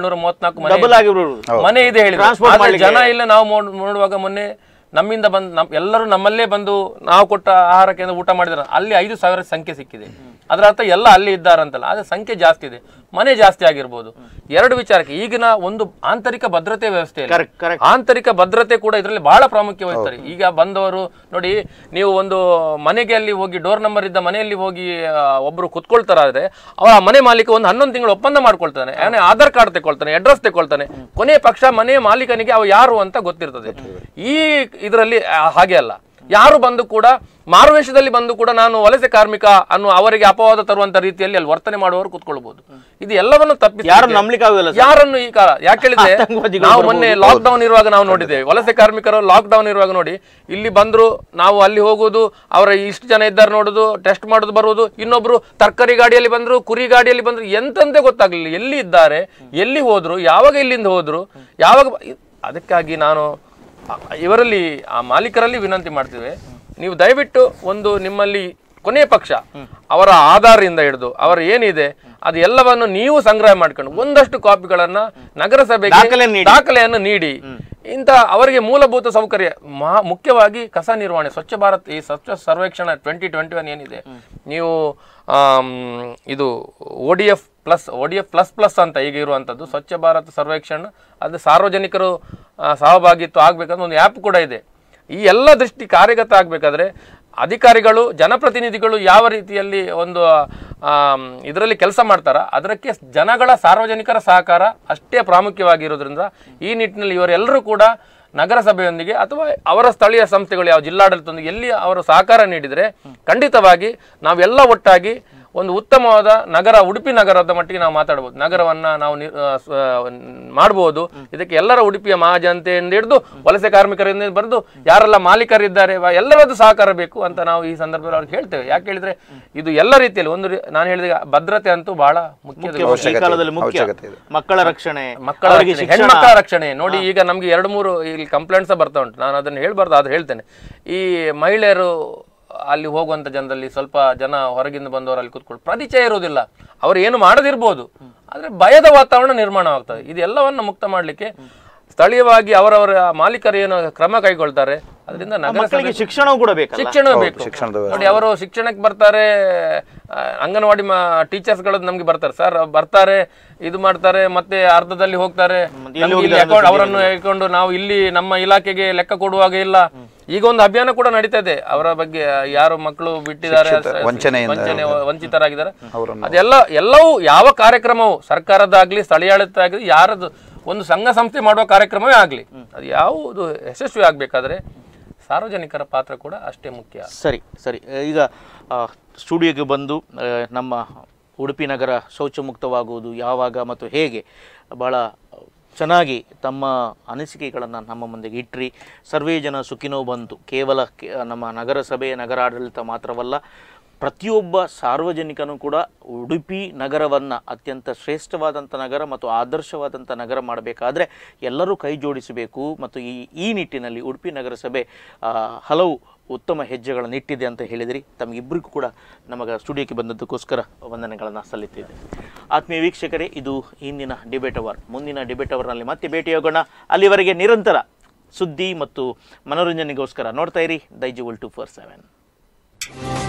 1774 ಮನೆ ಇದೆ ಹೇಳಿದ್ರು, ಜನ ಇಲ್ಲ. ನಾವು ನೋಡುವಾಗ ಮೊನ್ನೆ ನಮ್ಮಿಂದ ಎಲ್ಲರೂ ನಮ್ಮಲ್ಲೇ ಬಂದು ನಾವು ಕೊಟ್ಟ ಆಹಾರಕ್ಕೆ ಊಟ ಮಾಡಿದಾರೆ. ಅಲ್ಲಿ 5,000 ಸಂಖ್ಯೆ ಸಿಕ್ಕಿದೆ. ಅದರ ಅರ್ಥ ಎಲ್ಲ ಅಲ್ಲಿ ಇದ್ದಾರಂತಲ್ಲ, ಆದ್ರೆ ಸಂಖ್ಯೆ ಜಾಸ್ತಿ ಇದೆ, ಮನೆ ಜಾಸ್ತಿ ಆಗಿರ್ಬೋದು. ಎರಡು ವಿಚಾರಕ್ಕೆ ಈಗಿನ ಒಂದು ಆಂತರಿಕ ಭದ್ರತೆ ವ್ಯವಸ್ಥೆ, ಆಂತರಿಕ ಭದ್ರತೆ ಕೂಡ ಇದರಲ್ಲಿ ಬಹಳ ಪ್ರಾಮುಖ್ಯ ವಹಿಸ್ತಾರೆ. ಈಗ ಬಂದವರು ನೋಡಿ, ನೀವು ಒಂದು ಮನೆಗೆ ಅಲ್ಲಿ ಹೋಗಿ ಡೋರ್ ನಂಬರ್ ಇದ್ದ ಮನೆಯಲ್ಲಿ ಹೋಗಿ ಒಬ್ರು ಕುತ್ಕೊಳ್ತಾರಾದ್ರೆ ಅವರ ಮನೆ ಮಾಲೀಕ ಒಂದು 11 ತಿಂಗಳು ಒಪ್ಪಂದ ಮಾಡ್ಕೊಳ್ತಾನೆ, ಆಧಾರ್ ಕಾರ್ಡ್ ತಗೊಳ್ತಾನೆ, ಅಡ್ರೆಸ್ ತಗೊಳ್ತಾನೆ, ಕೊನೆ ಪಕ್ಷ ಮನೆ ಮಾಲೀಕನಿಗೆ ಅವ ಯಾರು ಅಂತ ಗೊತ್ತಿರ್ತದೆ. ಈ ಇದರಲ್ಲಿ ಹಾಗೆ ಅಲ್ಲ, ಯಾರು ಬಂದು ಕೂಡ ಮಾರುವೇಷದಲ್ಲಿ ಬಂದು ಕೂಡ ನಾನು ವಲಸೆ ಕಾರ್ಮಿಕ ಅನ್ನೋ ಅವರಿಗೆ ಅಪವಾದ ತರುವಂತ ರೀತಿಯಲ್ಲಿ ಅಲ್ಲಿ ವರ್ತನೆ ಮಾಡುವವರು ಕೂತ್ಕೊಳ್ಬಹುದು. ಇದು ಎಲ್ಲವನ್ನು ತಪ್ಪಿಸಿ ಯಾರನ್ನು ಈ ಕಾಲ ಯಾಕೆ ಹೇಳಿದ್ರೆ, ನಾವು ಮೊನ್ನೆ ಲಾಕ್ ಡೌನ್ ಇರುವಾಗ ನಾವು ನೋಡಿದ್ದೇವೆ, ವಲಸೆ ಕಾರ್ಮಿಕರು ಲಾಕ್ ಡೌನ್ ಇರುವಾಗ ನೋಡಿ, ಇಲ್ಲಿ ಬಂದ್ರು ನಾವು ಅಲ್ಲಿ ಹೋಗುದು, ಅವರ ಇಷ್ಟು ಜನ ಇದ್ದಾರೆ ನೋಡುದು, ಟೆಸ್ಟ್ ಮಾಡೋದು, ಬರುವುದು. ಇನ್ನೊಬ್ರು ತರಕಾರಿ ಗಾಡಿಯಲ್ಲಿ ಬಂದ್ರು, ಕುರಿ ಗಾಡಿಯಲ್ಲಿ ಬಂದ್ರು, ಎಂತಂತೆ ಗೊತ್ತಾಗ್ಲಿಲ್ಲ ಎಲ್ಲಿ ಇದ್ದಾರೆ, ಎಲ್ಲಿ ಹೋದ್ರು, ಯಾವಾಗ ಇಲ್ಲಿಂದ ಹೋದ್ರು, ಯಾವಾಗ. ಅದಕ್ಕಾಗಿ ನಾನು ಇವರಲ್ಲಿ ಆ ಮಾಲೀಕರಲ್ಲಿ ವಿನಂತಿ ಮಾಡ್ತೀವಿ, ನೀವು ದಯವಿಟ್ಟು ಒಂದು ನಿಮ್ಮಲ್ಲಿ ಕೊನೆಯ ಪಕ್ಷ ಅವರ ಆಧಾರದಿಂದ ಹಿಡಿದು ಅವರ ಏನಿದೆ ಅದು ಎಲ್ಲವನ್ನು ನೀವು ಸಂಗ್ರಹ ಮಾಡ್ಕೊಂಡು ಒಂದಷ್ಟು ಕಾಪಿಗಳನ್ನ ನಗರಸಭೆಗೆ ದಾಖಲೆಯನ್ನು ನೀಡಿ. ಇಂಥ ಅವರಿಗೆ ಮೂಲಭೂತ ಸೌಕರ್ಯ, ಮುಖ್ಯವಾಗಿ ಕಸ ನಿರ್ವಹಣೆ, ಸ್ವಚ್ಛ ಭಾರತ್, ಈ ಸ್ವಚ್ಛ ಸರ್ವೇಕ್ಷಣ 2021 ಏನಿದೆ, ನೀವು ಇದು ODF ಪ್ಲಸ್ ಅಂತ ಈಗ ಇರುವಂಥದ್ದು ಸ್ವಚ್ಛ ಭಾರತ್ ಸರ್ವೇಕ್ಷಣ, ಅದು ಸಾರ್ವಜನಿಕರು ಸಹಭಾಗಿತ್ವ ಆಗ್ಬೇಕಂದ್ರೆ ಒಂದು ಆ್ಯಪ್ ಕೂಡ ಇದೆ. ಈ ಎಲ್ಲ ದೃಷ್ಟಿ ಕಾರ್ಯಗತ ಆಗಬೇಕಾದ್ರೆ ಅಧಿಕಾರಿಗಳು, ಜನಪ್ರತಿನಿಧಿಗಳು ಯಾವ ರೀತಿಯಲ್ಲಿ ಒಂದು ಇದರಲ್ಲಿ ಕೆಲಸ ಮಾಡ್ತಾರ, ಅದಕ್ಕೆ ಜನಗಳ, ಸಾರ್ವಜನಿಕರ ಸಹಕಾರ ಅಷ್ಟೇ ಪ್ರಾಮುಖ್ಯವಾಗಿರೋದ್ರಿಂದ ಈ ನಿಟ್ಟಿನಲ್ಲಿ ಇವರೆಲ್ಲರೂ ಕೂಡ ನಗರಸಭೆಯೊಂದಿಗೆ ಅಥವಾ ಅವರ ಸ್ಥಳೀಯ ಸಂಸ್ಥೆಗಳು ಯಾವ ಜಿಲ್ಲಾಡಳಿತದೊಂದಿಗೆ ಎಲ್ಲಿ ಅವರು ಸಹಕಾರ ನೀಡಿದರೆ ಖಂಡಿತವಾಗಿ ನಾವೆಲ್ಲ ಒಟ್ಟಾಗಿ ಒಂದು ಉತ್ತಮವಾದ ನಗರ, ಉಡುಪಿ ನಗರದ ಮಟ್ಟಿಗೆ ನಾವು ಮಾತಾಡಬಹುದು, ನಗರವನ್ನ ನಾವು ಮಾಡಬಹುದು. ಇದಕ್ಕೆ ಎಲ್ಲರ ಉಡುಪಿಯ ಮಹಾಜನತೆಯಿಂದ ಹಿಡಿದು ವಲಸೆ ಕಾರ್ಮಿಕರಿಂದ ಬರೆದು ಯಾರೆಲ್ಲ ಮಾಲೀಕರಿದ್ದಾರೆ ಎಲ್ಲರದ್ದು ಸಹಕಾರ ಬೇಕು ಅಂತ ನಾವು ಈ ಸಂದರ್ಭದಲ್ಲಿ ಅವ್ರಿಗೆ ಹೇಳ್ತೇವೆ. ಯಾಕೆ ಹೇಳಿದ್ರೆ ಇದು ಎಲ್ಲ ರೀತಿಯಲ್ಲಿ ಒಂದು ನಾನು ಹೇಳಿದ ಭದ್ರತೆ ಅಂತೂ ಬಹಳ ಮುಖ್ಯ. ಮಕ್ಕಳ ರಕ್ಷಣೆ, ಹೆಣ್ಮಕ್ಕಳ ರಕ್ಷಣೆ ನೋಡಿ. ಈಗ ನಮ್ಗೆ 2-3 ಇಲ್ಲಿ ಕಂಪ್ಲೇಂಟ್ಸ್ ಬರ್ತಾ ಉಂಟು. ನಾನು ಅದನ್ನು ಹೇಳ್ಬಾರ್ದು, ಅದು ಹೇಳ್ತೇನೆ. ಈ ಮಹಿಳೆಯರು ಅಲ್ಲಿ ಹೋಗುವಂತ ಜನರಲ್ಲಿ ಸ್ವಲ್ಪ ಜನ ಹೊರಗಿಂದ ಬಂದವರು ಅಲ್ಲಿ ಕೂತ್ಕೊಂಡು ಪರಿಚಯ ಇರುವುದಿಲ್ಲ, ಅವರು ಏನು ಮಾಡದಿರ್ಬೋದು, ಆದ್ರೆ ಭಯದ ವಾತಾವರಣ ನಿರ್ಮಾಣವಾಗ್ತದೆ. ಇದೆಲ್ಲವನ್ನು ಮುಕ್ತ ಮಾಡಲಿಕ್ಕೆ ಸ್ಥಳೀಯವಾಗಿ ಅವರವರ ಮಾಲೀಕರು ಏನು ಕ್ರಮ ಕೈಗೊಳ್ತಾರೆ, ಅದರಿಂದ ನಗರಸಭೆ ಶಿಕ್ಷಣವೂ ಕೂಡ ಬೇಕು. ಶಿಕ್ಷಣವೂ ಬೇಕು ನೋಡಿ. ಅವರು ಶಿಕ್ಷಣಕ್ಕೆ ಬರ್ತಾರೆ, ಅಂಗನವಾಡಿ ಟೀಚರ್ಸ್ಗಳು ನಮ್ಗೆ ಬರ್ತಾರೆ, ಸರ್ ಬರ್ತಾರೆ, ಇದು ಮಾಡ್ತಾರೆ, ಮತ್ತೆ ಅರ್ಧದಲ್ಲಿ ಹೋಗ್ತಾರೆ, ಅವರನ್ನು ಹೇಳ್ಕೊಂಡು ನಾವು ಇಲ್ಲಿ ನಮ್ಮ ಇಲಾಖೆಗೆ ಲೆಕ್ಕ ಕೊಡುವಾಗ ಇಲ್ಲ. ಈಗ ಒಂದು ಅಭಿಯಾನ ಕೂಡ ನಡೀತಾ ಇದೆ, ಅವರ ಬಗ್ಗೆ ಯಾರು ಮಕ್ಕಳು ಬಿಟ್ಟಿದ್ದಾರೆ, ವಂಚಿತರಾಗಿದ್ದಾರೆ, ಎಲ್ಲವೂ ಯಾವ ಕಾರ್ಯಕ್ರಮವು ಸರ್ಕಾರದಾಗ್ಲಿ ಸ್ಥಳೀಯಾಡಳಿತ ಆಗಲಿ ಯಾರದು ಒಂದು ಸಂಘ ಸಂಸ್ಥೆ ಮಾಡುವ ಕಾರ್ಯಕ್ರಮವೇ ಆಗಲಿ, ಅದು ಯಾವುದು ಯಶಸ್ವಿ ಆಗಬೇಕಾದ್ರೆ ಸಾರ್ವಜನಿಕರ ಪಾತ್ರ ಕೂಡ ಅಷ್ಟೇ ಮುಖ್ಯ. ಸರಿ ಸರಿ. ಈಗ ಸ್ಟುಡಿಯೋಗೆ ಬಂದು ನಮ್ಮ ಉಡುಪಿ ನಗರ ಶೌಚ ಮುಕ್ತವಾಗುವುದು ಯಾವಾಗ ಮತ್ತು ಹೇಗೆ ಬಹಳ ಚೆನ್ನಾಗಿ ತಮ್ಮ ಅನಿಸಿಕೆಗಳನ್ನು ನಮ್ಮ ಮುಂದೆಗೆ ಇಟ್ರಿ. ಸರ್ವೇ ಜನ ಸುಖಿನೋ ಬಂತು ಕೇವಲ ನಮ್ಮ ನಗರಸಭೆ, ನಗರಾಡಳಿತ ಮಾತ್ರವಲ್ಲ, ಪ್ರತಿಯೊಬ್ಬ ಸಾರ್ವಜನಿಕನೂ ಕೂಡ ಉಡುಪಿ ನಗರವನ್ನು ಅತ್ಯಂತ ಶ್ರೇಷ್ಠವಾದಂಥ ನಗರ ಮತ್ತು ಆದರ್ಶವಾದಂಥ ನಗರ ಮಾಡಬೇಕಾದ್ರೆ ಎಲ್ಲರೂ ಕೈ ಜೋಡಿಸಬೇಕು. ಮತ್ತು ಈ ನಿಟ್ಟಿನಲ್ಲಿ ಉಡುಪಿ ನಗರಸಭೆ ಹಲವು ಉತ್ತಮ ಹೆಜ್ಜೆಗಳನ್ನು ಇಟ್ಟಿದೆ ಅಂತ ಹೇಳಿದಿರಿ. ತಮಗಿಬ್ಬರಿಗೂ ಕೂಡ ನಮಗೆ ಸ್ಟುಡಿಯೋಕ್ಕೆ ಬಂದದ್ದಕ್ಕೋಸ್ಕರ ವಂದನೆಗಳನ್ನು ಸಲ್ಲಿಸಿದೆ. ಆತ್ಮೀಯ ವೀಕ್ಷಕರೇ, ಇದು ಇಂದಿನ ಡಿಬೇಟ್ ಅವರ್. ಮುಂದಿನ ಡಿಬೇಟ್ ಅವರ್ನಲ್ಲಿ ಮತ್ತೆ ಭೇಟಿಯಾಗೋಣ. ಅಲ್ಲಿವರೆಗೆ ನಿರಂತರ ಸುದ್ದಿ ಮತ್ತು ಮನೋರಂಜನೆಗೋಸ್ಕರ ನೋಡ್ತಾ ಇರಿ ದೈಜಿ ವರ್ಲ್ಡ್ 247.